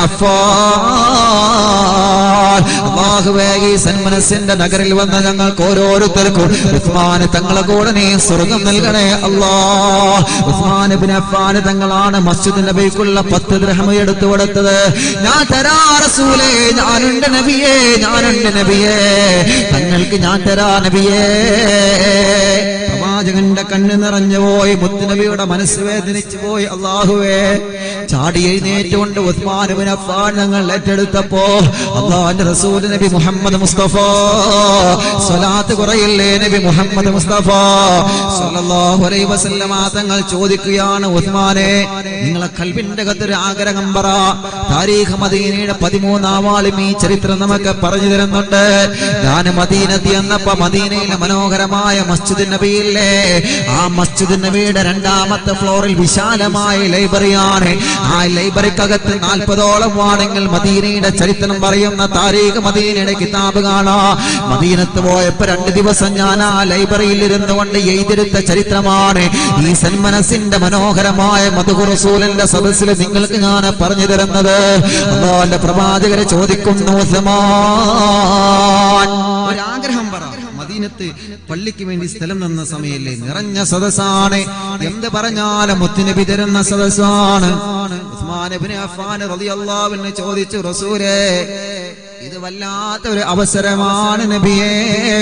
അഫ്ഫാൻ. അല്ലാഹുവേ, ഈ സന്മനസ്സിന്റെ നഗരിൽ വന്ന ഞങ്ങൾക്ക് ഓരോരുത്തർക്കും ഉസ്മാൻ തങ്ങളെ കൂടെ നീ സ്വർഗം നൽകണേ അല്ലാഹ്. ഉസ്മാൻ ഇബ്നു അഫ്ഫാൻ തങ്ങളാണ് മസ്ജിദ് നബിക്കുള്ള 10 ദിർഹം എടുത്തു കൊടുത്തത്. ഞാൻ തരാ റസൂലേ, ഞാനുണ്ട് നബിയേ, ഞാനുണ്ട് നബിയേ, തങ്ങൾക്ക് ഞാൻ തരാ നബിയേ. പ്രവാചകന്റെ കണ്ണ് നിറഞ്ഞു പോയി, മുത്തുനബിയുടെ മനസ്സ് വേദനിച്ചു പോയി. അല്ലാഹുവേ, ചാടി എഴുന്നേറ്റുകൊണ്ട് ഉസ്മാൻ ഇബ്നു അഫ്ഫാൻ തങ്ങൾ ഏറ്റെടുത്തപ്പോ അല്ലാഹുവിന്റെ റസൂൽ നബി മുഹമ്മദ് മുസ്തഫ സ്വലാത്ത് കുറയില്ലേ നബി മുഹമ്മദ് മുസ്തഫ സ്വല്ലല്ലാഹു അലൈഹി വസല്ലമ തങ്ങൾ ചോദിക്കുകയാണ്, ഉസ്മാനെ നിങ്ങളെ ഖൽബിന്റെ അകത്തൊരു ആഗ്രഹം പറ. താരീഖ് മദീനയുടെ 13-ാം വാള്യം ഈ ചരിത്രം നമുക്ക് പറഞ്ഞു തരുന്നുണ്ട്. ഞാൻ മദീനത്തിൽ എന്നപ്പോ മദീനയിലെ മനോഹരമായ മസ്ജിദ് നബിയില്ലേ, ആ മസ്ജിദ് നബിയുടെ 2ാമത്തെ ഫ്ലോറിൽ വിശാലമായ ലൈബ്രറിയാണ്. ആ ലൈബ്രറിക്കകത്ത് 40ഓളം ആണെങ്കിൽ മദീനയുടെ ചരിത്രം പറയുന്ന താരീഖ് മദീനയുടെ കിതാബ് കാണാം. മദീനത്ത് പോയപ്പോ 2 ദിവസം ഞാൻ ആ ലൈബ്രറിയിൽ ഇരുന്നു കൊണ്ട് എഴുതിയെടുത്ത ചരിത്രമാണ് ഈ സന്മനസ്സിന്റെ മനോഹരമായ മദ്ഹു റസൂലിന്റെ സദസ്സിൽ നിങ്ങൾക്ക് ഞാൻ പറഞ്ഞു തരുന്നത്. അല്ലാഹുവിന്റെ പ്രവാചകരെ ചോദിക്കുന്നു, ഉസ്മാൻ ഒരാഗ്രഹം പറ. മദീനത്ത് പള്ളിക്ക് വേണ്ടി സ്ഥലം തന്ന സമയല്ലേ, നിറഞ്ഞ സദസ്സാണ്, എന്ത് പറഞ്ഞാലും മുത്തുനബി തരുന്ന സദസ്സാണ്. ഉസ്മാൻ ഇബ്നു അഫ്ഫാൻ റളിയല്ലാഹു അൻഹു ചോദിച്ചു, റസൂലേ ഇത് വല്ലാത്തൊരു അവസരമാണ് നബിയേ,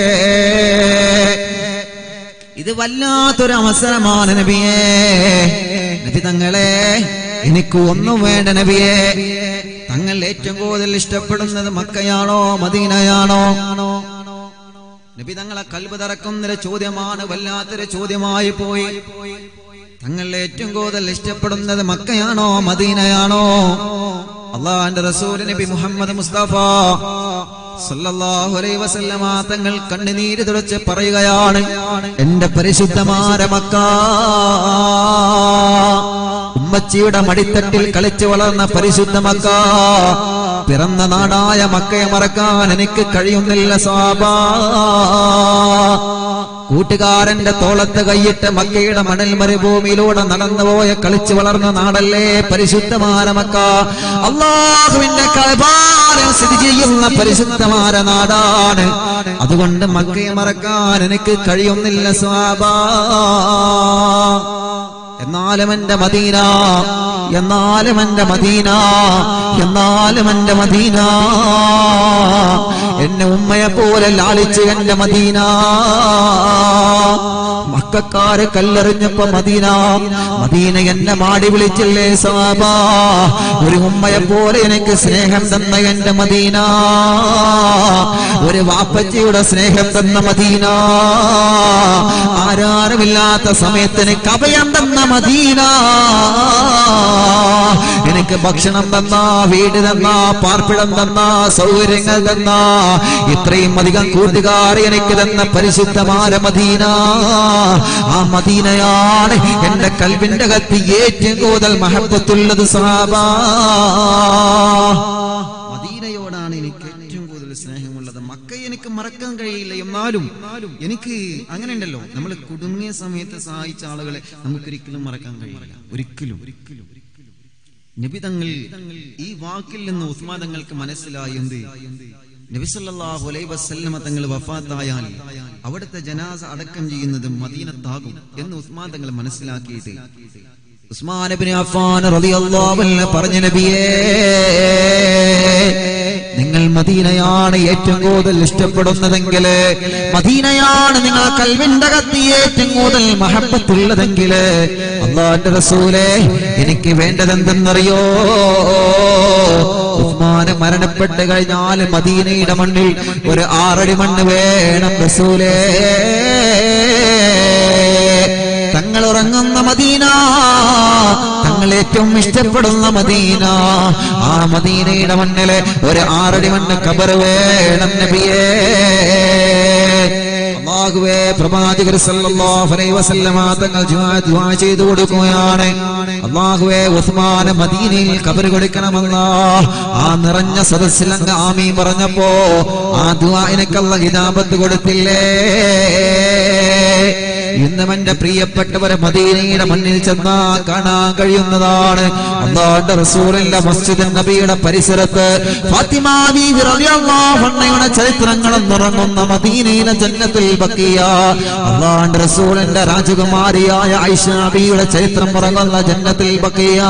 ഇത് വല്ലാത്തൊരു അവസരമാണ് നബിയേ. നബി തങ്ങളെ, എനിക്ക് ഒന്നും വേണ്ട നബിയേ. തങ്ങൾ ഏറ്റവും കൂടുതൽ ഇഷ്ടപ്പെടുന്നത് മക്കയാണോ മദീനയാണോ? നബി തങ്ങളെ കൽബ് തറക്കുന്നൊരു ചോദ്യമാണ്, വല്ലാത്തൊരു ചോദ്യമായി പോയി. തങ്ങൾ ഏറ്റവും കൂടുതൽ ഇഷ്ടപ്പെടുന്നത് മക്കയാണോ മദീനയാണോ? അല്ലാഹുവിന്റെ റസൂൽ നബി മുഹമ്മദ് മുസ്തഫ സല്ലല്ലാഹു അലൈഹി വസല്ലമ തങ്ങൾ കണ്ണുനീര് തുടച്ച് പറയുകയാണ്, എന്റെ പരിശുദ്ധമായ മക്ക, ഉമ്മച്ചിയുടെ മടിത്തട്ടിൽ കളിച്ചു വളർന്ന പരിശുദ്ധ മക്ക, പിറന്ന നാടായ മക്കയെ മറക്കാൻ എനിക്ക് കഴിയുന്നില്ല സാബാ. കൂട്ടുകാരന്റെ തോളത്ത് കൈയിട്ട് മക്കയുടെ മണൽ മരുഭൂമിയിലൂടെ നടന്നുപോയ കളിച്ചു വളർന്ന നാടല്ലേ പരിശുദ്ധമായ മക്ക. അല്ലാഹുവിന്റെ കഅബയിൽ സ്ഥിതി ചെയ്യുന്ന പരിശുദ്ധമായ നാടാണ്. അതുകൊണ്ട് മക്കയെ മറക്കാൻ എനിക്ക് കഴിയുന്നില്ല സ്വഹാബാ. എന്നാലും എന്റെ മദീന, എന്നാലും എന്റെ മദീന, എന്നാലും എന്റെ മദീന, എന്നെ ഉമ്മയെ പോലെ ലാളിച്ച് എന്റെ മദീന. മക്കക്കാര് കല്ലെറിഞ്ഞപ്പോ മദീന, മദീന എന്നെ മാടി വിളിച്ചില്ലേ സ്വഹാബാ. ഒരു ഉമ്മയെ പോലെ എനിക്ക് സ്നേഹം തന്ന എന്റെ മദീന, ഒരു വാപ്പച്ചിയുടെ സ്നേഹം തന്ന മദീന, ആരാരുമില്ലാത്ത സമയത്ത് എനിക്ക് അഭയം തന്ന മദീന, എനിക്ക് ഭക്ഷണം തന്ന, വീട് തന്ന, പാർപ്പിടം തന്ന, സൗകര്യങ്ങൾ തന്ന, ഇത്രയും അധികം കൂട്ടുകാർ എനിക്ക് തന്ന പരിശുദ്ധമായ മദീന. ആ മദീനയാണ് എന്റെ കൽബിന്റെ അകത്ത് ഏറ്റവും കൂടുതൽ മഹബത്തുള്ളത് സഹാബാ. മദീനയോടാണ് എനിക്ക് ഏറ്റവും കൂടുതൽ സ്നേഹമുള്ളത്. മക്ക എനിക്ക് മറക്കാൻ കഴിയില്ല. എന്നാലും എനിക്ക് അങ്ങനെ ഉണ്ടല്ലോ, നമ്മൾ കുടുങ്ങിയ സമയത്ത് സഹായിച്ച ആളുകളെ നമുക്കൊരിക്കലും മറക്കാൻ കഴിയില്ല. ഒരിക്കലും. നബി തങ്ങൾ ഈ വാക്കിൽ നിന്ന് ഉസ്മാൻ തങ്ങൾക്ക് മനസ്സിലായി എന്ത്? നബി സല്ലല്ലാഹു അലൈഹി വസല്ലമ തങ്ങൾ വഫാത്തായാൽ അവിടുത്തെ ജനാസ അടക്കം ചെയ്യുന്നത് മദീനത്താകും എന്ന് ഉസ്മാൻ തങ്ങൾ മനസ്സിലാക്കിയിട്ട് ഉസ്മാൻ ഇബ്നു അഫ്ഫാൻ റളിയല്ലാഹു അൻഹു പറഞ്ഞ നബിയേ, നിങ്ങൾ മദീനയാണ് ഏറ്റവും കൂടുതൽ ഇഷ്ടപ്പെടുന്നതെങ്കിൽ, മദീനയാണ് നിങ്ങൾ കൽബിന്റെ അകത്ത് ഏറ്റവും കൂടുതൽ മഹബത്തുള്ളതെങ്കിൽ, അല്ലാഹുവിന്റെ റസൂലേ എനിക്ക് വേണ്ടതെന്തെന്നറിയോ? ഉസ്മാൻ മരണപ്പെട്ട് കഴിഞ്ഞാൽ മദീനയുടെ മണ്ണിൽ ഒരു 6 അടി മണ്ണ് വേണം റസൂലേ. തങ്ങൾ ഉറങ്ങുന്ന മദീന, തങ്ങൾ ഏറ്റവും ഇഷ്ടപ്പെടുന്ന മദീന, ആ മദീനയുടെ മണ്ണില് ഒരു 6 അടി മണ്ണ് ഖബർ വേണം നബിയേ. അല്ലാഹുവേ, പ്രവാചകർ സല്ലല്ലാഹു അലൈഹി വസല്ലമ തങ്ങൾ ദുആ ചെയ്തു കൊടുക്കുകയാണ്. അല്ലാഹുവേ, ഉസ്മാൻ മദീനയിൽ ഖബർ കൊടുക്കണമെന്ന് ആ നിറഞ്ഞ സദസ്സിൽ അങ്ങ് ആമീൻ പറഞ്ഞപ്പോ ആ ദുആഇനക്ക് അല്ലാഹു ഇജാബത്ത് കൊടുത്തില്ലേ? ഇന്നും എന്റെ പ്രിയപ്പെട്ടവരെ മദീനയുടെ മണ്ണിൽ ചെന്നാ കാണാൻ കഴിയുന്നതാണ് അല്ലാഹുവിന്റെ റസൂലിന്റെ മസ്ജിദ് നബിയുടെ പരിസരത്ത് ഫാത്തിമ ബീവി റളിയല്ലാഹു അൻഹയുടെ ചരിത്രങ്ങളും നിറങ്ങുന്ന മദീനയിലെ ജന്നത്തുൽ ബഖിയ, അല്ലാഹുവിന്റെ റസൂലിന്റെ രാജകുമാരിയായ ആയിഷ ബീവിയുടെ ചരിത്രം നിറങ്ങുന്ന ജന്നത്തുൽ ബഖിയ,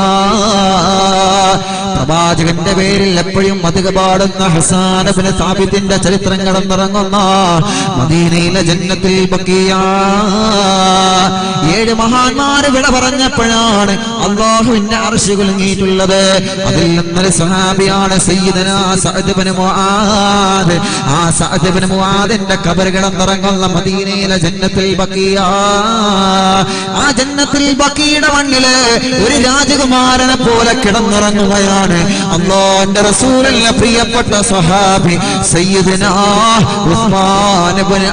പ്രവാചകന്റെ പേരിൽ എപ്പോഴും മദ്ഹ പാടുന്ന ഹസ്സാൻ ഇബ്നു സാബിത്തിന്റെ ചരിത്രങ്ങളും നിറങ്ങുന്ന മദീനയിലെ ജന്നത്തുൽ ബഖിയ. 7 മഹാന്മാര് വിട പറഞ്ഞപ്പോഴാണ് അല്ലാഹുവിന്റെ അർശ് കുലുങ്ങിയിട്ടുള്ളത്. അതിൽ നിന്നൊരു സ്വഹാബിയാണ് സയ്യിദനാ സഅദ് ഇബ്നു മുആദ്. ആ സഅദ് ഇബ്നു മുആദിന്റെ ഖബർ കിടന്നിറങ്ങുന്ന മദീനയിലെ ജന്നത്തുൽ ബഖിയ. ആ ജന്നത്തുൽ ബഖിയുടെ മണ്ണില് ഒരു രാജകുമാരനെ പോലെ കിടന്നിറങ്ങുകയാണ് അല്ലാഹുവിന്റെ റസൂലിന്റെ പ്രിയപ്പെട്ട സ്വഹാബി സയ്യിദനാ ഉസ്മാൻ ഇബ്നു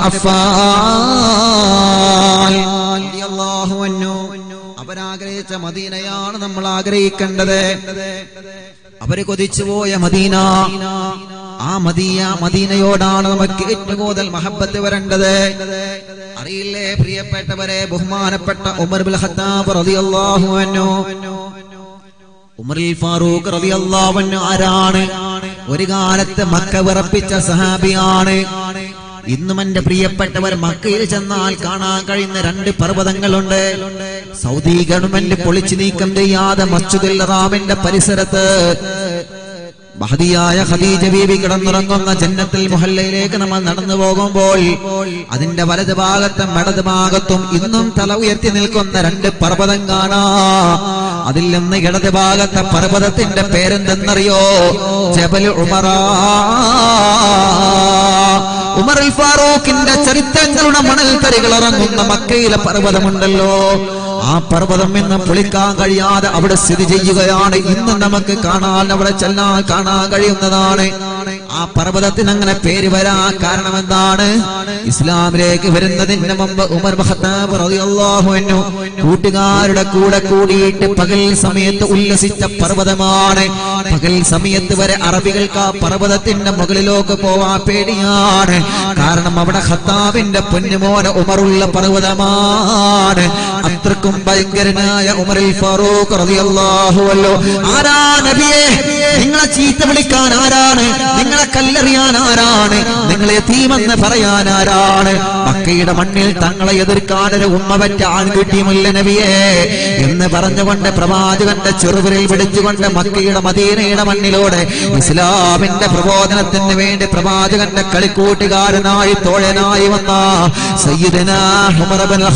അഫ്ഫാൻ റളിയല്ലാഹു അൻഹു. അവരാഗ്രഹിച്ച മദീനയാണ് നമ്മൾ ആഗ്രഹിക്കേണ്ടത്. അവര് കൊതിച്ചുപോയ മദീന, ആ മദീനയോടാണ് നമുക്ക് ഏറ്റവും കൂടുതൽ മഹബത്ത് വരേണ്ടത്. അറിയില്ലേ പ്രിയപ്പെട്ടവരെ, ബഹുമാനപ്പെട്ട ഉമർ ഇബ്നുൽ ഖത്താബ് റളിയല്ലാഹു അൻഹു, ഉമറുൽ ഫാറൂഖ് റളിയല്ലാഹു അൻഹു ആരാണ്? ഒരു കാലത്ത് മക്ക വിറപ്പിച്ച സഹാബിയാണ്. ഇന്നും എന്റെ പ്രിയപ്പെട്ടവർ മക്കയിൽ ചെന്നാൽ കാണാൻ കഴിയുന്ന 2 പർവ്വതങ്ങളുണ്ട്. സൗദി ഗവൺമെന്റ് പൊളിച്ചു നീക്കം ചെയ്യാതെ മസ്ജിദുൽ ഹറാമിന്റെ പരിസരത്ത് മഹദിയായ ഖദീജ ബീവി കിടന്നുറങ്ങുന്ന ജന്നത്തുൽ മുഹല്ലയിലേക്ക് നമ്മൾ നടന്നു പോകുമ്പോൾ അതിന്റെ വലത് ഭാഗത്തും ഇടത് ഭാഗത്തും ഇന്നും തല ഉയർത്തി നിൽക്കുന്ന 2 പർവ്വതം കാണാം. അതിൽ നിന്ന് ഇടത് ഭാഗത്തെ പർവ്വതത്തിന്റെ പേരെന്തെന്നറിയോ? ജബൽ ഉമറ. ഉമറുൽ ഫാറൂഖിന്റെ ചരിത്രങ്ങളുടെ മണൽത്തരികൾ ഇറങ്ങുന്ന മക്കയിലെ പർവ്വതമുണ്ടല്ലോ, ആ പർവ്വതം ഇന്ന് പൊളിക്കാൻ കഴിയാതെ അവിടെ സ്ഥിതി ചെയ്യുകയാണ്. ഇന്ന് നമുക്ക് കാണാൻ, അവിടെ ചെല്ലാൻ കാണാൻ കഴിയുന്നതാണ്. ആ പർവ്വതത്തിന് അങ്ങനെ പേര് വരാൻ കാരണം എന്താണ്? ഇസ്ലാമിലേക്ക് വരുന്നതിന് മുമ്പ് ഉമർ ഖത്താബ് റളിയല്ലാഹു അൻഹു കൂട്ടുകാരുടെ കൂടെ കൂടിയിട്ട് പകൽ സമയത്ത് ഉല്ലസിച്ച പർവ്വതമാണ്. പകൽ സമയത്ത് വരെ അറബികൾക്ക് ആ പർവ്വതത്തിന്റെ മുകളിലേക്ക് പോവാൻ പേടിയാണ്. കാരണം അവിടെ ഖത്താബിന്റെ പൊന്നുമോനെ ഉമറുള്ള പർവ്വതമാണ്. അത്രക്കും ഭയങ്കരനായ ഉമറുൽ ഫാറൂഖ് റളിയല്ലാഹു അൻഹു. ആരാ നബിയെ? നിങ്ങളെ ചീത്ത വിളിക്കാൻ ആരാണ്? നിങ്ങളെ കല്ലെറിയാൻ ആരാണ്? നിങ്ങളെ യതീമെന്ന് പറയാൻ ആരാണ്? മക്കയുടെ മണ്ണിൽ തങ്ങളെ എതിർക്കാൻ ഒരു ഉമ്മ പറ്റ ആൺകുട്ടിയുമില്ല നബിയെ എന്ന് പറഞ്ഞുകൊണ്ട് പ്രവാചകന്റെ ചെറുവിരൽ പിടിച്ചുകൊണ്ട് മക്കയുടെ മദീനയുടെ മണ്ണിലൂടെ ഇസ്ലാമിന്റെ പ്രബോധനത്തിന് വേണ്ടി പ്രവാചകന്റെ കളിക്കൂട്ടുകാരനായി തോഴനായി വന്ന സയ്യിദനാ ഉമർ ഇബ്നുൽ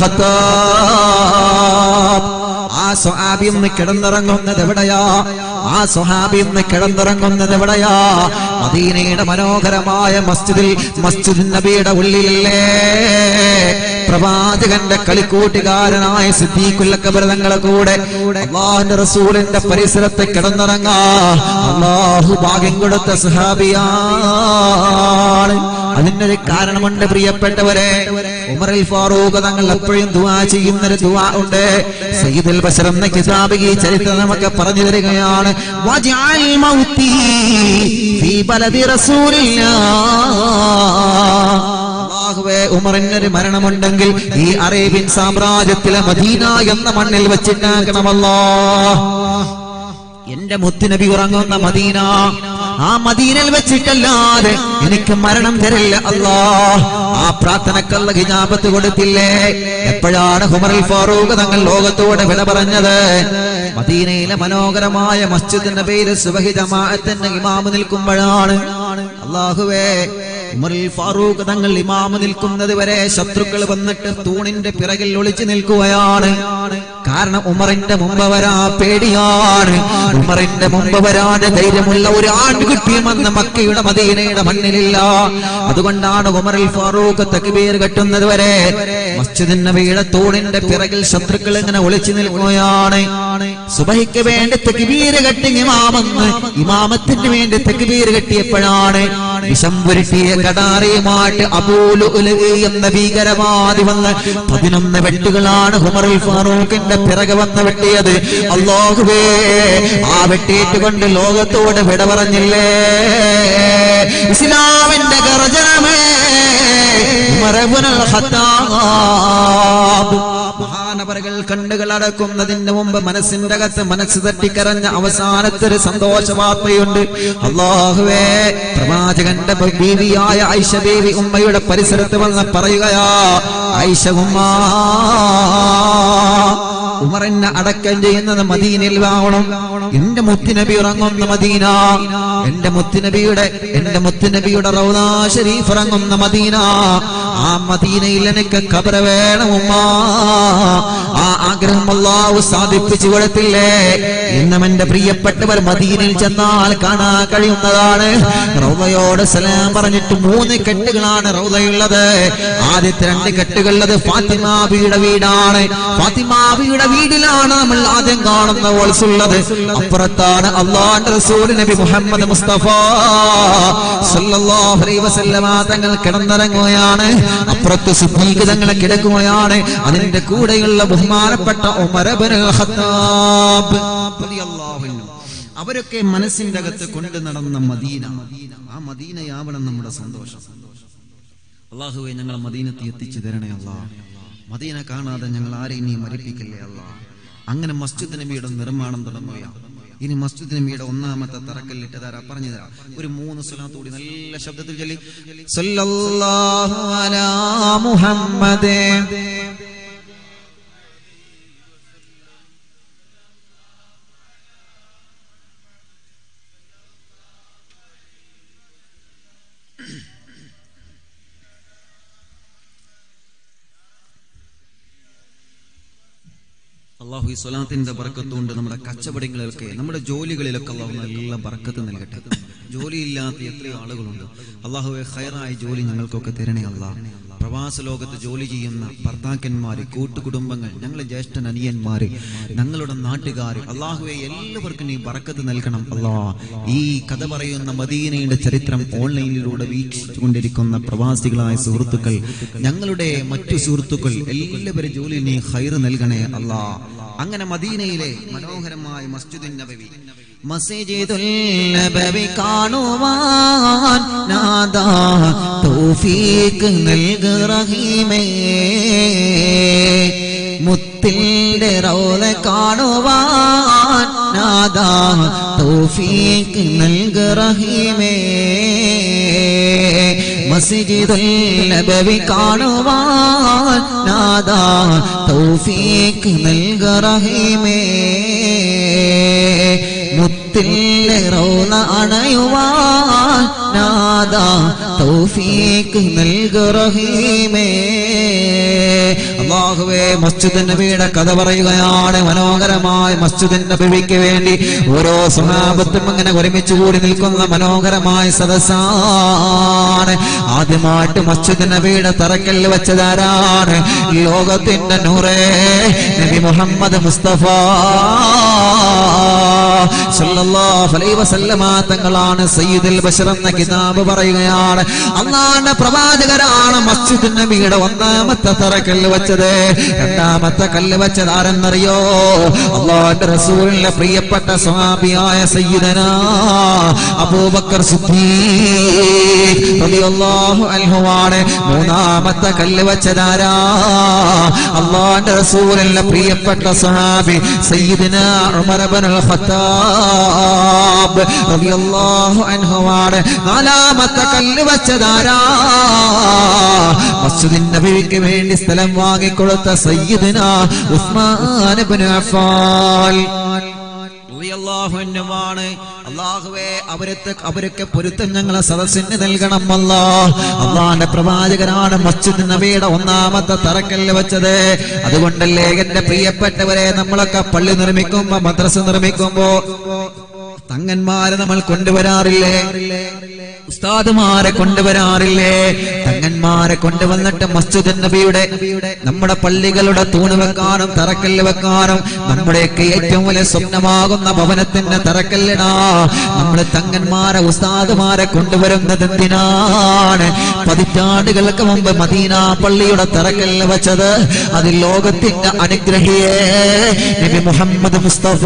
ഖത്താബ് ആ സ്വഹാബി ഒന്ന് കിടന്നിറങ്ങുന്നത് എവിടെയാ? ആ സ്വഹാബി ഒന്ന് കിടന്നിറങ്ങുന്നത് എവിടെയാ? മദീനയുടെ മനോഹരമായ മസ്ജിദുൻ നബിയുടെ ഉള്ളിലല്ലേ പ്രവാചകന്റെ കളിക്കൂട്ടുകാരനായ സിദ്ദീഖുൽ അക്ബർ തങ്ങളെ കൂടെ അല്ലാഹുവിന്റെ റസൂലിന്റെ പരിസരത്ത് കിടന്നിറങ്ങാ അല്ലാഹു ഭാഗ്യം കൊടുത്ത സ്വഹാബിയാണ്. അതിനൊരു കാരണമുണ്ട് പ്രിയപ്പെട്ടവരെ. ഉമറുൽ ഫാറൂഖ് തങ്ങൾ എപ്പോഴും ദുആ ചെയ്യുന്നൊരു ദുആ ഉണ്ട്. സയ്യിദുൽ ബശർ എന്ന കിതാബ് ഈ ചരിത്രം നമുക്ക് പറഞ്ഞു തരികയാണ്. വജഅൽ മൗതി ഫീ ബലദി റസൂലില്ലാഹ്. അല്ലാഹുവേ, ഉമറിനൊരു മരണമുണ്ടെങ്കിൽ ഈ അറേബ്യൻ സാമ്രാജ്യത്തിലെ മദീന എന്ന മണ്ണിൽ വെച്ചിട്ടാക്കണമല്ലോ. എന്റെ മുത്തുനബി ഉറങ്ങുന്ന മദീന, ആ മദീനയിൽ വെച്ചിട്ടല്ലാതെ എനിക്ക് മരണം തരില്ല അല്ലാഹ്. ആ പ്രാർത്ഥനക്കുള്ള ഹിജാബത്ത് കൊടുത്തില്ലേ? എപ്പോഴാണ് ഉമറുൽ ഫാറൂഖ് തങ്ങൾ ലോകത്തോട് വിട പറഞ്ഞത്? മദീനയിലെ മനോഹരമായ മസ്ജിദ് നബിയിൽ സുബഹി ജമാഅത്തിന്റെ ഇമാമ് നിൽക്കുമ്പോഴാണ്. അല്ലാഹുവേ, ഉമറുൽ ഫാറൂഖ് തങ്ങൾ ഇമാമ് നിൽക്കുന്നത് വരെ ശത്രുക്കൾ വന്നിട്ട് തൂണിന്റെ പിറകിൽ ഒളിച്ചു നിൽക്കുകയാണ്. കാരണം ഉമറിന്റെ മുമ്പ് വരാ പേടിയാണ്. ഉമറിന്റെ മുമ്പ് വരാൻ ധൈര്യമുള്ള ഒരു ആൺകുട്ടിയും അന്ന് മക്കയുടെ മദീനയുടെ മണ്ണിലില്ല. അതുകൊണ്ടാണ് ഉമറുൽ ഫാറൂഖ് തക്ബീർ കെട്ടുന്നത് വരെ മസ്ജിദുൻ നബിയുടെ തൂണിന്റെ പിറകിൽ ശത്രുക്കൾ ഇങ്ങനെ ഒളിച്ചു നിൽക്കുകയാണ്. സുബഹിക്ക് വേണ്ടി തക്ബീർ കെട്ടി ഇമാമത്തിന് വേണ്ടി തക്ബീർ കെട്ടിയപ്പോഴാണ് വിഷം പുരട്ടിയ കടാറിയുമായിട്ട് അബൂ ലുഅ്ലുഅ എന്ന ഭീകരവാദി വന്ന് 11 വെട്ടുകളാണ് ഉമറുൽ ഫാറൂഖിന്റെ പിറകെ വന്ന് വെട്ടിയത്. അല്ലാഹുവേ, ആ വെട്ടിയിട്ടുകൊണ്ട് ലോകത്തോട് വിട പറഞ്ഞില്ലേ? ഇസ്ലാമിന്റെ ഗർജനമേ ഉമർ ഇബ്നുൽ ഖത്താബ്. മഹാനവറുകൾ കണ്ണുകൾ അടക്കുന്നതിന് മുമ്പ് മനസ്സിന്റെ അകത്ത് മനസ്സ് തട്ടിക്കരഞ്ഞ അവസാനത്തെ ഒരു സന്തോഷ വാർത്തയുണ്ട്. അല്ലാഹുവേ, പ്രവാചകന്റെ ബീവിയായ ആയിഷ ബീവി ഉമ്മയുടെ പരിസരത്ത് വന്ന് പറയുകയാ, ആയിഷ ഉമ്മ, ഉമറിനെ അടക്കം ചെയ്യുന്നത് മദീനയിൽ ആവണം. എന്റെ മുത്തുനബി ഉറങ്ങുന്ന മദീന, എന്റെ മുത്തുനബിയുടെ റൗദാ ശരീഫ് ഇറങ്ങുന്ന മദീന, ആ മദീനയിൽ എനിക്ക് ഖബർ വേണം ഉമ്മ. ആ ആഗ്രഹം അല്ലാഹു സാധിപ്പിച്ചു കൊടുത്തില്ലേ? ഇന്നും എന്റെ പ്രിയപ്പെട്ടവർ മദീനയിൽ ചെന്നാൽ കാണാൻ കഴിയുന്നതാണ്. റൗദയോട് സലാം പറഞ്ഞിട്ട് 3 കെട്ടുകളാണ് റൗദയുള്ളത്. ആദ്യത്തെ 2 കെട്ടുകളുള്ളത് ഫാത്തിമാ ബിയുടെ വീടാണ്. ഫാത്തിമാ ബിയുടെ വീടിലാണ് നമ്മൾ ആദ്യം കാണുന്ന വോൾസുള്ളത്. അപ്പുറത്താണ് അല്ലാഹുവിന്റെ റസൂൽ നബി മുഹമ്മദ് മുസ്തഫ സല്ലല്ലാഹു അലൈഹി വസല്ലമ തങ്ങൾ കിടന്നിറങ്ങുകയാണ്. അപ്പുറത്ത് സിദ്ദീഖ് തങ്ങൾ കിടക്കുകയാണ്. അതിന്റെ കൂടെയുള്ള ബഹുമാനപ്പെട്ട ഉമർ ഇബ്നുൽ ഖത്താബ് റളിയല്ലാഹു അൻഹു. അവരൊക്കെ മനസ്സിന്റെ അകത്ത് കൊണ്ടു നടന്ന മദീന, ആ മദീനയാവണം നമ്മുടെ സന്തോഷം. അല്ലാഹുവേ, ഞങ്ങൾ മദീനത്തിൽ എത്തിച്ചു തരണേ അല്ലാഹ്. മദീന കാണാതെ ഞങ്ങൾ ആരെയും നീ മരിപ്പിക്കല്ലേ അല്ലാഹ്. അങ്ങനെ മസ്ജിദ് നബിയുടെ നിർമ്മാണം തുടങ്ങുകയാണ്. ഇനി മസ്ജിദ് നബിയുടെ 1ാമത്തെ തറക്കല്ലിട്ട് തരാ പറഞ്ഞു തരാം. ഒരു 3 സ്വലാത്ത് കൂടി നല്ല ശബ്ദത്തിൽ ചൊല്ലി. സല്ലല്ലാഹു അലാ മുഹമ്മദ് അല്ലാഹു ഈ സ്വലാത്തിന്റെ ബർക്കത്തുകൊണ്ട് നമ്മുടെ കച്ചവടങ്ങളിലൊക്കെ, നമ്മുടെ ജോലികളിലൊക്കെ അല്ലാഹു നല്ല ബർക്കത്ത് നൽകട്ടെ. ജോലിയില്ലാത്ത എത്രയോ ആളുകളുണ്ട്. അല്ലാഹുവേ, ഖൈറായ ജോലി ഞങ്ങൾക്കൊക്കെ തരണേ അല്ലാഹ്. പ്രവാസ ലോകത്ത് ജോലി ചെയ്യുന്ന ഭർത്താക്കന്മാര്, കൂട്ടുകുടുംബങ്ങൾ, ഞങ്ങളെ ജ്യേഷ്ഠൻ അനിയന്മാര്, ഞങ്ങളുടെ നാട്ടുകാര്, അള്ളാഹുവെ എല്ലാവർക്കും നീ ബറക്കത്ത് നൽകണം അല്ലാ. ഈ കഥ പറയുന്ന മദീനയുടെ ചരിത്രം ഓൺലൈനിലൂടെ വീക്ഷിച്ചുകൊണ്ടിരിക്കുന്ന പ്രവാസികളായ സുഹൃത്തുക്കൾ, ഞങ്ങളുടെ മറ്റു സുഹൃത്തുക്കൾ എല്ലാവരും ജോലി നീ ഖൈർ നൽകണേ അല്ലാ. അങ്ങനെ മദീനയിലെ മനോഹരമായ മസ്ജിദുൻ നബവി കാണുവാൻ നാദാ തൗഫീഖ് നൽക റഹീമേ. മുത്തിന്റെ റൗള കാണുവാൻ നാദാ തൗഫീഖ് നൽക റഹീമേ. മസ്ജിദുൽ നബവി കാണുവാൻ നാദാ തൗഫീഖ് നൽക റഹീമേ. മുത്തിലെ റൗള അണയുവാൻ നാദാ തൗഫീഖ് നൽക റഹീമേ. അല്ലാഹുവേ, മസ്ജിദുൻ നബിയുടെ കഥ പറയുകയാണ്. മനോഹരമായ മസ്ജിദുൻ നബവിക്ക് വേണ്ടി ഓരോ സ്വഹാബത്തും അങ്ങനെ ഒരുമിച്ച് കൂടി നിൽക്കുന്ന മനോഹരമായ സദസ്സാണ്. ആദ്യമായിട്ട് മസ്ജിദുൻ നബിയുടെ തറക്കല്ല് വെച്ചതാരാണ്? ലോകത്തിന്റെ നൂറേ നബി മുഹമ്മദ് മുസ്തഫ സല്ലല്ലാഹു അലൈഹി വസല്ലമ തങ്ങളാണ്. സയ്യിദുൽ ബശർ എന്ന കിതാബ് പറയുകയാണ്, അല്ലാഹുവിന്റെ പ്രവാചകരാണ് മസ്ജിദുൻ നബിയുടെ ഒന്നാമത്തെ തറക്കല്ല് വെച്ചത്. രണ്ടാമത്തെ കല്ല് വെച്ചത് ആരെന്നറിയോ? അല്ലാഹുവിന്റെ റസൂലിന്റെ പ്രിയപ്പെട്ട സ്വഹാബിയായ സയ്യിദനാ അബൂബക്കർ സിദ്ദീഖ് റളിയല്ലാഹു അൻഹു ആണ്. മൂന്നാമത്തെ കല്ല് വെച്ചതാരാ? അല്ലാഹുവിന്റെ റസൂലിന്റെ പ്രിയപ്പെട്ട സ്വഹാബി സയ്യിദനാ ഉമർ ഇബ്നുൽ ഖത്താബ് റളിയല്ലാഹു അൻഹു ആണ്. നാലാമത്തെ കല്ല് വെച്ചതാരാ? മസ്ജിദുൻ നബവിക്ക് വേണ്ടി സ്ഥലം വാങ്ങിക്കൊടുത്ത സയ്യിദനാ ഉസ്മാൻ ഇബ്നു അഫ്ഫാൻ റളിയല്ലാഹു അൻഹുവാണ്. അല്ലാഹുവേ, അവരൊക്കെ പൊരുത്തം ഞങ്ങളെ സദസ്സിന് നൽകണം അല്ലാ. അല്ലാഹുവിന്റെ പ്രവാചകരാണ് മസ്ജിദുൻ നബിയുടെ ഒന്നാമത്തെ തറക്കല്ല് വെച്ചത്. അതുകൊണ്ടല്ലേ എന്റെ പ്രിയപ്പെട്ടവരെ, നമ്മളൊക്കെ പള്ളി നിർമ്മിക്കുമ്പോ, മദ്രസ നിർമ്മിക്കുമ്പോ തങ്ങന്മാരെ നമ്മൾ കൊണ്ടുവരാറില്ലേ? ഉസ്താദുമാരെ കൊണ്ടുവരാറില്ലേ? തങ്ങന്മാരെ കൊണ്ടുവന്നിട്ട് മസ്ജിദുൻ നബിയുടെ നമ്മുടെ പള്ളികളുടെ തൂണ് വെക്കാനും തറക്കല്ല് വെക്കാനും നമ്മുടെയൊക്കെ ഏറ്റവും വലിയ സ്വപ്നമാകുന്ന ഭവനത്തിന്റെ തറക്കല്ലിടാ നമ്മൾ തങ്ങന്മാരെ ഉസ്താദുമാരെ കൊണ്ടുവരുന്നത് എന്തിനാണ്? പതിറ്റാണ്ടുകൾക്ക് മുമ്പ് മദീന പള്ളിയുടെ തറക്കല്ല് വെച്ചത് അത് ലോകത്തിന്റെ അനുഗ്രഹിയെ നബി മുഹമ്മദ് മുസ്തഫ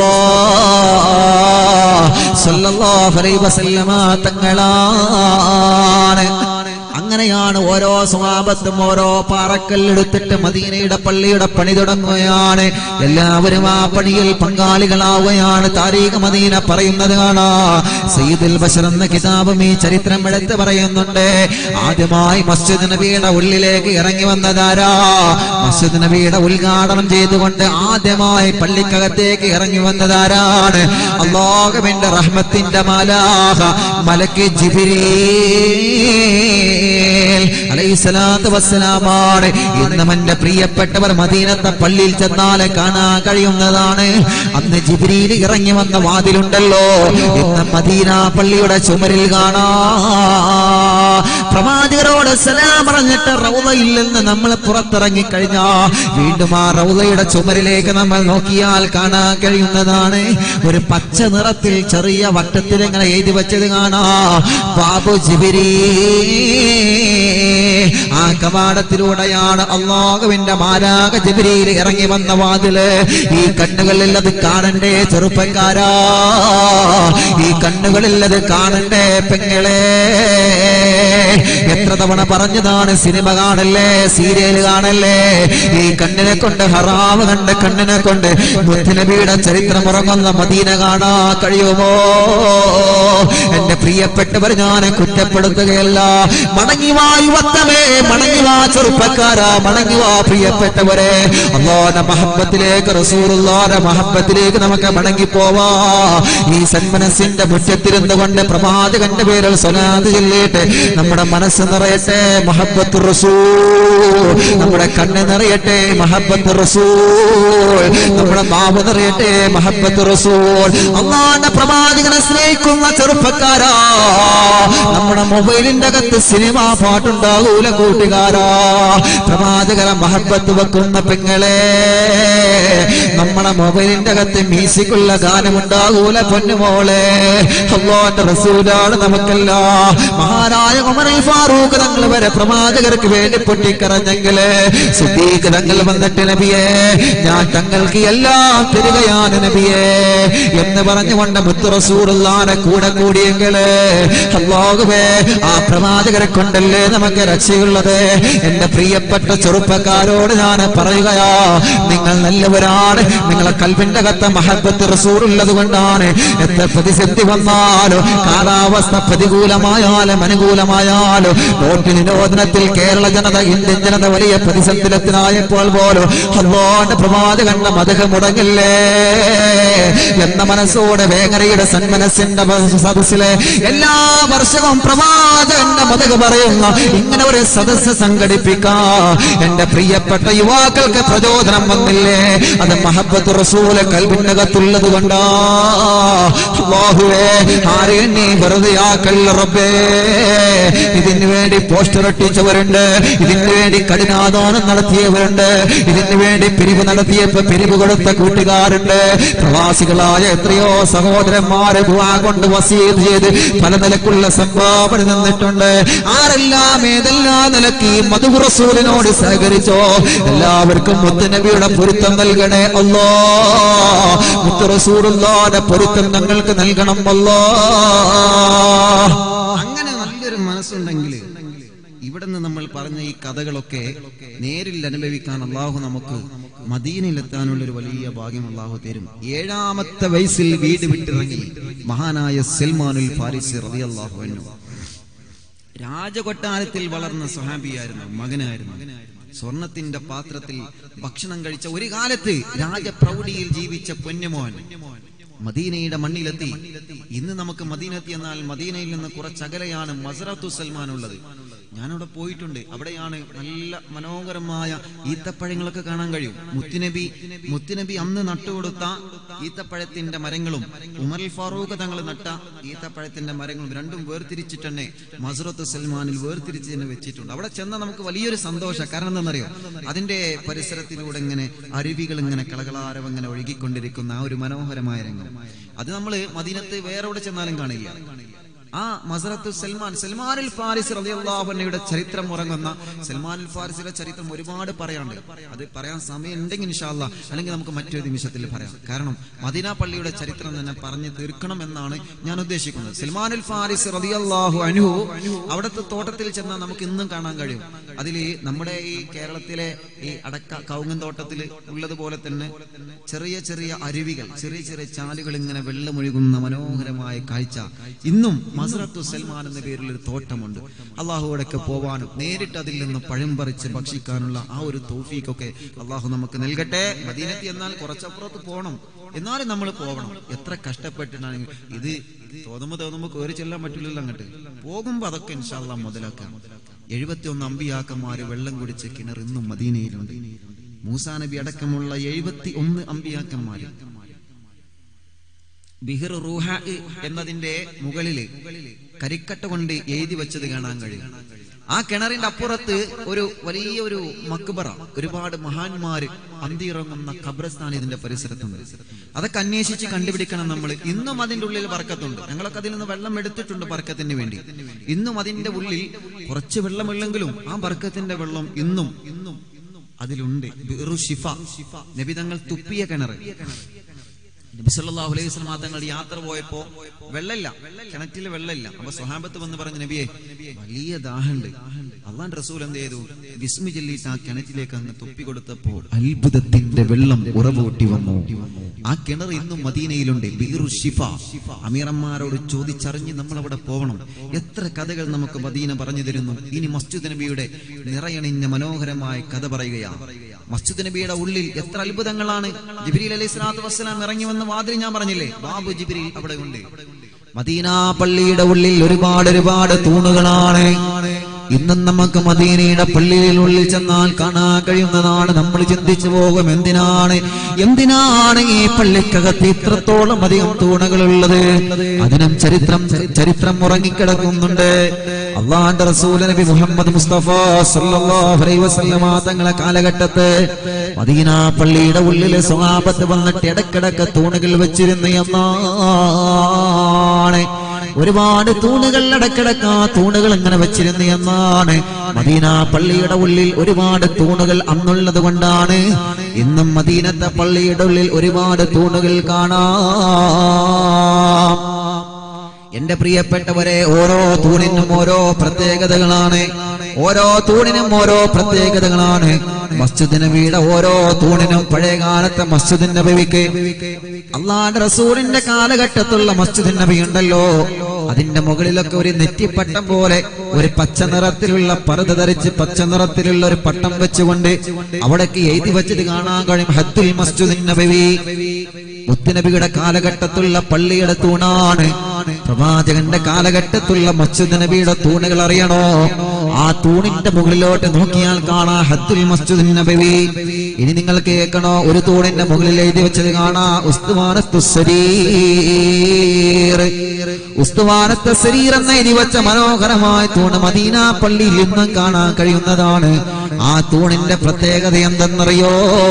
സല്ലല്ലാഹു അലൈഹി വസല്ലമ തങ്ങളാണ്. അങ്ങനെയാണ് ഓരോ സ്വഹാബത്തും ഓരോ പാറക്കല്ലെടുത്തിട്ട് മദീനയുടെ പള്ളിയുടെ പണി തുടങ്ങുകയാണ്. എല്ലാവരും ആ പണിയിൽ പങ്കാളികളാവുകയാണ്. താരീഖ് മദീന പറയുന്നത് കാണാം. സയ്യിദുൽ ബശർ എന്ന കിതാബും ഈ ചരിത്രം എടുത്ത് പറയുന്നുണ്ട്. ആദ്യമായി മസ്ജിദ് നബിയുടെ ഉള്ളിലേക്ക് ഇറങ്ങി വന്നതാരാ? മസ്ജിദ് നബിയുടെ ഉദ്ഘാടനം ചെയ്തുകൊണ്ട് ആദ്യമായി പള്ളിക്കകത്തേക്ക് ഇറങ്ങി വന്നതാരാണ്? അല്ലാഹുവിന്റെ റഹ്മത്തിന്റെ മാലാഖ മലക്ക് ജിബ്രീൽ അലൈഹിസ്സലാത്തു വസ്സലാമാണ്. ഇന്നും എന്റെ പ്രിയപ്പെട്ടവർ മദീനത്തെ പള്ളിയിൽ ചെന്നാലെ കാണാൻ കഴിയുന്നതാണ്. അന്ന് ജിബ്രീൽ ഇറങ്ങി വന്ന വാതിലുണ്ടല്ലോ, ഇന്ന് മദീന പള്ളിയുടെ ചുമരിൽ കാണാ. പ്രവാചകരോട് സലാം പറഞ്ഞിട്ട് റൗളയിൽ നിന്ന് നമ്മൾ പുറത്തിറങ്ങി കഴിഞ്ഞാ വീണ്ടും ആ റൗളയുടെ ചുമരിലേക്ക് നമ്മൾ നോക്കിയാൽ കാണാൻ കഴിയുന്നതാണ് ഒരു പച്ച നിറത്തിൽ ചെറിയ വട്ടത്തിൽ ഇങ്ങനെ എഴുതി വെച്ചത് കാണാ, ബാബു ജിബ്രീൽ. ആ കവാടത്തിലൂടെയാണ് അല്ലാഹുവിന്റെ മാലാഖ ജിബ്രീൽ ഇറങ്ങി വന്ന വാതില്. ഈ കണ്ണുകളിൽ അത് കാണണ്ടേ ചെറുപ്പക്കാരാ? ഈ കണ്ണുകളിൽ അത് കാണണ്ടേ പെങ്ങളെ? എത്ര തവണ പറഞ്ഞതാണ്, സിനിമ കാണല്ലേ, സീരിയൽ കാണല്ലേ? ഈ കണ്ണിനെ കൊണ്ട് ഹറാമ് കണ്ട് കണ്ണിനെ കൊണ്ട് മുത്തുനബിയുടെ ചരിത്രം ഉറങ്ങുന്ന മദീന കാണാ കഴിയുമോ? എന്റെ പ്രിയപ്പെട്ടവർ, ഞാൻ കുറ്റപ്പെടുത്തുകയല്ല. മടങ്ങിവാ യുവത്വമേ, മടങ്ങിവാ ചെറുപ്പക്കാരാ, മടങ്ങിവാ പ്രിയപ്പെട്ടവരെ. അല്ലാഹുവിന്റെ മഹബ്ബത്തിലേക്ക്, റസൂലുള്ളാഹിന്റെ മഹബ്ബത്തിലേക്ക് നമുക്ക് മടങ്ങിപ്പോവാ. ഈ സന്മനസ്സിന്റെ മുറ്റത്തിരുന്ന് കൊണ്ട് പ്രവാചകന്റെ പേരിൽ സ്വലാത്ത് ചൊല്ലിയിട്ട് നമ്മുടെ മനസ്സ് നിറയട്ടെ മഹബ്ബത്തുർ റസൂൽ, നമ്മുടെ കണ്ണ് നിറയട്ടെ മഹബ്ബത്തുർ റസൂൽ, നമ്മുടെ നാവ് നിറയട്ടെ മഹബ്ബത്തുർ റസൂൽ. അല്ലാഹുവിന്റെ പ്രവാചകനെ സ്നേഹിക്കുന്ന ചെറുപ്പക്കാരാ, നമ്മുടെ മൊബൈലിന്റെ അകത്ത് സിനിമ പാട്ടുണ്ടാകൂല കൂട്ടുകാരാ. കൂട്ടുകാരാ, പ്രവാചകരെ മഹബത്ത് വെക്കുന്ന പെങ്ങളെ, നമ്മളെ മൊബൈലിന്റെ അകത്ത് മ്യൂസിക്കുള്ള ഗാനമുണ്ടാകൂല പൊന്നുമോളെ. അല്ലാഹുവിന്റെ റസൂലാണ് നമുക്കല്ല. മഹാനായ ഉമറുൽ ഫാറൂഖ് തങ്ങൾ വരെ പ്രവാചകർക്ക് വേണ്ടി പൊട്ടിക്കരഞ്ഞെങ്കില് സിദ്ദീഖ് തങ്ങൾ വന്നിട്ട് നബിയെ ഞാൻ തങ്ങൾക്ക് എല്ലാം തരികയാണ് നബിയെ എന്ന് പറഞ്ഞുകൊണ്ട് മുത്ത് റസൂലുള്ളാഹിനെ കൂടെ കൂടിയെങ്കില് അല്ലാഹുവേ ആ പ്രവാചകരെ കൊണ്ടല്ലേ നമുക്ക് രക്ഷയുള്ളത്. എന്റെ പ്രിയപ്പെട്ട ചെറുപ്പക്കാരോട് ഞാൻ പറയുകയാ, നിങ്ങൾ നല്ലവരാണ്. നിങ്ങളെ കൽബിന്റെ അകത്ത മഹബത്ത് റസൂലുള്ളത് കൊണ്ടാണ് എത്ര പ്രതിസന്ധി വന്നാലും, കാലാവസ്ഥ പ്രതികൂലമായാലും അനുകൂലമായാലും, നോട്ട് നിരോധനത്തിൽ കേരള ജനത, ഇന്ത്യൻ ജനത വലിയ പ്രതിസന്ധിയിലെത്തിനായപ്പോൾ പോലും അല്ലാഹുവിന്റെ പ്രവാചകന്റെ മദഹ് മുടങ്ങില്ലേ എന്ന മനസ്സോടെ വേങ്ങരയുടെ സന്മനസ്സിന്റെ സദസ്സിലെ എല്ലാ വർഷവും പ്രവാചകന്റെ മദഹ് പറയുന്ന ഇങ്ങനെ ഒരു സദസ്സ് സംഘടിപ്പിക്കാ എന്റെ പ്രിയപ്പെട്ട യുവാക്കൾക്ക് പ്രചോദനം വന്നില്ലേ? അത് മഹബത്ത് റസൂൽ കൽബിനകത്തുള്ളത് കൊണ്ടാ. അല്ലാഹുവേ ആരെയും നീ വെറുതെ ആക്കല്ല റബ്ബേ. ഇതിനു വേണ്ടി പോസ്റ്റർ ഒട്ടിച്ചവരുണ്ട്, ഇതിനു വേണ്ടി കഠിനാധ്വാനം നടത്തിയവരുണ്ട്, ഇതിനു വേണ്ടി പിരിവ് നടത്തിയപ്പോ പിരിവ് കൊടുത്ത കൂട്ടുകാരുണ്ട്. പ്രവാസികളായ എത്രയോ സഹോദരന്മാരെ ദുആ കൊണ്ട് വസീയത്ത് ചെയ്ത് പല നിലക്കുള്ള സംഭാവന നിന്നിട്ടുണ്ട്. ആരെല്ലാം ഏതെല്ലാം നിലക്ക് ഈ മദ്ഹ് റസൂലിനോട് സഹകരിച്ചോ എല്ലാവർക്കും മുത്തുനബിയുടെ പൊരുത്തം നൽകണേ അല്ലാഹ്. മുത്ത് റസൂലുള്ളാഹിന്റെ പൊരുത്തം ഞങ്ങൾക്ക് നൽകണം അല്ലാഹ്. അങ്ങനെ നല്ലൊരു മനസ്സുണ്ടെങ്കിൽ ഇവിടുന്ന് നമ്മൾ പറഞ്ഞ ഈ കഥകളൊക്കെ നേരിൽ അനുഭവിക്കാൻ അള്ളാഹു നമുക്ക് മദീനയിലെത്താനുള്ള ഒരു വലിയ ഭാഗ്യം അള്ളാഹു തരും. 7ാമത്തെ വയസ്സിൽ വീട് വിട്ടിറങ്ങി മഹാനായ സൽമാനുൽ ഫാരിസി റളിയല്ലാഹു അൻഹു രാജകൊട്ടാരത്തിൽ വളർന്ന സ്വഹാബിയായിരുന്നു, മകനായിരുന്നു. സ്വർണത്തിന്റെ പാത്രത്തിൽ ഭക്ഷണം കഴിച്ച ഒരു കാലത്ത് രാജപ്രൗഢിയിൽ ജീവിച്ച പൊന്നുമോൻ മദീനയുടെ മണ്ണിലെത്തി. ഇന്ന് നമുക്ക് മദീനത്തി എന്നാൽ മദീനയിൽ നിന്ന് കുറച്ചകലെയാണ് മസ്റത്തു സൽമാൻ ഉള്ളത്. ഞാനവിടെ പോയിട്ടുണ്ട്. അവിടെയാണ് നല്ല മനോഹരമായ ഈത്തപ്പഴങ്ങളൊക്കെ കാണാൻ കഴിയും. മുത്തുനബി അന്ന് നട്ടുകൊടുത്ത ഈത്തപ്പഴത്തിന്റെ മരങ്ങളും ഉമറുൽ ഫാറൂഖ് തങ്ങൾ നട്ട ഈത്തപ്പഴത്തിന്റെ മരങ്ങളും രണ്ടും വേർതിരിച്ചിട്ട് തന്നെ മസ്റത്തു സൽമാനിൽ വേർതിരിച്ച് തന്നെ വെച്ചിട്ടുണ്ട്. അവിടെ ചെന്നാൽ നമുക്ക് വലിയൊരു സന്തോഷം. കാരണം എന്താണെന്നറിയോ? അതിന്റെ പരിസരത്തിലൂടെ ഇങ്ങനെ അരുവികൾ ഇങ്ങനെ കളകളാരവ ഇങ്ങനെ ഒഴുകിക്കൊണ്ടിരിക്കുന്ന ആ ഒരു മനോഹരമായ രംഗം അത് നമ്മള് മദീനത്ത് വേറെ എവിടെ ചെന്നാലും കാണില്ല. ആ മസ്റത്തു സൽമാനുൽ ഫാരിസി റളിയല്ലാഹു അൻഹുയുടെ ചരിത്രം ഉറങ്ങുന്ന സൽമാനുൽ ഫാരിസിയുടെ ചരിത്രം ഒരുപാട് പറയാണ്ട്. അത് പറയാൻ സമയം ഉണ്ടെങ്കിൽ ഇൻഷാ അല്ലാഹ്, അല്ലെങ്കിൽ നമുക്ക് മറ്റൊരു നിമിഷത്തിൽ പറയാം. കാരണം മദീന പള്ളിയുടെ ചരിത്രം തന്നെ പറഞ്ഞു തീർക്കണം എന്നാണ് ഞാൻ ഉദ്ദേശിക്കുന്നത്. സൽമാനുൽ ഫാരിസി റളിയല്ലാഹു അൻഹു അവിടുത്തെ തോട്ടത്തിൽ ചെന്നാൽ നമുക്ക് ഇന്നും കാണാൻ കഴിയും. അതിൽ നമ്മുടെ ഈ കേരളത്തിലെ ഈ അടക്ക കൗങ്ങൻ തോട്ടത്തിൽ ഉള്ളതുപോലെ തന്നെ ചെറിയ ചെറിയ അരുവികൾ, ചെറിയ ചെറിയ ചാലുകൾ ഇങ്ങനെ വെള്ളമൊഴുകുന്ന മനോഹരമായ കാഴ്ച ഇന്നും മസ്റത്തു സൽമാൻ എന്ന പേരിൽ ഒരു തോട്ടമുണ്ട്. അള്ളാഹുവോടൊക്കെ പോവാനും നേരിട്ട് അതിൽ നിന്ന് പഴം പറിച്ച് ഭക്ഷിക്കാനുള്ള ആ ഒരു തൗഫീഖൊക്കെ അള്ളാഹു നമുക്ക് നൽകട്ടെ. മദീനത്തി എന്നാൽ കുറച്ചപ്പുറത്ത് പോകണം, എന്നാലും നമ്മൾ പോകണം. എത്ര കഷ്ടപ്പെട്ടിട്ടാണെങ്കിൽ ഇത് തോന്നുമ്പോ കയറി ചെല്ലാൻ പറ്റില്ലല്ലോ. അങ്ങോട്ട് പോകുമ്പോ അതൊക്കെ ഇൻഷാ അല്ലാഹ് മുതലാക്കാം. 71 അമ്പിയാക്കന്മാര് വെള്ളം കുടിച്ച് കിണർ ഇന്നും മദീനയിലുണ്ട്. മൂസാ നബി അടക്കമുള്ള 71 അമ്പിയാക്കന്മാര് ബിഹർ റൂഹ എന്നതിന്റെ മുകളില് കരിക്കട്ട കൊണ്ട് എഴുതി വെച്ചത് കാണാൻ കഴിയും. ആ കിണറിന്റെ അപ്പുറത്ത് ഒരു വലിയൊരു മക്ബറ, ഒരുപാട് മഹാന്മാര് അന്തിയിറങ്ങുന്ന ഖബർസ്ഥാൻ ഇതിന്റെ പരിസരത്തുണ്ട്. അതൊക്കെ അന്വേഷിച്ച് കണ്ടുപിടിക്കണം നമ്മൾ. ഇന്നും അതിന്റെ ഉള്ളിൽ ബർക്കത്തുണ്ട്. ഞങ്ങളൊക്കെ അതിൽ നിന്ന് വെള്ളം എടുത്തിട്ടുണ്ട് ബർക്കത്തിന് വേണ്ടി. ഇന്നും അതിന്റെ ഉള്ളിൽ കുറച്ച് വെള്ളമുള്ളെങ്കിലും ആ ബർക്കത്തിന്റെ വെള്ളം ഇന്നും അതിലുണ്ട്. നബി തങ്ങൾ തുപ്പിയ കിണർ. നബി സല്ലല്ലാഹു അലൈഹി വസല്ലം തങ്ങൾ യാത്ര പോയപ്പോ വെള്ളമില്ല, കിണറ്റില് വെള്ളമില്ല. അപ്പൊ സ്വഹാബത്ത് വന്ന് പറഞ്ഞു, നബിയെ വലിയ ദാഹമുണ്ട്. അള്ളാഹുവിന്റെ റസൂൽ എന്ത് ചെയ്തു? ബിസ്മി ചൊല്ലിയിട്ട് ആ കിണറ്റിലേക്ക് അങ്ങ് തുപ്പി കൊടുത്തപ്പോൾ അത്ഭുതത്തിന്റെ വെള്ളം ഉറവൂട്ടി വന്നു. ആ കിണർ ഇന്നും മദീനയിലുണ്ട്. ബിഹ്റു ശിഫ. അമീറന്മാരോട് ചോദിച്ചറിഞ്ഞ് നമ്മൾ അവിടെ പോകണം. എത്ര കഥകൾ നമുക്ക് മദീന പറഞ്ഞു തരുന്നു. ഇനി മസ്ജിദ് നബിയുടെ നിറയണിഞ്ഞ മനോഹരമായ കഥ പറയുകയാണ്. മസ്ജിദ് നബിയുടെ ഉള്ളിൽ എത്ര അത്ഭുതങ്ങളാണ്. ജിബ്രീൽ അലൈഹിസ്സലാത്തു വസ്സലാം ഇറങ്ങി വന്ന വാതിൽ ഞാൻ പറഞ്ഞില്ലേ, ബാബു ജിബ്രീൽ അവിടെ ഉണ്ട്. മദീന പള്ളിയുടെ ഉള്ളിൽ ഒരുപാട് തൂണുകളാണ്. ഇന്നും നമുക്ക് മദീനയുടെ പള്ളിയിൽ ഉള്ളിൽ ചെന്നാൽ കാണാൻ കഴിയുന്നതാണ്. നമ്മൾ ചിന്തിച്ചു പോകും, എന്തിനാണ് ഈ പള്ളിക്കകത്ത് ഇത്രത്തോളം അധികം തൂണുകളുള്ളത്? അതിനും ചരിത്രം ഉറങ്ങിക്കിടക്കുന്നുണ്ട്. അള്ളാഹുവിന്റെ റസൂൽ നബി മുഹമ്മദ് മുസ്തഫ സല്ലല്ലാഹു അലൈഹി വസല്ലമ തങ്ങളെ കാലഘട്ടത്ത് മദീന പള്ളിയുടെ ഉള്ളിലെ സ്വഹാബത്ത് വന്നിട്ട് ഇടക്കിടക്ക് തൂണുകൾ വെച്ചിരുന്നു എന്നാണ്. ഒരുപാട് തൂണുകൾ ഇടക്കിടക്ക് ആ തൂണുകൾ ഇങ്ങനെ വെച്ചിരുന്നു എന്നാണ്. മദീന പള്ളിയുടെ ഉള്ളിൽ ഒരുപാട് തൂണുകൾ അന്നുള്ളത് കൊണ്ടാണ് ഇന്നും മദീനത്തെ പള്ളിയുടെ ഉള്ളിൽ ഒരുപാട് തൂണുകൾ കാണാം. എന്റെ പ്രിയപ്പെട്ടവരെ, ഓരോ തൂണിനും ഓരോ പ്രത്യേകതകളാണ്. മസ്ജിദ് നബിയുടെ ഓരോ തൂണിനും പഴയകാലത്തെ മസ്ജിദ് നബിക്ക് അള്ളാഹുവിന്റെ റസൂലിന്റെ കാലഘട്ടത്തുള്ള മസ്ജിദ് നബി ഉണ്ടല്ലോ, അതിന്റെ മുകളിലൊക്കെ ഒരു നെറ്റിപ്പട്ടം പോലെ ഒരു പച്ച നിറത്തിലുള്ള പർദ്ദ ധരിച്ച് പച്ച നിറത്തിലുള്ള ഒരു പട്ടം വെച്ചുകൊണ്ട് അവിടേക്ക് എഴുതി വെച്ചത് കാണാൻ കഴിയും, ഹദ്ദുൽ മസ്ജിദ് നബവി. മുത്തുനബിയുടെ കാലഘട്ടത്തുള്ള പള്ളിയുടെ തൂണാണ്. പ്രവാചകന്റെ കാലഘട്ടത്തുള്ള മസ്ജിദ് നബിയുടെ തൂണുകൾ അറിയണോ? ആ തൂണിന്റെ മുകളിലോട്ട് നോക്കിയാൽ കാണാ ഹദ്ദുൽ മസ്ജിദ് നബവി. ഇനി നിങ്ങൾ കേൾക്കണോ? ഒരു തൂണിന്റെ മുകളിൽ എഴുതി വെച്ചത് കാണാ ഉസ്തുവാനത്ത് സരീർ എന്ന് എഴുതി വെച്ച മനോഹരമായ തൂണ് മദീന പള്ളിയിൽ ഇന്നും കാണാൻ കഴിയുന്നതാണ്. ആ തൂണിന്റെ പ്രത്യേകത എന്തെന്നറിയോ?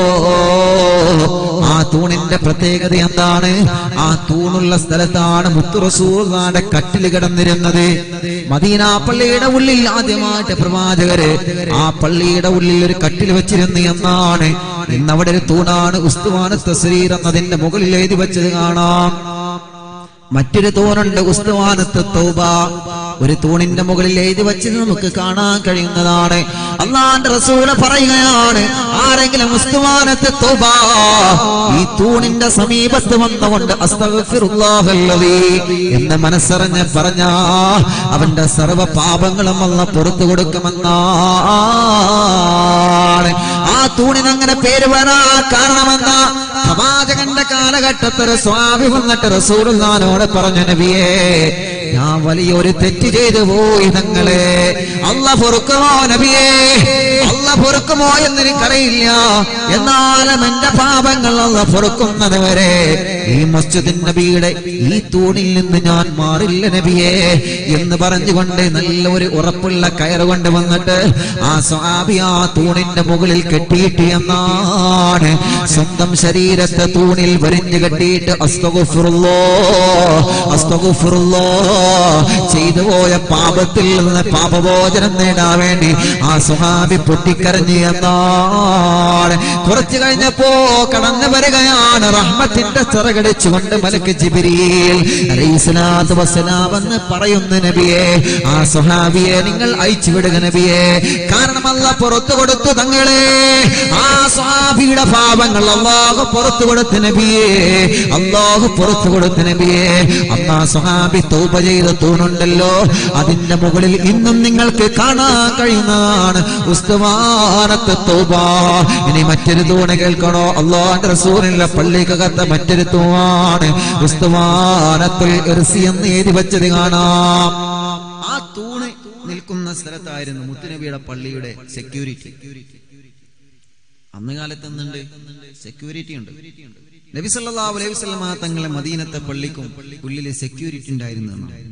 ആ തൂണിന്റെ പ്രത്യേകത എന്താണ്? ആ തൂണുള്ള സ്ഥലത്താണ് മുത്തു റസൂലുള്ളാഹിയുടെ കട്ടിൽ കിടന്നിരുന്നത്. മദീന പള്ളിയുടെ ഉള്ളിൽ ആദ്യമായിട്ട് പ്രവാചകര് ആ പള്ളിയുടെ ഉള്ളിൽ ഒരു കട്ടിൽ വെച്ചിരുന്നു എന്നാണ്. ഇന്നവിടെ ഒരു തൂണാണ് ഉസ്തുവാനത്ത് സരീർ എന്നതിന്റെ മുകളിൽ എഴുതി വെച്ചത് കാണാം. മറ്റൊരു തൂണുണ്ട് ഉസ്തുവാനത്ത് തൗബ. ഒരു തൂണിന്റെ മുകളിൽ എഴുതി വെച്ചത് നമുക്ക് കാണാൻ കഴിയുന്നതാണ്. അല്ലാഹുവിന്റെ റസൂൽ പറയുകയാണ്, ആരെങ്കിലും ഉസ്തുവാനത്ത് തൗബ ഈ തൂണിന്റെ സമീപത്ത് വന്നുകൊണ്ട് അസ്തഗ്ഫിറുല്ലാഹല്ലദീ എന്ന് മനസ്സറിഞ്ഞ് പറഞ്ഞാ അവന്റെ സർവ്വ പാപങ്ങളും അല്ലാഹു പുറത്തു കൊടുക്കുമെന്നാണ്. ആ തൂണിന് അങ്ങനെ പേര് വരാൻ കാരണമെന്നാ പ്രവാചകന്റെ കാലഘട്ടത്തിൽ സ്വാമി വന്നിട്ട് റസൂലുള്ളാഹിനോട് പറഞ്ഞു, നബിയേ, ഞാൻ വലിയൊരു തെറ്റ് ചെയ്തു പോയി, തങ്ങളെ അല്ലാഹു പൊറുക്കുമോ നബിയേ? അല്ലാഹു പൊറുക്കുമോ എന്ന് എനിക്കറിയില്ല, എന്നാലും എന്റെ പാപങ്ങൾ അല്ലാഹു പൊറുക്കുന്നത് വരെ ഈ മസ്ജിദ് നബിയുടെ ഈ തൂണിൽ നിന്ന് ഞാൻ മാറില്ല നബിയേ എന്ന് പറഞ്ഞുകൊണ്ട് നല്ലൊരു ഉറപ്പുള്ള കയറ് കൊണ്ട് വന്നിട്ട് ആ സ്വഹാബി ആ തൂണിന്റെ മുകളിൽ കെട്ടിയിട്ട് എന്നാണ്. സ്വന്തം ശരീരത്തെ തൂണിൽ വരിഞ്ഞു കെട്ടിയിട്ട് അസ്തഗ്ഫിറുല്ലാഹ് ചെയ്തു പോയ പാപത്തിൽ നിന്ന് പാപമോചനം നേടാൻ വേണ്ടി ആ സ്വഹാബി പൊട്ടിക്കരഞ്ഞു എന്നാണ്. കുറച്ചു കഴിഞ്ഞപ്പോ കടന്നു വരികയാണ് റഹ്മത്തിന്റെ ചിറകടിച്ചുകൊണ്ട് മലക്ക് ജിബ്രീൽ അലൈഹിസ്സലാത്തു വസ്സലാം എന്ന് പറയുന്നു, നബിയെ ആ സ്വഹാബിയെ നിങ്ങൾ അയച്ചു വിടുക നബിയെ, കാരണം അല്ലാഹു പുറത്തു കൊടുത്തു തങ്ങളെ. ആ സ്വഹാബിയുടെ പാപങ്ങൾ അല്ലാഹു പുറത്തു കൊടുത്തു നബിയെ, അല്ലാഹു പുറത്തു കൊടുത്തു നബിയെ. അന്നാ സ്വഹാബി തൗബ ചെയ്ത തൂണുണ്ടല്ലോ, അതിന്റെ മുകളിൽ ഇന്നും നിങ്ങൾക്ക് കാണാൻ കഴിയുന്നതാണ് ഉസ്തുവാനത്ത് തൗബ. ഇനി മറ്റൊരു തൂണ് കേൾക്കണോ? അല്ലാഹുവിന്റെ റസൂലിന്റെ പള്ളിക്കകത്ത് മറ്റൊരു തൂണാണ് ഉസ്തുവാനത്തുൽ ഇർസി എന്ന് എഴുതി വെച്ചത് കാണാം. ആ തൂണ് നിൽക്കുന്ന സ്ഥലത്തായിരുന്നു മുത്തുനബിയുടെ പള്ളിയുടെ സെക്യൂരിറ്റി. അന്ന് കാലത്ത് എന്തുണ്ട്? സെക്യൂരിറ്റി ഉണ്ട്. നബി സല്ലല്ലാഹു അലൈഹി വസല്ലമ തങ്ങളെ മദീനത്തെ പള്ളിക്കും ഉള്ളിലെ സെക്യൂരിറ്റി ഉണ്ടായിരുന്നു.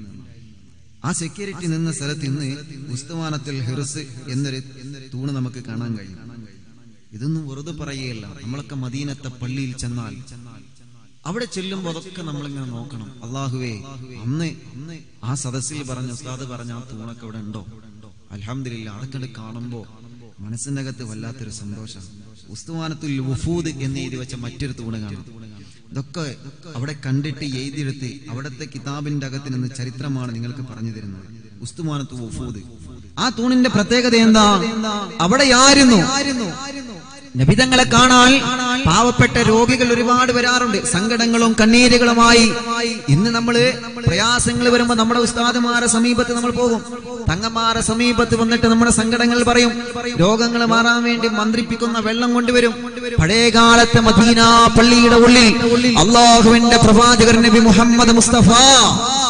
ആ സെക്യൂരിറ്റി നിന്ന സ്ഥലത്ത് ഇന്ന് ഉസ്തുവാനത്തുൽ ഹിർസ് എന്നൊരു തൂണ് നമുക്ക് കാണാൻ കഴിയും. ഇതൊന്നും വെറുതെ പറയുകയല്ല. നമ്മളൊക്കെ മദീനത്തെ പള്ളിയിൽ ചെന്നാൽ അവിടെ ചെല്ലുമ്പോൾ അതൊക്കെ നമ്മളിങ്ങനെ നോക്കണം. അല്ലാഹുവേ, അന്ന് ആ സദസ്സിൽ പറഞ്ഞ ഉസ്താദ് പറഞ്ഞ ആ തൂണൊക്കെ അവിടെ ഉണ്ടോ? അൽഹംദുലില്ലാഹ്, അതൊക്കെ കാണുമ്പോ മനസ്സിന്റെ അകത്ത് വല്ലാത്തൊരു സന്തോഷം. ഉസ്തുവാനത്തുൽ വുഫൂദ് എന്ന് എഴുതി വെച്ച മറ്റൊരു തൂണ് കാണാം. ഇതൊക്കെ അവിടെ കണ്ടിട്ട് എഴുതിയെടുത്ത് അവിടുത്തെ കിതാബിന്റെ അകത്ത് നിന്ന് ചരിത്രമാണ് നിങ്ങൾക്ക് പറഞ്ഞു തരുന്നത്. ഉസ്തുവാനത്തുൽ വുഫൂദ്, ആ തൂണിന്റെ പ്രത്യേകത എന്താ? അവിടെ ആയിരുന്നു നബിതങ്ങളെ കാണാൻ പാവപ്പെട്ട രോഗികൾ ഒരുപാട് വരാറുണ്ട്, സങ്കടങ്ങളും കണ്ണീരുകളുമായി. ഇന്ന് നമ്മള് പ്രയാസങ്ങൾ വരുമ്പോ നമ്മുടെ ഉസ്താദുമാരെ സമീപത്ത് നമ്മൾ പോകും, തങ്ങന്മാരെ സമീപത്ത് വന്നിട്ട് നമ്മുടെ സങ്കടങ്ങൾ പറയും. രോഗങ്ങൾ മാറാൻ വേണ്ടി മന്ത്രിപ്പിക്കുന്ന വെള്ളം കൊണ്ടുവരും. പഴയകാലത്തെ മദീന പള്ളിയുടെ ഉള്ളിൽ അല്ലാഹുവിന്റെ പ്രവാചകർ നബി മുഹമ്മദ് മുസ്തഫ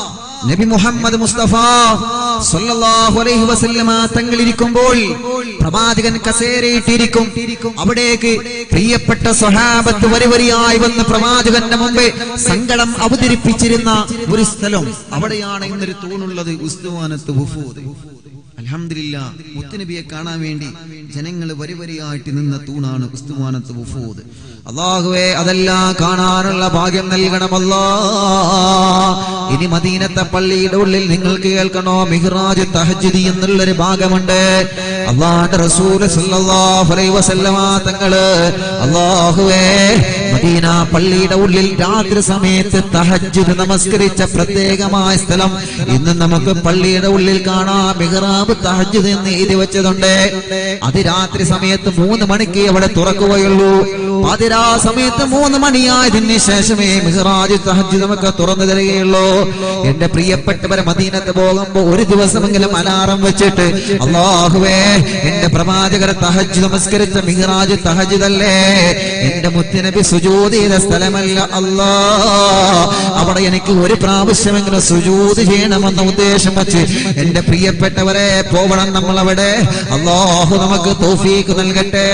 നബി മുഹമ്മദ് മുസ്തഫ സല്ലല്ലാഹു അലൈഹി വസല്ലമ തങ്ങൾ ഇരിക്കുമ്പോൾ പ്രവാചകൻ കസേരയിട്ടിരിക്കും. അവിടേക്ക് പ്രിയപ്പെട്ട സ്വഹാബത്ത് വരിവരിയായി വന്ന് പ്രവാചകന്റെ മുമ്പേ സങ്കടം അവതരിപ്പിച്ചിരുന്ന ഒരു സ്ഥലം, അവിടെയാണ് ഇന്നൊരു തൂണുള്ളത്, ഉസ്തുവാനത്ത് വുഫൂദ്. അൽഹംദുലില്ലാ, മുത്തുനബിയെ കാണാൻ വേണ്ടി ജനങ്ങൾ വരിവരിയായിട്ട് നിന്ന തൂണാണ് ഉസ്തുവാനത്ത് വുഫൂദ്. അല്ലാഹുവേ, അതെല്ലാം കാണാനുള്ള ഭാഗ്യം നൽകണമല്ലാ. ഇനി മദീനത്തെ പള്ളിയുടെ ഉള്ളിൽ നിങ്ങൾക്ക് കേൾക്കണോ, മിഹ്റാജ് തഹജ്ജുദ് എന്നുള്ളൊരു ഭാഗമുണ്ട്. അല്ലാഹുവിന്റെ റസൂൽ സല്ലല്ലാഹു അലൈഹി വസല്ലമ തങ്ങള് അല്ലാഹുവേ മദീന പള്ളിയുടെ ഉള്ളിൽ രാത്രി സമയത്ത് തഹജ്ജുദ് നമസ്കരിച്ച പ്രത്യേകമായ സ്ഥലം ഇന്ന് നമുക്ക് പള്ളിയുടെ ഉള്ളിൽ കാണാം. മിഹ്റാബ് തഹജ്ജുദ് എന്ന് എഴുതി വെച്ചതുണ്ട്. അത് രാത്രി സമയത്ത് 3 മണിക്ക് അവിടെ തുറക്കുകയുള്ളൂ. പാതിരാ സമയത്ത് 3 മണിയായതിന് ശേഷമേ മിഹ്റാജ് തഹജ്ജുദ് നമുക്ക് തുറന്നു തരികയുള്ളൂ. എന്റെ പ്രിയപ്പെട്ടവരെ, മദീനത്ത് പോകുമ്പോ ഒരു ദിവസമെങ്കിലും അലാറം വെച്ചിട്ട് അല്ലാഹുവേ എന്റെ പ്രവാചകരെ തഹജ്ജുദ് നമസ്കരിച്ച മിഹ്റാജ് തഹജ്ജുദ് അല്ലേ, എന്റെ മുത്തുനബി സുജൂദ് ചെയ്ത സ്ഥലമല്ല അല്ലാ, അവിടെ എനിക്ക് ഒരു പ്രാവശ്യമെങ്കിലും സുജൂദ് ചെയ്യണമെന്ന ഉദ്ദേശം വച്ച് എന്റെ പ്രിയപ്പെട്ടവരെ പോവണം നമ്മളവിടെ. അല്ലാഹു നമുക്ക് തൗഫീഖ് നൽകട്ടെ.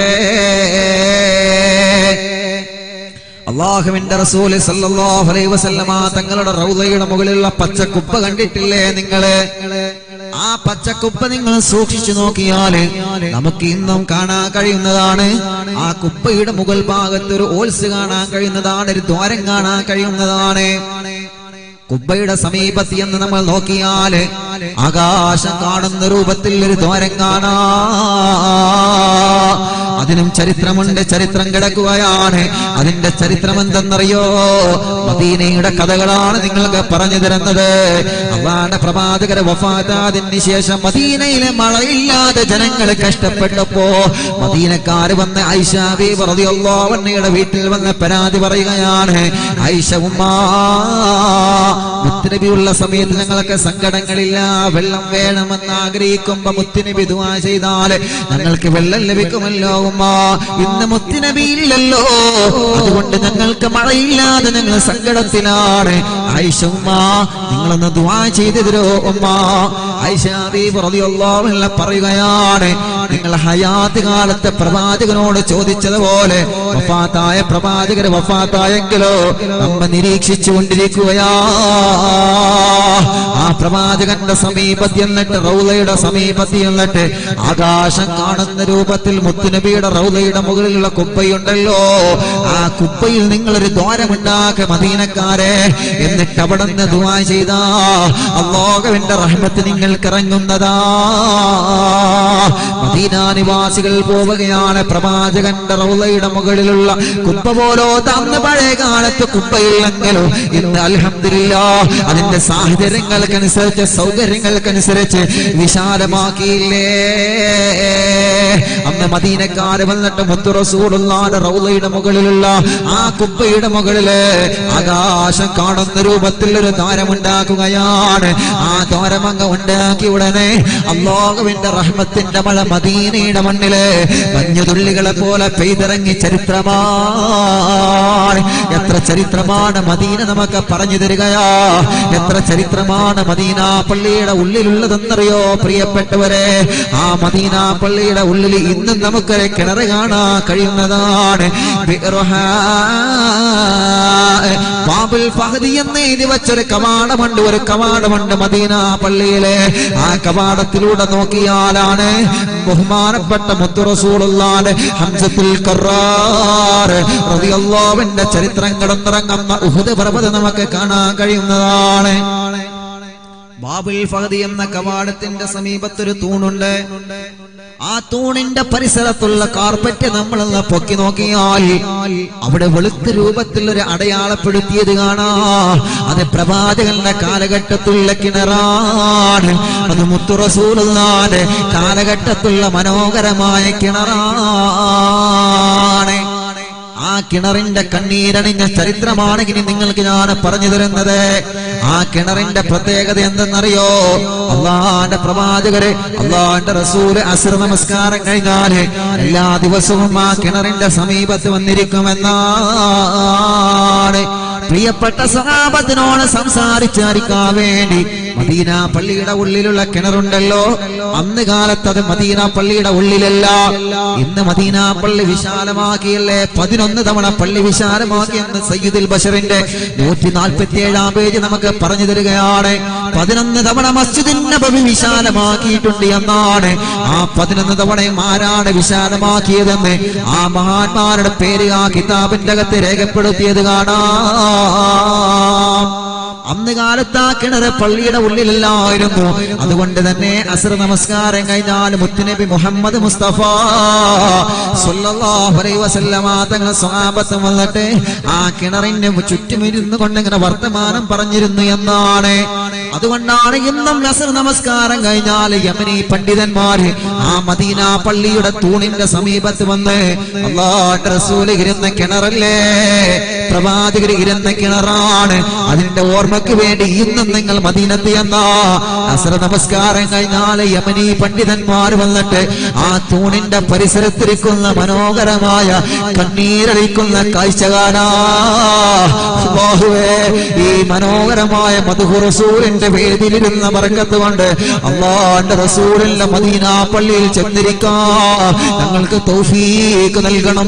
അല്ലാഹുവിന്റെ റസൂൽ സല്ലല്ലാഹു അലൈഹി വസല്ലമ തങ്ങളുടെ റൗളയുടെ മുകളിലുള്ള പച്ചക്കുപ്പ കണ്ടിട്ടില്ലേ നിങ്ങള്? ആ പച്ചക്കുപ്പ നിങ്ങൾ സൂക്ഷിച്ചു നോക്കിയാല് നമുക്ക് ഇന്നും കാണാൻ കഴിയുന്നതാണ്. ആ കുപ്പയുടെ മുകൾ ഭാഗത്ത് ഒരു ഓൾസ് കാണാൻ കഴിയുന്നതാണ്, ഒരു ദ്വാരം കാണാൻ കഴിയുന്നതാണ്. കുബ്ബയുടെ സമീപത്ത് എന്ന് നമ്മൾ നോക്കിയാല് ആകാശം കാണുന്ന രൂപത്തിൽ ഒരു ദ്വാരം കാണാം. അതിനും ചരിത്രമുണ്ട്, ചരിത്രം കിടക്കുകയാണ്. അതിന്റെ ചരിത്രം എന്തെന്നറിയോ? മദീനയുടെ കഥകളാണ് നിങ്ങൾക്ക് പറഞ്ഞു തരുന്നത്. അല്ലാഹുവിന്റെ പ്രവാചകരെ വഫാത്തായതിന് ശേഷം മദീനയിലെ മഴയില്ലാതെ ജനങ്ങൾ കഷ്ടപ്പെട്ടപ്പോ മദീനക്കാര് വന്ന് ആയിഷ ബീവി റളിയല്ലാഹു അൻഹയുടെ വീട്ടിൽ വന്ന് പരാതി പറയുകയാണ്. ആയിഷ ഉമ്മ, മുത്തുനബിയുള്ള സമയത്ത് ഞങ്ങൾക്ക് സങ്കടങ്ങളില്ല, വെള്ളം വേണമെന്ന് ആഗ്രഹിക്കുമ്പോ മുത്തുനബി ദുആ ചെയ്താൽ ഞങ്ങൾക്ക് വെള്ളം ലഭിക്കുമല്ലോ ഉമ്മ. ഇന്ന് മുത്തുനബി ഇല്ലല്ലോ, അതുകൊണ്ട് ഞങ്ങൾക്ക് മഴയില്ലാതെ ഞങ്ങൾ സങ്കടത്തിലാണ്. ആയിഷ ഉമ്മ, നിങ്ങളൊന്ന് ദുആ ചെയ്തു തരോ ഉമ്മ. ആയിഷ ബീവി റളിയല്ലാഹു അൻഹ പറയുകയാണ്, നിങ്ങൾ ഹയാത്ത് കാലത്തെ പ്രവാചകനോട് ചോദിച്ചതുപോലെ വഫാത്തായ പ്രവാചകര് വഫാത്തായെങ്കിലോ നമ്മ നിരീക്ഷിച്ചു കൊണ്ടിരിക്കുകയാ. ആ പ്രവാചകന്റെ സമീപത്തിൽ എന്നിട്ട് റൗളയുടെ സമീപത്തിൽ എന്നിട്ട് ആകാശം കാണുന്ന രൂപത്തിൽ മുത്തുനബിയുടെ റൗളയുടെ മുകളിലുള്ള കുപ്പയുണ്ടല്ലോ, ആ കുപ്പയിൽ നിങ്ങളൊരു ദ്വാരമുണ്ടാക്കുക മദീനക്കാരെ. എന്നിട്ട് അവിടെ നിന്ന് ദുആ ചെയ്താ അല്ലാഹുവിന്റെ റഹ്മത്ത് നിങ്ങൾക്ക് ഇറങ്ങുന്നതാ. മദീന നിവാസികൾ പോവുകയാണ് പ്രവാചകന്റെ റൗളയുടെ മുകളിലുള്ള കുപ്പ പോലോത്ത അന്ന് പഴയ കാലത്ത് കുപ്പയില്ലെങ്കിലും ഇന്ന് അൽഹംദുലില്ലാഹ് അതിന്റെ സാഹചര്യങ്ങൾക്കനുസരിച്ച് സൗകര്യങ്ങൾക്കനുസരിച്ച് വിശാലമാക്കിയില്ലേ. അന്ന് മദീനക്കാര് വന്നിട്ട് മുത്തു റസൂലുള്ളാഹിന്റെ റൗളയുടെ മുകളിലുള്ള ആ കുപ്പയുടെ മുകളില് ആകാശം കാണുന്ന രൂപത്തിൽ ഒരു ദ്വാരമുണ്ടാക്കുകയാണ്. ആ ദ്വാരമങ്ങ് ഉണ്ടാക്കി ഉടനെ അല്ലാഹുവിന്റെ റഹ്മത്തിന്റെ മഴ മദീനയുടെ മണ്ണില് മഞ്ഞുതുള്ളികളെ പോലെ പെയ്തിറങ്ങി ചരിത്രമാണ്. എത്ര ചരിത്രമാണ് മദീന നമുക്ക് പറഞ്ഞു തരികയാ. എത്ര ചരിത്രമാണ് മദീന പള്ളിയുടെ ഉള്ളിലുള്ളതെന്നറിയോ പ്രിയപ്പെട്ടവരെ? ആ മദീന പള്ളിയുടെ ഉള്ളിൽ ഇന്നും നമുക്കൊരു കിണറ് കാണാൻ കഴിയുന്നതാണ്. ബാബുൽ ഫഹദി എന്ന് എഴുതി വെച്ചൊരു കവാടമുണ്ട്, ഒരു കവാടമുണ്ട് മദീന പള്ളിയിലെ. ആ കവാടത്തിലൂടെ നോക്കിയാലാണ് ബഹുമാനപ്പെട്ട മുത്തു റസൂലുള്ളാഹിന്റെ ഹംസത്തുൽ ഖറാർ റളിയല്ലാഹു അൻഹുവിന്റെ ചരിത്രം കിടന്നിറങ്ങുന്ന ഉഹുദ് പർവ്വതം നമുക്ക് കാണാൻ കഴിയുന്നതാണ്. ബാബുൽ ഫഹദി എന്ന കവാടത്തിന്റെ സമീപത്തൊരു തൂണുണ്ട്. ആ തൂണിന്റെ പരിസരത്തുള്ള കാർപ്പറ്റ് നമ്മളൊന്ന് പൊക്കി നോക്കിയാൽ അവിടെ വെളുത്ത രൂപത്തിൽ ഒരു അടയാളപ്പെടുത്തിയത് കാണാം. അത് പ്രവാചകന്റെ കാലഘട്ടത്തിലുള്ള കിണറാണ്. അത് മുത്തു റസൂലുള്ളാഹിന്റെ കാലഘട്ടത്തിലുള്ള മനോഹരമായ കിണറാണ്. ആ കിണറിന്റെ കണ്ണീരണിഞ്ഞ ചരിത്രമാണ് ഇനി നിങ്ങൾക്ക് ഞാൻ പറഞ്ഞു തരുന്നത്. ആ കിണറിന്റെ പ്രത്യേകത എന്തെന്നറിയോ? അല്ലാഹുവിന്റെ പ്രവാചകര് അല്ലാഹുവിന്റെ റസൂല് അസ്ർ നമസ്കാരം കഴിഞ്ഞാല് എല്ലാ ദിവസവും ആ കിണറിന്റെ സമീപത്ത് വന്നിരിക്കുമെന്നാണ്. പ്രിയപ്പെട്ട സ്വഹാബത്തിനോട് സംസാരിച്ചറിയിക്കാൻ വേണ്ടി മദീന പള്ളിയുടെ ഉള്ളിലുള്ള കിണറുണ്ടല്ലോ, അന്ന് കാലത്ത് അത് മദീന പള്ളിയുടെ ഉള്ളിലല്ല. ഇന്ന് മദീന പള്ളി വിശാലമാക്കിയല്ലേ, 11 തവണ പള്ളി വിശാലമാക്കിയെന്ന് സയ്യിദുൽ ബശറിന്റെ 147 പേജ് നമുക്ക് പറഞ്ഞു തരികയാണ്. 11 തവണ മസ്ജിദുൻ നബവി വിശാലമാക്കിയിട്ടുണ്ട് എന്നാണ്. ആ 11 തവണയും ആരാണ് വിശാലമാക്കിയതെന്ന് ആ മഹാന്മാരുടെ പേര് ആ കിതാബിന്റെ അകത്ത് രേഖപ്പെടുത്തിയത് കാണാം. അന്ന് കാലത്ത് ആ കിണറ് പള്ളിയുടെ ഉള്ളിലല്ലായിരുന്നു. അതുകൊണ്ട് തന്നെ അസ്ർ നമസ്കാരം കഴിഞ്ഞാൽ മുത്തുനബി മുഹമ്മദ് മുസ്തഫ സ്വല്ലല്ലാഹു അലൈഹി വസല്ലമ തങ്ങൾ സ്വഹാബത്ത് വന്നിട്ട് ആ കിണറിന് ചുറ്റും ഇരുന്നു കൊണ്ടിങ്ങനെ വർത്തമാനം പറഞ്ഞിരുന്നു എന്നാണ്. അതുകൊണ്ടാണ് ഇന്നും അസ്ർ നമസ്കാരം കഴിഞ്ഞാൽ യമനി പണ്ഡിതന്മാര് ആ മദീന പള്ളിയുടെ തൂണിന്റെ സമീപത്ത് വന്ന് അല്ലാഹുവിന്റെ റസൂൽ ഇരുന്ന കിണറല്ലേ, പ്രവാചകർ ഇരുന്ന കിണറാണ്, അതിന്റെ ഓർമ്മയ്ക്ക് വേണ്ടി ഇന്നും നിങ്ങൾ മദീനത്ത് എന്നാ അസ്ർ നമസ്കാരം കഴിഞ്ഞാൽ യമനി പണ്ഡിതന്മാർ വന്നിട്ട് ആ തൂണിന്റെ പരിസരത്തിരിക്കുന്ന മനോഹരമായ കണ്ണീരടിക്കുന്ന കാഴ്ച കാണാ. ഈ മനോഹരമായ മദ്ഹു റസൂലിന്റെ വേദിയിലിരുന്ന ബർക്കത്ത് കൊണ്ട് അല്ലാഹുവിന്റെ റസൂലിന്റെ മദീന പള്ളിയിൽ ചെന്നിരിക്കാൻ ഞങ്ങൾക്ക് തൗഫീഖ് നൽകണം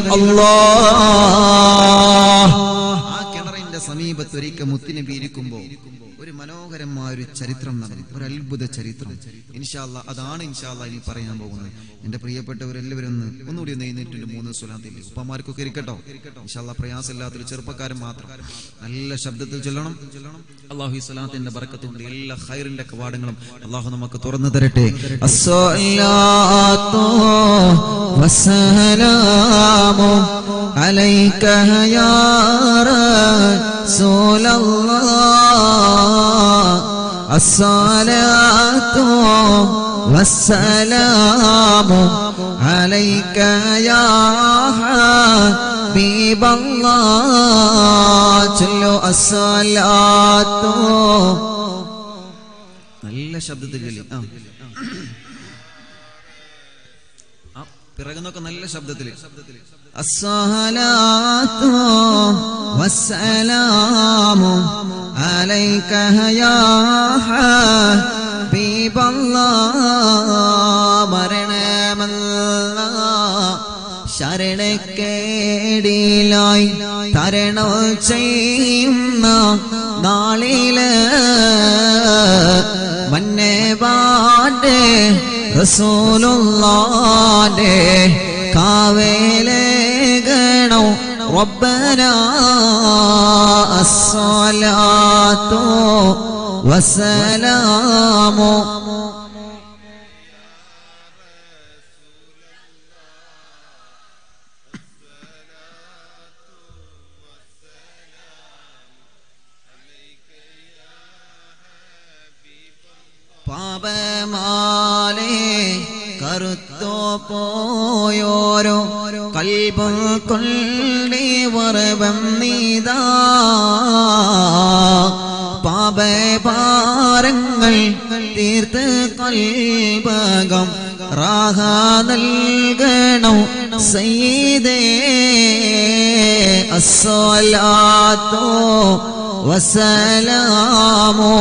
അല്ലാഹ്. സമീപത്ത് ഒരിക്കൽ മുത്തുനബി ഇരിക്കുമ്പോ ഒരു മനോഹരമായ ഒരു ചരിത്രം നടന്നു, ഒരു അത്ഭുത ചരിത്രം. ഇൻഷാ അല്ലാഹ് അതാണ് ഇൻഷാ അല്ലാഹ് ഇനി പറയാൻ പോകുന്നത്. എന്റെ പ്രിയപ്പെട്ടവരെല്ലാവരും ഒന്നുകൂടി എഴുന്നേറ്റിട്ട് 3 സ്വലാത്തിൽ ഉപ്പമാർക്കൊക്കെ ഇരിക്കട്ടോ. ഇൻഷാ അല്ലാഹ് പ്രയാസമില്ലാത്തൊരു ചെറുപ്പക്കാരൻ മാത്രം നല്ല ശബ്ദത്തിൽ ചൊല്ലണം. അല്ലാഹു ഈ സ്വലാത്തിന്റെ ബർക്കത്ത് കൊണ്ട് എല്ലാ ഖൈറിന്റെ കവാടങ്ങളും അല്ലാഹു നമുക്ക് തുറന്നു തരട്ടെ. അസ്സലാത്തു വസ്സലാമു അലൈക യാ റസൂലല്ലാഹ്, അസ്സലാത്തു വസ്സലാമു അലൈക യാ ഹബീബല്ലാഹ്. ചൊല്ലു അസ്സലാത്തു. നല്ല ശബ്ദത്തിൽ ചൊല്ലി. പിറകുന്നൊക്കെ നല്ല ശബ്ദത്തിൽ. അസ്സലാത്തു വസ്സലാമു അലൈക യാ ഹബീബല്ലാഹ്. മരണമല്ല ശരണക്കേടിലായി തരണം ചെയ്യുന്ന നാളില് മന്നേവാന്റെ റസൂലുള്ളാന്റെ കാവേലേകണോ റബ്ബനാ. അസ്സലാത്തു വസ്സലാമു പാപമാലേ കറുത്തോ പോയോരോ കൽബും കൊള്ളി വറവം നീതാ. പാപഭാരങ്ങൾ തീർത്ത് കൽബകം റാഹ നൽകണോ സയ്യിദേ. അസ്സലാത്തു വസ്സലാമു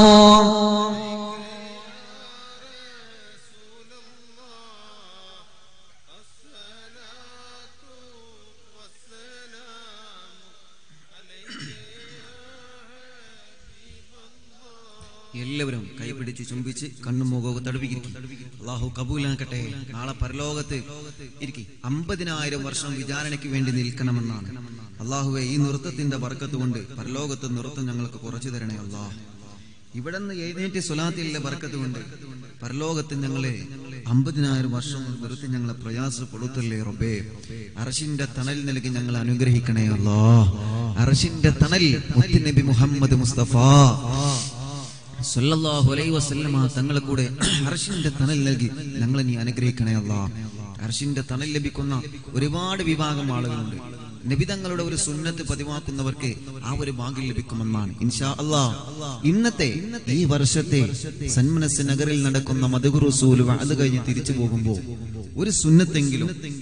എല്ലാവരും കൈപിടിച്ച് ചുംബിച്ച് കണ്ണും മുഖമൊക്കെ തടുപ്പിക്കും. അല്ലാഹു കബൂലാക്കട്ടെ. നാളെ പരലോകത്ത് ഇരിക്കും 50,000 വർഷം വിചാരണയ്ക്ക് വേണ്ടി നിൽക്കണമെന്നാണ്. അല്ലാഹുവേ, ഈ നൃത്തത്തിന്റെ ബർക്കത്ത് കൊണ്ട് പരലോകത്ത് നൃത്തം ഞങ്ങൾക്ക് കുറച്ചു തരണേ അല്ലാഹ്. ഇവിടെ നിന്ന് എഴുന്നേറ്റ് സ്വലാത്തിലെ ബർക്കത്ത് കൊണ്ട് പരലോകത്ത് ഞങ്ങളെ 50,000 വർഷം വെറുതെ ഞങ്ങളെ പ്രയാസപ്പെടുത്തല്ലേ റബ്ബേ. അർശിന്റെ തണൽ നൽകി ഞങ്ങളെ അനുഗ്രഹിക്കണേ അല്ലാഹ്. അർശിന്റെ തണൽ മുത്തുനബി മുഹമ്മദ് മുസ്തഫ സല്ലല്ലാഹു അലൈഹി വസല്ലമ തങ്ങളെ കൂടെ അർശിന്റെ തണൽ നൽകി ഞങ്ങളെ നീ അനുഗ്രഹിക്കണേ അല്ലാഹ്. അർശിന്റെ തണൽ ലഭിക്കുന്ന ഒരുപാട് വിഭാഗം ആളുകളുണ്ട്. നബി തങ്ങളുടെ ഒരു സുന്നത്ത് പതിവാക്കുന്നവർക്ക് ആ ഒരു ഭാഗ്യം ലഭിക്കുമെന്നാണ് ഇൻഷാ അല്ലാഹ്. ഇന്നത്തെ ഈ വർഷത്തെ സന്മനസ് നഗറിൽ നടക്കുന്ന മദ്ഹു റസൂൽ വഅദ് കഴിഞ്ഞ് തിരിച്ചു പോകുമ്പോൾ ഒരു സുന്നത്തെങ്കിലും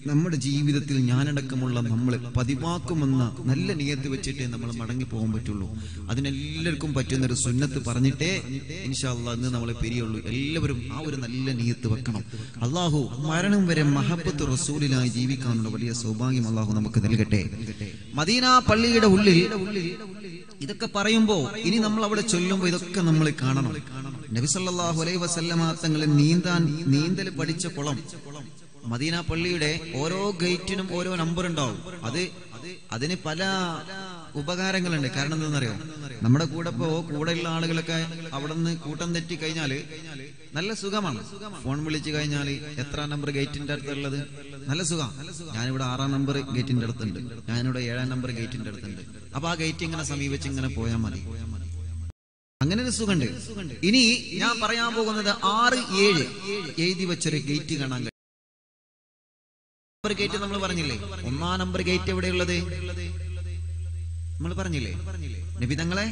നമ്മുടെ ജീവിതത്തിൽ ഞാനടക്കമുള്ള നമ്മൾ പതിവാക്കുമെന്ന നല്ല നിയത്ത് വെച്ചിട്ടേ നമ്മൾ മടങ്ങി പോകാൻ പറ്റുള്ളൂ. അതിനെല്ലാവർക്കും പറ്റുന്നൊരു സുന്നത്ത് പറഞ്ഞിട്ടേ ഇൻഷാ അല്ലാഹ് ഇന്ന് നമ്മളെ പിരിയുള്ളൂ. എല്ലാവരും ആ ഒരു നല്ല നിയത്ത് വെക്കണം. അള്ളാഹു മരണം വരെ മഹബ്ബത്ത് റസൂലിനായി ജീവിക്കാനുള്ള വലിയ സൗഭാഗ്യം അള്ളാഹു നമുക്ക് നൽകട്ടെ. മദീന പള്ളിയുടെ ഉള്ളിൽ ഇതൊക്കെ പറയുമ്പോ ഇനി നമ്മൾ അവിടെ ചൊല്ലുമ്പോ ഇതൊക്കെ നമ്മൾ കാണണം. നബി സല്ലല്ലാഹു അലൈഹി വസല്ലമ തങ്ങളെ നീന്തൽ പഠിച്ച കുളം, മദീന പള്ളിയുടെ ഓരോ ഗേറ്റിനും ഓരോ നമ്പർ ഉണ്ടാവും. അതിന് പല ഉപകാരങ്ങളുണ്ട്. കാരണം എന്താണെന്നറിയോ, നമ്മുടെ കൂടെയുള്ള ആളുകളൊക്കെ അവിടെ നിന്ന് കൂട്ടം തെറ്റി കഴിഞ്ഞാല് നല്ല സുഖമാണ്. ഫോൺ വിളിച്ചു കഴിഞ്ഞാൽ എത്ര നമ്പർ ഗേറ്റിന്റെ അടുത്തുള്ളത്, നല്ല സുഖം. ഞാനിവിടെ 6-ാം നമ്പർ ഗേറ്റിന്റെ അടുത്തുണ്ട്, ഞാനിവിടെ 7-ാം നമ്പർ ഗേറ്റിന്റെ അടുത്തുണ്ട്. അപ്പൊ ആ ഗേറ്റ് ഇങ്ങനെ സമീപിച്ച് ഇങ്ങനെ പോയാൽ മതി. അങ്ങനെ ഒരു സുഖമുണ്ട്. ഇനി ഞാൻ പറയാൻ പോകുന്നത് 6-7 എഴുതി വെച്ചൊരു ഗേറ്റ് കാണാൻ കഴിയും. ഗേറ്റ് നമ്മൾ പറഞ്ഞില്ലേ, 1-ാം നമ്പർ ഗേറ്റ് എവിടെയുള്ളത് നമ്മൾ പറഞ്ഞില്ലേ, നബി തങ്ങളെ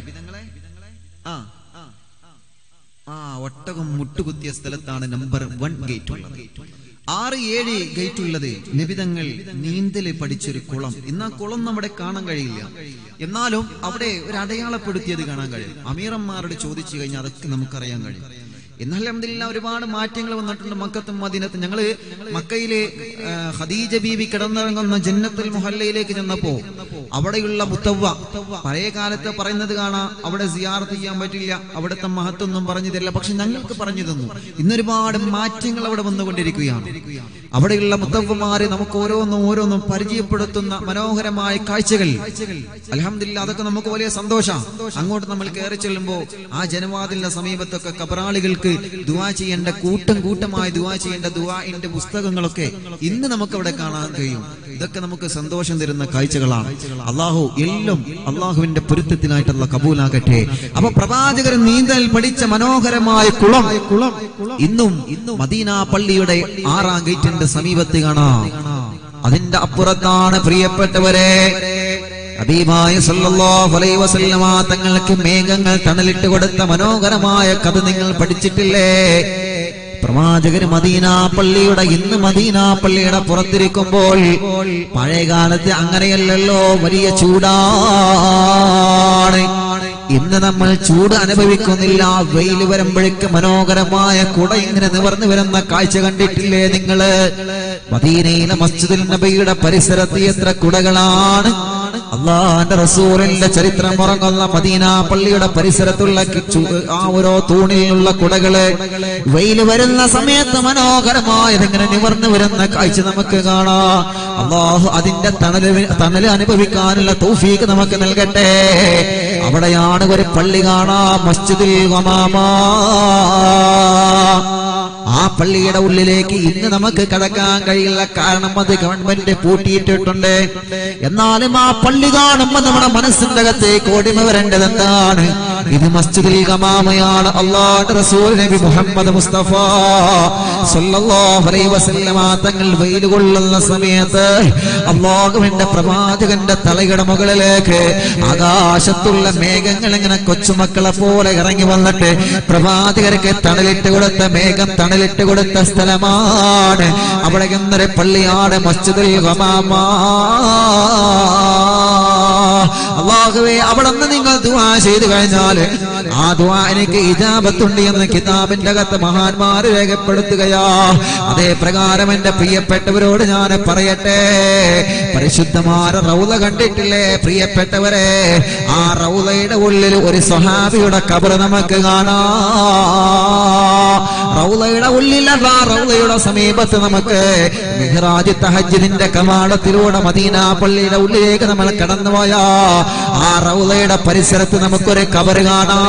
ഒട്ടകം മുട്ടുകുത്തിയ സ്ഥലത്താണ് നമ്പർ 1 ഗേറ്റ് ഉള്ളത്. 6-7 ഗേറ്റ് ഉള്ളത് നബിതങ്ങൾ നീന്തല് പഠിച്ചൊരു കുളം. ഇന്ന് ആ കുളം നമ്മുടെ കാണാൻ കഴിയില്ല, എന്നാലും അവിടെ ഒരു അടയാളപ്പെടുത്തിയത് കാണാൻ കഴിയും. അമീറന്മാരോട് ചോദിച്ചു കഴിഞ്ഞാൽ അതൊക്കെ നമുക്കറിയാൻ കഴിയും. എന്നാൽ അൽഹംദുലില്ലാഹ് ഒരുപാട് മാറ്റങ്ങൾ വന്നിട്ടുണ്ട് മക്കത്തും മദീനത്തും. ഞങ്ങള് മക്കയിലെ ഖദീജ ബീവി കിടന്നിറങ്ങുന്ന ജന്നത്തുൽ മുഹല്ലയിലേക്ക് ചെന്നപ്പോ അവിടെയുള്ള മുത്തവ്വ പഴയ കാലത്ത് പറയുന്നത് കാണാം, അവിടെ സിയാറത്ത് ചെയ്യാൻ പറ്റില്ല, അവിടുത്തെ മഹത്വമൊന്നും പറഞ്ഞു തരില്ല. പക്ഷെ ഞങ്ങൾക്ക് പറഞ്ഞു തന്നു. ഇന്നൊരുപാട് മാറ്റങ്ങൾ അവിടെ വന്നുകൊണ്ടിരിക്കുകയാണ്. അവിടെയുള്ള മുത്തവ്വമാരെ നമുക്ക് ഓരോന്നും പരിചയപ്പെടുത്തുന്ന മനോഹരമായ കാഴ്ചകൾ. അൽഹംദുലില്ലാഹ് അതൊക്കെ നമുക്ക് വലിയ സന്തോഷം. അങ്ങോട്ട് നമ്മൾ കയറി ചെല്ലുമ്പോ ആ ജനവാതിലിന്റെ സമീപത്തൊക്കെ കബറാളികൾക്ക് ദുആ ചെയ്യേണ്ട കൂട്ടമായി ദുആ ചെയ്യേണ്ട ദുആഇന്റെ പുസ്തകങ്ങളൊക്കെ ഇന്ന് നമുക്ക് അവിടെ കാണാൻ കഴിയും. ഇതൊക്കെ നമുക്ക് സന്തോഷം തരുന്ന കാഴ്ചകളാണ്. അള്ളാഹു എല്ലാം അള്ളാഹുവിന്റെ പൊരുത്തത്തിനായിട്ടുള്ള കബൂലാകട്ടെ. അപ്പൊ പ്രവാചകർ നീന്തൽ പഠിച്ച മനോഹരമായ കുളം ഇന്നും മദീന പള്ളിയുടെ 6-ാം ഗേറ്റിന്റെ സമീപത്ത് കാണാം. അതിന്റെ അപ്പുറത്താണ് പ്രിയപ്പെട്ടവരെ ഹബീബായ സല്ലല്ലാഹു അലൈഹി വസല്ലമ തങ്ങൾക്ക് മേഘങ്ങൾ തണലിട്ട് കൊടുത്ത മനോഹരമായ കഥ നിങ്ങൾ പഠിച്ചിട്ടില്ലേ? പ്രവാചകർ മദീന പള്ളിയുടെ പുറത്തിരിക്കുമ്പോൾ പഴയ കാലത്ത് അങ്ങനെയല്ലല്ലോ, വലിയ ചൂടാണ്. ഇന്ന് നമ്മൾ ചൂട് അനുഭവിക്കുന്നില്ല. വെയിൽ വരുമ്പോഴേക്ക് മനോഹരമായ കുട ഇങ്ങനെ നിവർന്നു വരുന്ന കാഴ്ച കണ്ടിട്ടില്ലേ നിങ്ങള്? മദീനയിലെ മസ്ജിദുൽ നബിയുടെ പരിസരത്ത് എത്ര കുടകളാണ്! അള്ളാഹുവിന്റെ റസൂലിന്റെ ചരിത്രം ഉറങ്ങുന്ന മദീന പള്ളിയുടെ പരിസരത്തുള്ള ആ ഓരോ തൂണിലുള്ള കുടകള് വെയിൽ വരുന്ന സമയത്ത് മനോഹരമായതിങ്ങനെ നിവർന്നു വരുന്ന കാഴ്ച നമുക്ക് കാണാം. അള്ളാഹു അതിന്റെ തണല് അനുഭവിക്കാനുള്ള തൗഫീഖ് നമുക്ക് നൽകട്ടെ. അവിടെയാണ് ഒരു പള്ളി കാണാം, മസ്ജിദുൽ ഗമാമ. ആ പള്ളിയുടെ ഉള്ളിലേക്ക് ഇന്ന് നമുക്ക് കടക്കാൻ കഴിയില്ല, കാരണം അത് ഗവൺമെന്റ് പൂട്ടിയിട്ടിട്ടുണ്ട്. എന്നാലും ആ പള്ളി കാണുമ്പോൾ നമ്മുടെ മനസ്സിന്റെ അകത്തേക്ക് ഓടിമ വരേണ്ടത് എന്താണ്? ഇത് മസ്ജിദുൽ ഗമാമയാണ്. അല്ലാഹുവിന്റെ റസൂൽ നബി മുഹമ്മദ് മുസ്തഫ സല്ലല്ലാഹു അലൈഹി വസല്ലമ തങ്ങൾ വെയിൽ കൊള്ളുന്ന സമയത്ത് അല്ലാഹുവിന്റെ പ്രവാചകന്റെ തലയുടെ മുകളിലേക്ക് ആകാശത്തുള്ള മേഘങ്ങൾ ഇങ്ങനെ കൊച്ചുമക്കളെ പോലെ ഇറങ്ങി വന്നിട്ട് പ്രവാചകർക്ക് തണലിട്ട് കൊടുത്ത മേഘം തണലിട്ട് കൊടുത്ത സ്ഥലമാണ്. അവിടെ എന്നൊരു പള്ളിയാണ് മസ്ജിദുൽ ഗമാമ. അല്ലാഹുവേ, അവിടെ നിന്ന് നിങ്ങൾ ദുആ ചെയ്തു കഴിഞ്ഞാൽ ആ ദുആ എനിക്ക് ഇജാബത്തുണ്ട് എന്ന് കിതാബിന്റെ അകത്ത് മഹാന്മാർ രേഖപ്പെടുത്തുകയാ. അതേ പ്രകാരം എന്റെ പ്രിയപ്പെട്ടവരോട് ഞാൻ പറയട്ടെ, പരിശുദ്ധമായ റൗള കണ്ടിട്ടില്ലേ പ്രിയപ്പെട്ടവരെ? ആ റൗളയുടെ ഉള്ളിൽ ഒരു സ്വഹാബിയുടെ ഖബർ നമുക്ക് കാണാം. റൗളയുടെ ഉള്ളിലല്ല, റൗളയുടെ സമീപത്ത് നമുക്ക് മിഹ്റാജ് തഹജ്ജുദിന്റെ കവാടത്തിലൂടെ മദീന പള്ളിയുടെ ഉള്ളിലേക്ക് നമ്മൾ കടന്നുപോയാ ആ റൗളയുടെ പരിസരത്ത് നമുക്കൊരു ഖബർ കാണാം.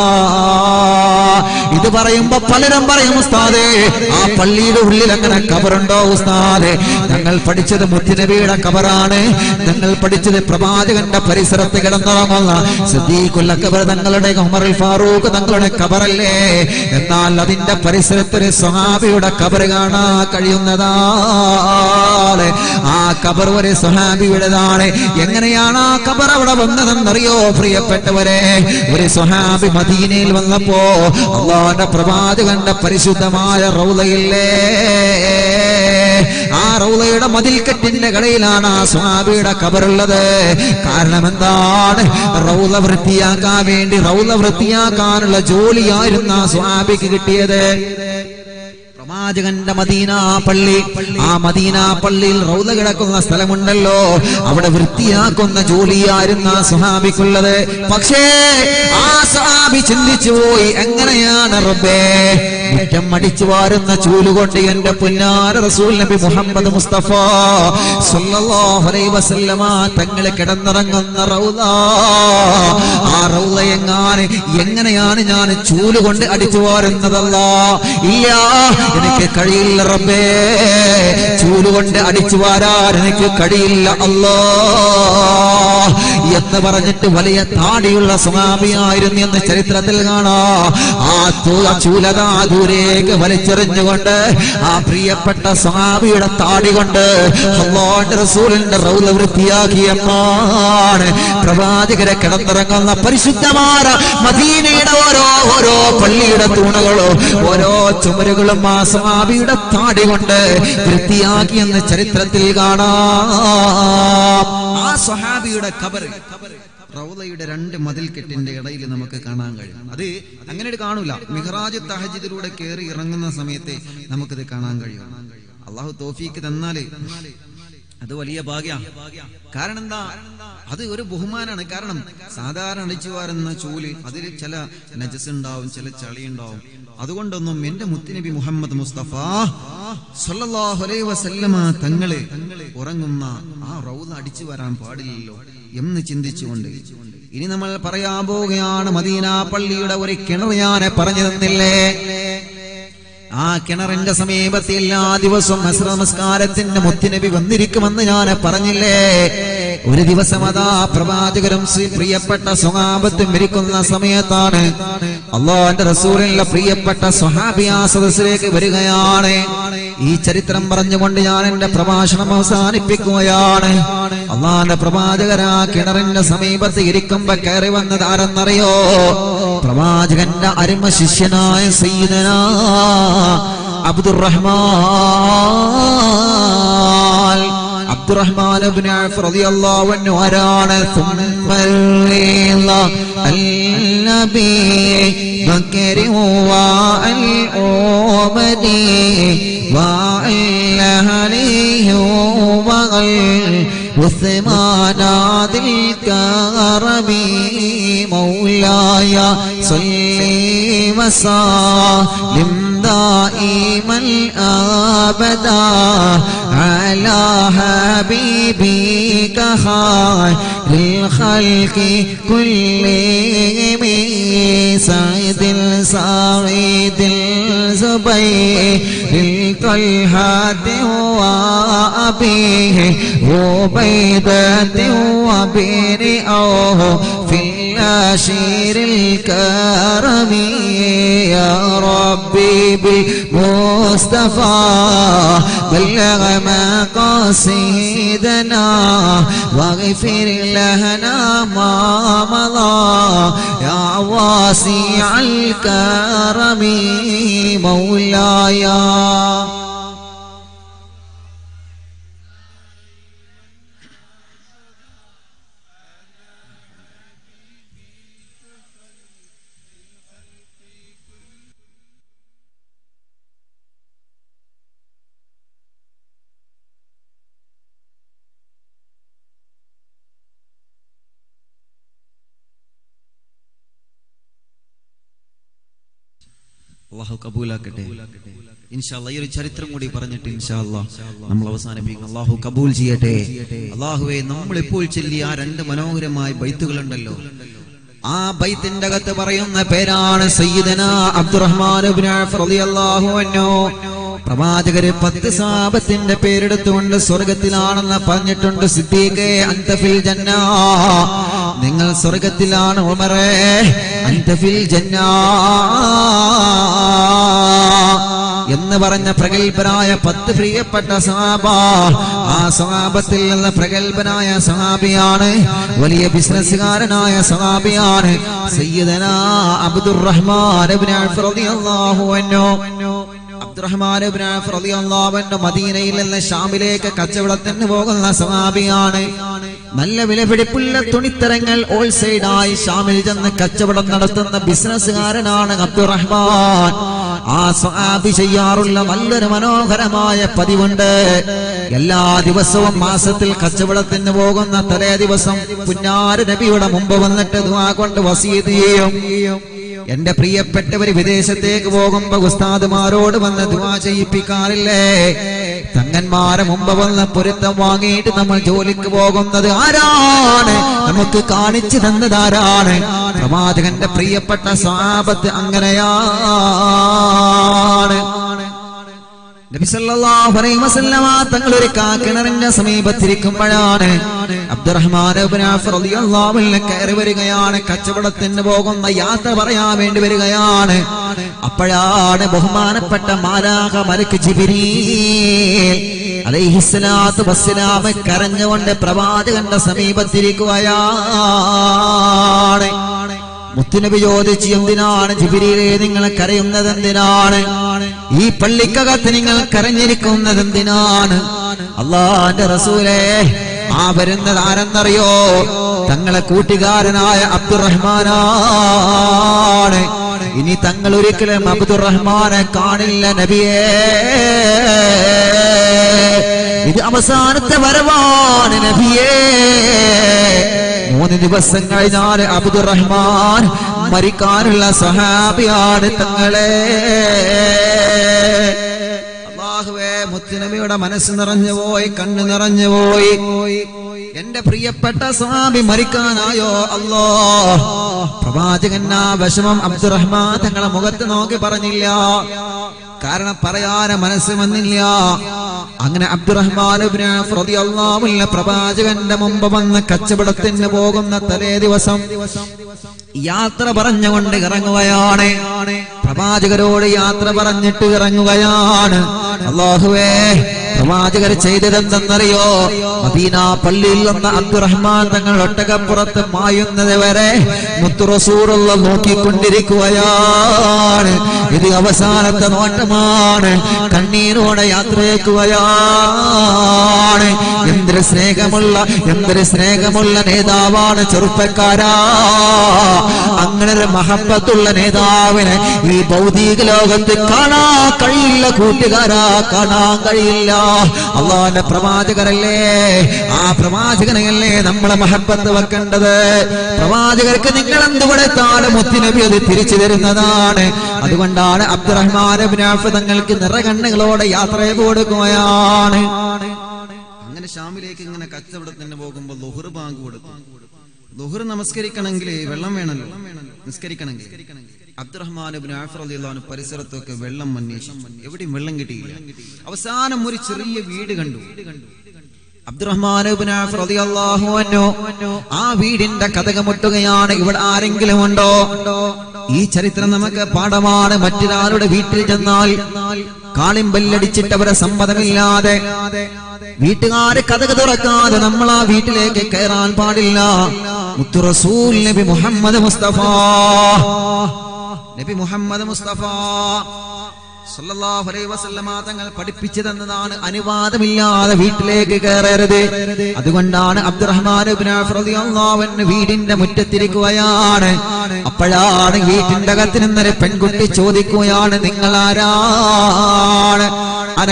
ഇത് പറയുമ്പോ പലരും പറയും, ഉസ്താദേ ആ പള്ളിയുടെ ഉള്ളിൽ അങ്ങനെ ഖബറുണ്ടോ ഉസ്താദേ? ഞങ്ങൾ പഠിച്ചത് മുത്തുനബിയുടെ ഖബറാണ്, ഞങ്ങൾ പഠിച്ചത് പ്രവാചകന്റെ പരിസരത്ത് കിടന്നുറങ്ങുന്ന സിദ്ദീഖുൽ അക്ബർ തങ്ങളുടെ, ഉമറുൽ ഫാറൂഖ് തങ്ങളുടെ ഖബറല്ലേ? എന്നാൽ അതിന്റെ പരിസരത്ത് ഒരു സ്വഹാബിയുടെ ഖബർ കാണാൻ കഴിയുന്നതാ. ആ ഖബർ ഒരു സ്വഹാബിയുടേതാണ്. എങ്ങനെയാണ് ആ ഖബർ അവിടെ വന്നതെന്നറിയോ പ്രിയപ്പെട്ടവരെ? ഒരു സ്വഹാബി മദീനയിൽ വന്നപ്പോ അല്ലാഹുവിന്റെ പ്രവാചകന്റെ പരിശുദ്ധമായ റൗളയില്ലേ, ആ റൗളയുടെ മതിൽക്കെട്ടിന്റെ കടയിലാണ് ആ സ്വഹാബിയുടെ ഖബറുള്ളത്. കാരണം എന്താണ്? റൗള വൃത്തിയാക്കാൻ വേണ്ടി, റൗള വൃത്തിയാക്കാനുള്ള ജോലിയായിരുന്നു ആ സ്വഹാബിക്ക് കിട്ടിയത്. പ്രവാചകന്റെ മദീന പള്ളി, ആ മദീന പള്ളിയിൽ റൗള കിടക്കുന്ന സ്ഥലമുണ്ടല്ലോ, അവിടെ വൃത്തിയാക്കുന്ന ജോലിയായിരുന്നു ആ സ്വഹാബിക്കുള്ളത്. പക്ഷേ ആ സ്വഹാബി ചിന്തിച്ചു പോയി, എങ്ങനെയാണ് റബ്ബേ മുറ്റം അടിച്ചു വാരുന്ന ചൂലുകൊണ്ട് എന്റെ പുന്നാര റസൂൽ നബി മുഹമ്മദ് മുസ്തഫ സല്ലല്ലാഹു അലൈഹി വസല്ലമ തങ്ങളെ കിടന്നിറങ്ങുന്ന റൗള, ആ റൗള എങ്ങനെയാണ് ഞാൻ ചൂലുകൊണ്ട് അടിച്ചു വാരുന്നതല്ല, ഇല്ല എനിക്ക് കഴിയില്ല റബ്ബേ, ചൂലുകൊണ്ട് അടിച്ചു വാരാൻ എനിക്ക് കഴിയില്ല അല്ലാ എന്ന് പറഞ്ഞിട്ട് വലിയ താടിയുള്ള സ്വഹാബിയായിരുന്നു എന്ന് ചരിത്രത്തിൽ കാണാം. ആ ചൂലത ദൂരേക്ക് വലിച്ചെറിഞ്ഞുകൊണ്ട് ആ പ്രിയപ്പെട്ട സ്വഹാബിയുടെ താടി കൊണ്ട് അല്ലാഹുവിന്റെ റസൂലിന്റെ റൗള വൃത്തിയാക്കിയമാണ് പ്രവാചകരെ കിടന്നിറങ്ങുന്ന പരിശുദ്ധമായ മദീനയുടെ ഓരോ പള്ളിയുടെ തൂണുകളും ഓരോ ചുമരുകളും ആ സ്വഹാബിയുടെ താടി കൊണ്ട് വൃത്തിയാക്കിയെന്ന് ചരിത്രത്തിൽ കാണാം. ആ സ്വഹാബിയുടെ ഖബർ റൗളയുടെ രണ്ട് മതിൽക്കെട്ടിന്റെ ഇടയിൽ നമുക്ക് കാണാൻ കഴിയും. അത് അങ്ങനെ കാണൂല, മിഹ്റാജ് തഹജ്ജുദിലൂടെ കയറി ഇറങ്ങുന്ന സമയത്തെ നമുക്കത് കാണാൻ കഴിയും. അള്ളാഹു തൗഫീക്ക് തന്നാല് അത് വലിയ ഭാഗ്യം. കാരണം എന്താ? അത് ഒരു ബഹുമാനാണ്. കാരണം സാധാരണ അടിച്ചു വാരുന്ന ചൂല് അതിൽ ചില നജസ് ഉണ്ടാവും, ചില ചളി ഉണ്ടാവും. അതുകൊണ്ടൊന്നും എന്റെ മുത്തുനബി മുഹമ്മദ് മുസ്തഫ സല്ലല്ലാഹു അലൈഹി വസല്ലമ തങ്ങള് ഉറങ്ങുന്ന ആ റൗള അടിച്ചു വരാൻ പാടില്ലല്ലോ എന്ന് ചിന്തിച്ചുകൊണ്ട് ഇനി നമ്മൾ പറയാൻ പോവുകയാണ്. മദീന പള്ളിയുടെ ഒരു കിണർ ഞാൻ പറഞ്ഞു തന്നില്ലേ? ആ കിണറിന്റെ സമീപത്ത് എല്ലാ ദിവസവും അസ്ർ നമസ്കാരത്തിന്റെ മുത്തുനബി വന്നിരിക്കുമെന്ന് ഞാൻ പറഞ്ഞില്ലേ? ഒരു ദിവസം അതാ പ്രവാചകരും പ്രിയപ്പെട്ട സ്വഹാബത്തും ഇരിക്കുന്ന സമയത്താണ് അല്ലാഹുവിന്റെ റസൂലിന്റെ പ്രിയപ്പെട്ട സ്വഹാബി ആ സദസ്സിലേക്ക് വരികയാണ്. ഈ ചരിത്രം പറഞ്ഞുകൊണ്ട് ഞാൻ എന്റെ പ്രഭാഷണം അവസാനിപ്പിക്കുകയാണ്. അല്ലാഹുവിന്റെ പ്രവാചകരാ കിണറിന്റെ സമീപത്ത് ഇരിക്കുമ്പോ കയറി വന്നത് ആരെന്നറിയോ? പ്രവാചകന്റെ അരുമ ശിഷ്യനായ സയ്യിദനാ അബ്ദുറഹ്മാൻ ഇബ്നു ഔഫ് റളിയല്ലാഹു അൻഹു ആരാണ്? النبي بكر والأمدي وعليه وعثمان ذي الكرم مولاي صل وسلم دائما أبدا على حبيبك خير الخلق كلهم سعيد سعيد الزبير الطلحة وأبيه عبيدة وبن عوف في العشير الكرم يا ربي بالمصطفى بلغ مقاصدنا واغفر لنا ما مضى يا واسع الكرم مولاي. അല്ലാഹു കബൂലാക്കട്ടെ. ഇൻഷാ അല്ലാഹ് ഈ ഒരു ചരിത്രം കൂടി പറഞ്ഞിട്ട് ഇൻഷാ അല്ലാഹ് നമ്മൾ അവസാനിപ്പിക്കും. അല്ലാഹു കബൂൽ ചെയ്യട്ടെ. അല്ലാഹുവേ, നമ്മൾ ഇപ്പോൾ ചൊല്ലിയ ആ രണ്ട് മനോഹരമായ ബൈത്തുകളുണ്ടല്ലോ, ആ ബൈത്തിന്റെ അകത്ത് പറയുന്ന പേരാണ് സയ്യിദനാ അബ്ദുറഹ്മാൻ ഇബ്നു ഔഫ് റളിയല്ലാഹു അൻഹു. പ്രവാചകര് 10 സഹാബത്തിന്റെ പേരെടുത്തുകൊണ്ട് സ്വർഗത്തിലാണെന്ന് പറഞ്ഞിട്ടുണ്ട്. സിദ്ദീഖേ അൻത ഫിൽ ജന്ന, നിങ്ങൾ സ്വർഗത്തിലാണ്. ഉമറേ അൻത ഫിൽ ജന്ന. എന്ന് പറഞ്ഞ പ്രഗൽഭരായ 10 പ്രിയപ്പെട്ട സഹാബ. ആ സഹാബത്തിൽ നിന്ന് പ്രഗൽഭനായ സഹാബിയാണ്, വലിയ ബിസിനസ്സുകാരനായ സഹാബിയാണ് സയ്യിദനാ അബ്ദുറഹ്മാൻ ഇബ്നു ഔഫ് റളിയല്ലാഹു അൻഹു. അബ്ദുറഹ്മാൻ ഇബ്നു ഔഫ് റളിയല്ലാഹു അൻഹു മദീനയിൽ നിന്ന് ഷാമിലേക്ക് കച്ചവടത്തിന് പോകുന്ന സഹാബിയാണ്. നല്ല വിലപിടിപ്പുള്ള തുണിത്തരങ്ങൾ ഹോൾസെയിലായി ഷാമിൽ ചെന്ന് കച്ചവടം നടത്തുന്ന ബിസിനസ്സുകാരനാണ് അബ്ദുറഹ്മാൻ. ആ സഹാബി ചെയ്യാറുള്ള നല്ലൊരു മനോഹരമായ പതിവുണ്ട്. എല്ലാ ദിവസവും മാസത്തിൽ കച്ചവടത്തിന് പോകുന്ന തലേ ദിവസം പുന്നാര നബിയുടെ മുമ്പ് വന്നിട്ട് ദുആ കൊണ്ട് വസീയത്ത് ചെയ്യും. എന്റെ പ്രിയപ്പെട്ടവര് വിദേശത്തേക്ക് പോകുമ്പോ ഉസ്താദുമാരോട് വന്ന് ദുആ ചെയ്യിപ്പിക്കാറില്ലേ? തങ്ങന്മാരെ മുമ്പ് വന്ന് പൊരുത്തം വാങ്ങിയിട്ട് നമ്മൾ ജോലിക്ക് പോകുന്നത് ആരാണ്? നമുക്ക് കാണിച്ചു തന്നത് ആരാണ്? പ്രവാചകന്റെ പ്രിയപ്പെട്ട സ്വഹാബത്ത് അങ്ങനെയാണ്. നബി സല്ലല്ലാഹു അലൈഹി വസല്ലമ തങ്ങൾ ഒരു കിണറിന്റെ സമീപത്തിരിക്കുമ്പോഴാണ് അബ്ദുറഹ്മാൻ ഇബ്നു ഔഫ് റളിയല്ലാഹു അൻഹു കയറി വരികയാണ്. കച്ചവടത്തിന് പോകുന്ന യാത്ര പറയാൻ വേണ്ടി വരികയാണ്. അപ്പോഴാണ് ബഹുമാനപ്പെട്ട മാലാഖ മലക്ക് ജിബ്രീൽ അലൈഹിസ്സലാത്തു വസ്സലാം കരഞ്ഞുകൊണ്ട് പ്രവാചകന്റെ സമീപത്തിരിക്കുകയാണ്. മുത്തുനബി ചോദിച്ചു, എന്തിനാണ് ജിബ്രീലേ നിങ്ങൾ കരയുന്നത്? എന്തിനാണ് ഈ പള്ളിക്കകത്ത് നിങ്ങൾ കരഞ്ഞിരിക്കുന്നത്? എന്തിനാണ്? അല്ലാഹുവിന്റെ റസൂലേ, ആ വരുന്നത് ആരെന്നറിയോ? തങ്ങളെ കൂട്ടുകാരനായ അബ്ദുറഹ്മാനാണ്. ഇനി തങ്ങൾ ഒരിക്കലും അബ്ദുറഹ്മാനെ കാണില്ല നബിയേ. ഇത് അവസാനത്തെ വരവാണ് നബിയേ. 3 ദിവസം കഴിഞ്ഞാൽ അബ്ദുറഹ്മാൻ മരിക്കാനുള്ള സഹാബിയാണ് തങ്ങളെ. അല്ലാഹുവേ, മുത്തുനബിയുടെ മനസ്സ് നിറഞ്ഞുപോയി, കണ്ണ് നിറഞ്ഞുപോയി. എന്റെ പ്രിയപ്പെട്ട സഹാബി മരിക്കാനായോ അല്ലാ. പ്രവാചകൻ ആ വിഷമം അബ്ദുറഹ്മാൻ തങ്ങളെ മുഖത്ത് നോക്കി പറഞ്ഞില്ല. കാരണം പറയാൻ മനസ്സ് വന്നില്ല. അങ്ങനെ അബ്ദുറഹ്മാൻ ഇബ്നു ഔഫ് റളിയല്ലാഹു അൻഹു പ്രവാചകന്റെ മുമ്പ് വന്ന് കച്ചവടത്തിന് പോകുന്ന തലേ ദിവസം യാത്ര പറഞ്ഞുകൊണ്ട് ഇറങ്ങുകയാണ്. പ്രവാചകരോട് യാത്ര പറഞ്ഞിട്ട് ഇറങ്ങുകയാണ്. അല്ലാഹുവേ, പ്രവാചകർ ചെയ്തതെന്തെന്നറിയോ? മദീന പള്ളിയിൽ നിന്ന് അബ്ദുറഹ്മാൻ തങ്ങൾ ഒട്ടകപ്പുറത്ത് മായുന്നത് വരെ മുത്തു റസൂലുള്ള നോക്കിക്കൊണ്ടിരിക്കുകയാണ്. ഇത് അവസാനത്തെ നോട്ടമാണ്. കണ്ണീരോടെ യാത്രയാക്കുകയാണ്. എന്തൊരു സ്നേഹമുള്ള നേതാവാണ് ചെറുപ്പക്കാരാ. അങ്ങനെ ഒരു മഹബത്തുള്ള നേതാവിനെ ഈ ഭൗതിക ലോകത്ത് കാണാൻ കഴിയില്ല കൂട്ടുകാരാ, കാണാൻ കഴിയില്ല. അല്ലാഹുവിന്റെ പ്രവാചകരല്ലേ, ആ പ്രവാചകനെയല്ലേ നമ്മളെ മഹബത്ത് വെക്കേണ്ടത്. പ്രവാചകർക്ക് നിങ്ങൾ എന്ത് കൊടുത്താലും മുത്തുനബി അത് തിരിച്ചു തരുന്നതാണ്. അതുകൊണ്ടാണ് അബ്ദുറഹ്മാൻ ഇബ്നു ഔഫ് തങ്ങൾക്ക് നിറകണ്ണുകളോടെ യാത്ര കൊടുക്കുകയാണ്. അങ്ങനെ ഷാമിലേക്ക് ഇങ്ങനെ കച്ചവടത്തിന് പോകുമ്പോൾ ളുഹർ ബാങ്ക് കൊടുത്തു. ളുഹർ നമസ്കരിക്കണമെങ്കിൽ വെള്ളം വേണമല്ലോ, നിസ്കരിക്കണമെങ്കിൽ. അബ്ദുറഹ്മാൻ ഇബ്നു ഔഫ് റളിയല്ലാഹു അൻഹു പരിസരത്തൊക്കെ വെള്ളം അന്വേഷിച്ചു. എവിടെയും വെള്ളം കിട്ടിയില്ല. അവസാനം ഒരു ചെറിയ വീട് കണ്ടു. അബ്ദുറഹ്മാൻ ഇബ്നു ഔഫ് റളിയല്ലാഹു അൻഹു ആ വീടിന്റെ കതക് മുട്ടുകയാണ്. ഇവിടെ ആരെങ്കിലും ഉണ്ടോ? ഈ ചരിത്രം നമുക്ക് പാഠമാണ്. മറ്റൊരാളുടെ വീട്ടിൽ ചെന്നാൽ കാളിമ്പല്ലടിച്ചിട്ട് അവരെ സമ്മതമില്ലാതെ വീട്ടുകാരെ കതക് തുറക്കാതെ നമ്മൾ ആ വീട്ടിലേക്ക് കയറാൻ പാടില്ല. മുത്തു റസൂൽ നബി മുഹമ്മദ് മുസ്തഫ സല്ലല്ലാഹു അലൈഹി വസല്ലമ തങ്ങൾ പഠിപ്പിച്ചു തന്നതാണ് അനുവാദമില്ലാതെ വീട്ടിലേക്ക് കയറരുത്. അതുകൊണ്ടാണ് അബ്ദുറഹ്മാൻ ഇബ്നു ഔഫ് റളിയല്ലാഹു അൻഹു വീടിന്റെ മുറ്റത്തിരിക്കുകയാണ്. അപ്പോഴാണ് വീട്ടിന്റെ അകത്ത് നിന്നൊരു പെൺകുട്ടി ചോദിക്കുകയാണ്, നിങ്ങൾ ആരാണ്? അന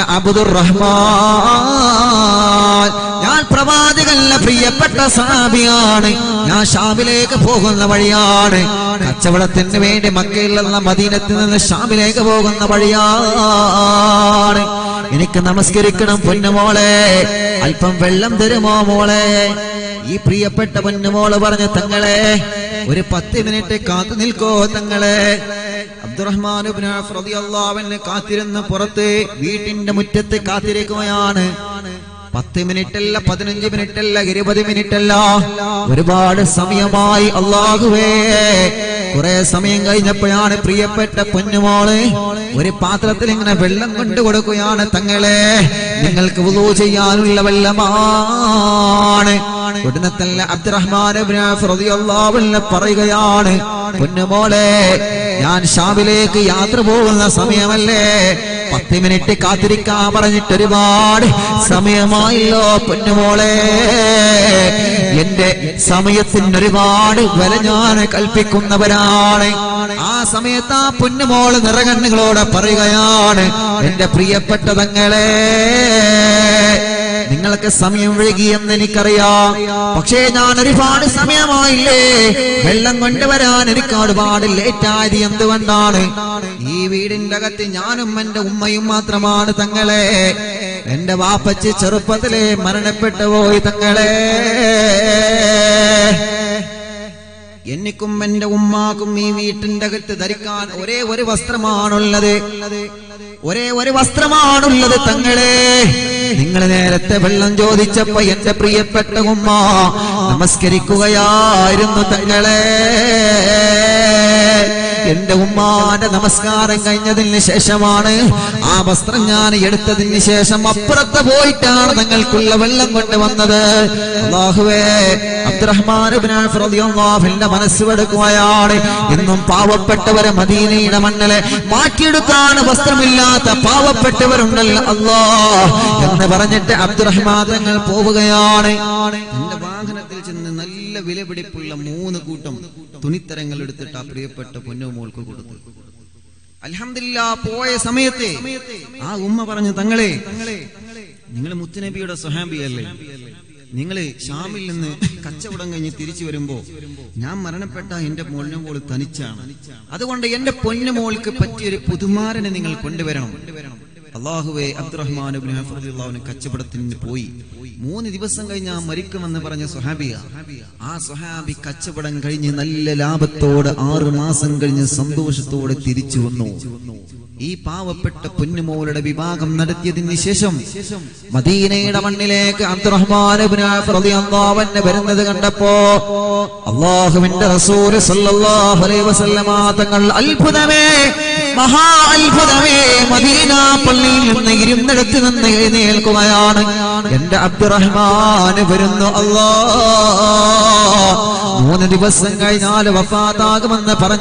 അബ്ദുറഹ്മാൻ, ഞാൻ പ്രവാചകന്റെ പ്രിയപ്പെട്ട സഹാബിയാണ്. ഞാൻ ഷാമിലേക്ക് പോകുന്ന വഴിയാണ്. കച്ചവടത്തിന് വേണ്ടി മക്കയിൽ നിന്ന് മദീനത്തിൽ നിന്ന് ഷാമിലേക്ക് പോകുന്ന വഴിയാണ്. എനിക്ക് നമസ്കരിക്കണം പൊന്നുമോളെ, അല്പം വെള്ളം തരുമോ മോളെ? ഈ പ്രിയപ്പെട്ട പൊന്നുമോള് പറഞ്ഞു, തങ്ങളെ ഒരു 10 മിനിറ്റ് കാത്തു നിൽക്കോ തങ്ങളെ. അബ്ദുറഹ്മാൻ ഇബ്നു ഔഫ് റളിയല്ലാഹു അൻഹു കാത്തിരുന്ന് പുറത്ത് വീട്ടിന്റെ മുറ്റത്ത് കാത്തിരിക്കുകയാണ്. 10 മിനിറ്റ് അല്ല, 15 മിനിറ്റ് അല്ല, 20 മിനിറ്റ് അല്ല, ഒരുപാട് സമയമായി. അല്ലാഹുവേ, കുറെ സമയം കഴിഞ്ഞപ്പോഴാണ് പ്രിയപ്പെട്ട പൊന്നുമോള് ഒരു പാത്രത്തിൽ ഇങ്ങനെ വെള്ളം കൊണ്ടു കൊടുക്കുകയാണ്. തങ്ങളെ, നിങ്ങൾക്ക് വുളൂ ചെയ്യാനുള്ള വെള്ളമാണ്. ഉടനെ തന്നെ അബ്ദുറഹ്മാൻ ഇബ്നു ഔഫ് റളിയല്ലാഹു അൻഹു പറയുകയാണ്, പൊന്നുമോളെ, ഞാൻ ഷാമിലേക്ക് യാത്ര പോകുന്ന സമയമല്ലേ, 10 മിനിറ്റ് കാത്തിരിക്കാൻ പറഞ്ഞിട്ട് ഒരുപാട് സമയമായല്ലോ പൊന്നുമോളെ. എന്റെ സമയത്തിന് ഒരുപാട് വില ഞാൻ കൽപ്പിക്കുന്നവരാണ്. ആ സമയത്ത് ആ പൊന്നുമോള് നിറകണ്ണുകളോടെ പറയുകയാണ്, എന്റെ പ്രിയപ്പെട്ട തങ്ങളെ, നിങ്ങൾക്ക് സമയം വൈകിയെന്ന് എനിക്കറിയാം, പക്ഷേ ഞാൻ ഒരുപാട് സമയമായില്ലേ, വെള്ളം കൊണ്ടുവരാൻ എനിക്ക് ഒരുപാട് ലേറ്റ് ആയത് എന്തുകൊണ്ടാണ്? ഈ വീടിന്റെ അകത്ത് ഞാനും എന്റെ ഉമ്മയും മാത്രമാണ് തങ്ങളെ. എന്റെ വാപ്പച്ചി ചെറുപ്പത്തിലെ മരണപ്പെട്ടു പോയി തങ്ങളെ. എനിക്കും എന്റെ ഉമ്മാക്കും ഈ വീട്ടിന്റെ അകത്ത് ധരിക്കാൻ ഒരേ ഒരു വസ്ത്രമാണുള്ളത്, ഒരേ ഒരു വസ്ത്രമാണുള്ളത് തങ്ങളെ. നിങ്ങൾ നേരത്തെ വെള്ളം ചോദിച്ചപ്പോ എന്റെ പ്രിയപ്പെട്ട ഉമ്മ നമസ്കരിക്കുകയായിരുന്നു തങ്ങളെ. എന്റെ ഉമ്മാന്റെ നമസ്കാരം കഴിഞ്ഞതിന് ശേഷമാണ് ആ വസ്ത്രം ഞാൻ എടുത്തതിന് ശേഷം അപ്പുറത്ത് പോയിട്ടാണ് തങ്ങൾക്കുള്ള വെള്ളം കൊണ്ടുവന്നത്. അല്ലാഹുവേ, അബ്ദുറഹ്മാൻ ഇബ്നു ഔഫ് റളിയല്ലാഹു അൻഹു മനസ്സുവെടുക്കുകയാണ്, ഇന്നും പാവപ്പെട്ടവരെ മദീനയുടെ മണ്ണിലെ മാറ്റിയെടുക്കാൻ വസ്ത്രമില്ലാത്ത പാവപ്പെട്ടവരുണ്ടല്ലോ അല്ലാഹ് എന്ന് പറഞ്ഞിട്ട് അബ്ദുറഹ്മാൻ തങ്ങൾ പോവുകയാണ്. എന്റെ വാഹനത്തിൽ ചെന്ന് നല്ല വിലപിടിപ്പുള്ള 3 കൂട്ടം തുണിത്തരങ്ങൾ എടുത്തിട്ട് ആ പ്രിയപ്പെട്ട പൊന്നുമോൾക്ക് കൊടുത്തു. അൽഹംദുലില്ലാ, പോയ സമയത്തെ ആ ഉമ്മ പറഞ്ഞു, തങ്ങളെ, നിങ്ങൾ മുത്തുനബിയുടെ സ്വഹാബിയല്ലേ, നിങ്ങള് ഷാമിൽ നിന്ന് കച്ചവടം കഴിഞ്ഞ് തിരിച്ചു വരുമ്പോ ഞാൻ മരണപ്പെട്ട എന്റെ പൊന്നുമോൾ തനിച്ചാണ്, അതുകൊണ്ട് എന്റെ പൊന്നുമോൾക്ക് പറ്റിയൊരു പുതുമാരനെ നിങ്ങൾ കൊണ്ടുവരണം. അല്ലാഹുവേ, അബ്ദുറഹ്മാൻ ഇബ്നു ഔഫ് റളിയല്ലാഹു അൻഹു കച്ചവടത്തിന് പോയി 3 ദിവസം കഴിഞ്ഞാ മരിക്കുമെന്ന് പറഞ്ഞ സ്വഹാബിയ. ആ സ്വഹാബി കച്ചവടം കഴിഞ്ഞ് നല്ല ലാഭത്തോടെ 6 മാസം കഴിഞ്ഞ് സന്തോഷത്തോടെ തിരിച്ചു വന്നു. ഈ പാവപ്പെട്ട പൊന്നുമോളുടെ വിവാഹം നടത്തിയതിന് ശേഷം മദീനയുടെ മണ്ണിലേക്ക് അബ്ദുറഹ്മാൻ ഇബ്നു ഔഫ് റളിയല്ലാഹു അൻഹു വരുന്നത് കണ്ടപ്പോ അല്ലാഹുവിന്റെ റസൂൽ സല്ലല്ലാഹു അലൈഹി വസല്ലമ തങ്ങൾ അത്ഭുതമേ, മഹാ അത്ഭുതമേ, മദീന പള്ളിയിൽ നിന്ന് ഇരുന്നിടത്ത് നിന്ന് എഴുന്നേൽക്കുകയാണ്. എന്റെ അബ്ദുറഹ്മാൻ വരുന്നു. അല്ലാഹ് 3 ദിവസം കഴിഞ്ഞാൽ വഫാത്താകുമെന്ന് പറഞ്ഞ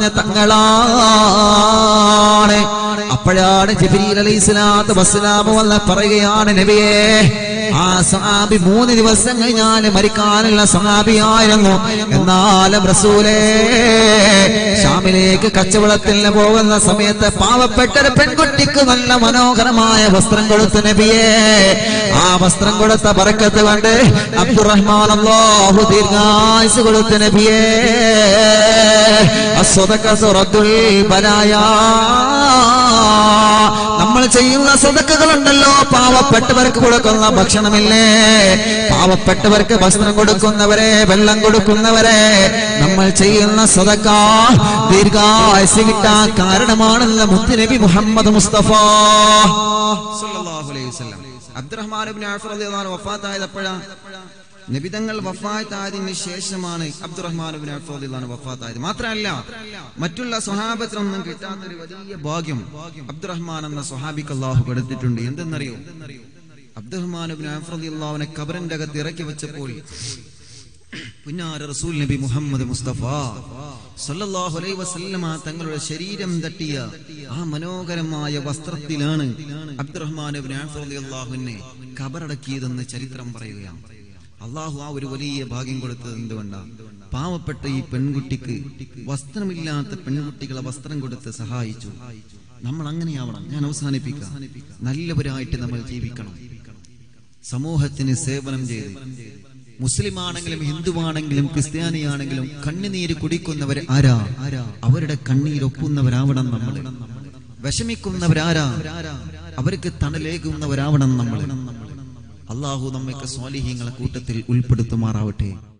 തങ്ങളാണ്. അപ്പോഴാണ് ജിബ്രീൽ അലൈഹിസ്സലാത്തു വസ്സലാം വന്ന് പറയുകയാണ്, നബിയേ, ആ സ്വഹാബി 3 ദിവസം കഴിഞ്ഞാൽ മരിക്കാനുള്ള സ്വഹാബിയായിരുന്നു. എന്നാലും റസൂലേ, ഷാമിലേക്ക് കച്ചവടത്തിന് പോകുന്ന സമയത്ത് പാവപ്പെട്ട ഒരു പെൺകുട്ടിക്ക് നല്ല മനോഹരമായ വസ്ത്രം കൊടുത്തു നബിയേ. ആ വസ്ത്രം കൊടുത്ത ബറക്കത്ത് കൊണ്ട് അബ്ദുറഹ്മാൻ അല്ലാഹു ദീർഘായുസ്സ് കൊടുത്തു നബിയേ. അസ്സദഖതു റദ്ദുൽ ബലായാ, നമ്മൾ ചെയ്യുന്ന സദഖകളുണ്ടല്ലോ, പാവപ്പെട്ടവർക്ക് കൊടുക്കുന്ന ഭക്ഷണമില്ലേ, പാവപ്പെട്ടവർക്ക് വസ്ത്രം കൊടുക്കുന്നവരെ, വെള്ളം കൊടുക്കുന്നവരെ, നമ്മൾ ചെയ്യുന്ന സദഖ ദീർഘായുസ്സ് കിട്ടാൻ കാരണമാണെന്ന് മുത്തുനബി മുഹമ്മദ് മുസ്തഫ സല്ലല്ലാഹു അലൈഹി വസല്ലം. അബ്ദുറഹ്മാൻ ഇബ്നു ഔഫ് റളിയല്ലാഹു അൻഹു വഫാത്തായപ്പോഴാണ് നബിതങ്ങൾ വഫാത്തായതിനു ശേഷമാണ് അബ്ദുറഹ്മാൻ ഇബ്നു ഔഫ് റളിയല്ലാഹു അൻഹു വഫാത്തായത്. മാത്രമല്ല, മറ്റുള്ള സ്വഹാബത്തിനൊന്നും കിട്ടാത്തൊരു വലിയ ഭാഗ്യം അബ്ദുറഹ്മാൻ എന്ന സ്വഹാബിക്ക് അല്ലാഹു കൊടുത്തിട്ടുണ്ട്. എന്തെന്നറിയോ? അബ്ദുറഹ്മാൻ ഇബ്നു ഔഫ് റളിയല്ലാഹു അൻഹു ഖബറിന്റെ അകത്ത് ഇറക്കി വെച്ചപ്പോൾ പുന്നാര റസൂൽ നബി മുഹമ്മദ് മുസ്തഫ സല്ലല്ലാഹു അലൈഹി വസല്ലമ തങ്ങളുടെ ശരീരം തട്ടിയ ആ മനോഹരമായ വസ്ത്രത്തിലാണ് അബ്ദുറഹ്മാൻ ഇബ്നു ഔഫ് റളിയല്ലാഹു അൻഹു ഖബറടക്കിയതെന്ന് ചരിത്രം പറയുകയാണ്. അള്ളാഹു ആ ഒരു വലിയ ഭാഗ്യം കൊടുത്തത് എന്തുകൊണ്ടാണ്? പാവപ്പെട്ട ഈ പെൺകുട്ടിക്ക്, വസ്ത്രമില്ലാത്ത പെൺകുട്ടികളെ വസ്ത്രം കൊടുത്ത് സഹായിച്ചു. നമ്മൾ അങ്ങനെയാവണം. ഞാൻ അവസാനിപ്പിക്കാം. നല്ലവരായിട്ട് നമ്മൾ ജീവിക്കണം. സമൂഹത്തിന് സേവനം ചെയ്ത്, മുസ്ലിമാണെങ്കിലും ഹിന്ദുവാണെങ്കിലും ക്രിസ്ത്യാനിയാണെങ്കിലും കണ്ണുനീര് കുടിക്കുന്നവർ ആരാ? അവരുടെ കണ്ണീരൊപ്പുന്നവരാവണം നമ്മൾ. വിഷമിക്കുന്നവരാരാ? അവർക്ക് തണലേകുന്നവരാവണം നമ്മൾ. അല്ലാഹു നമ്മെ സ്വാലിഹീങ്ങളെ കൂട്ടത്തിൽ ഉൾപ്പെടുത്തുമാറാവട്ടെ.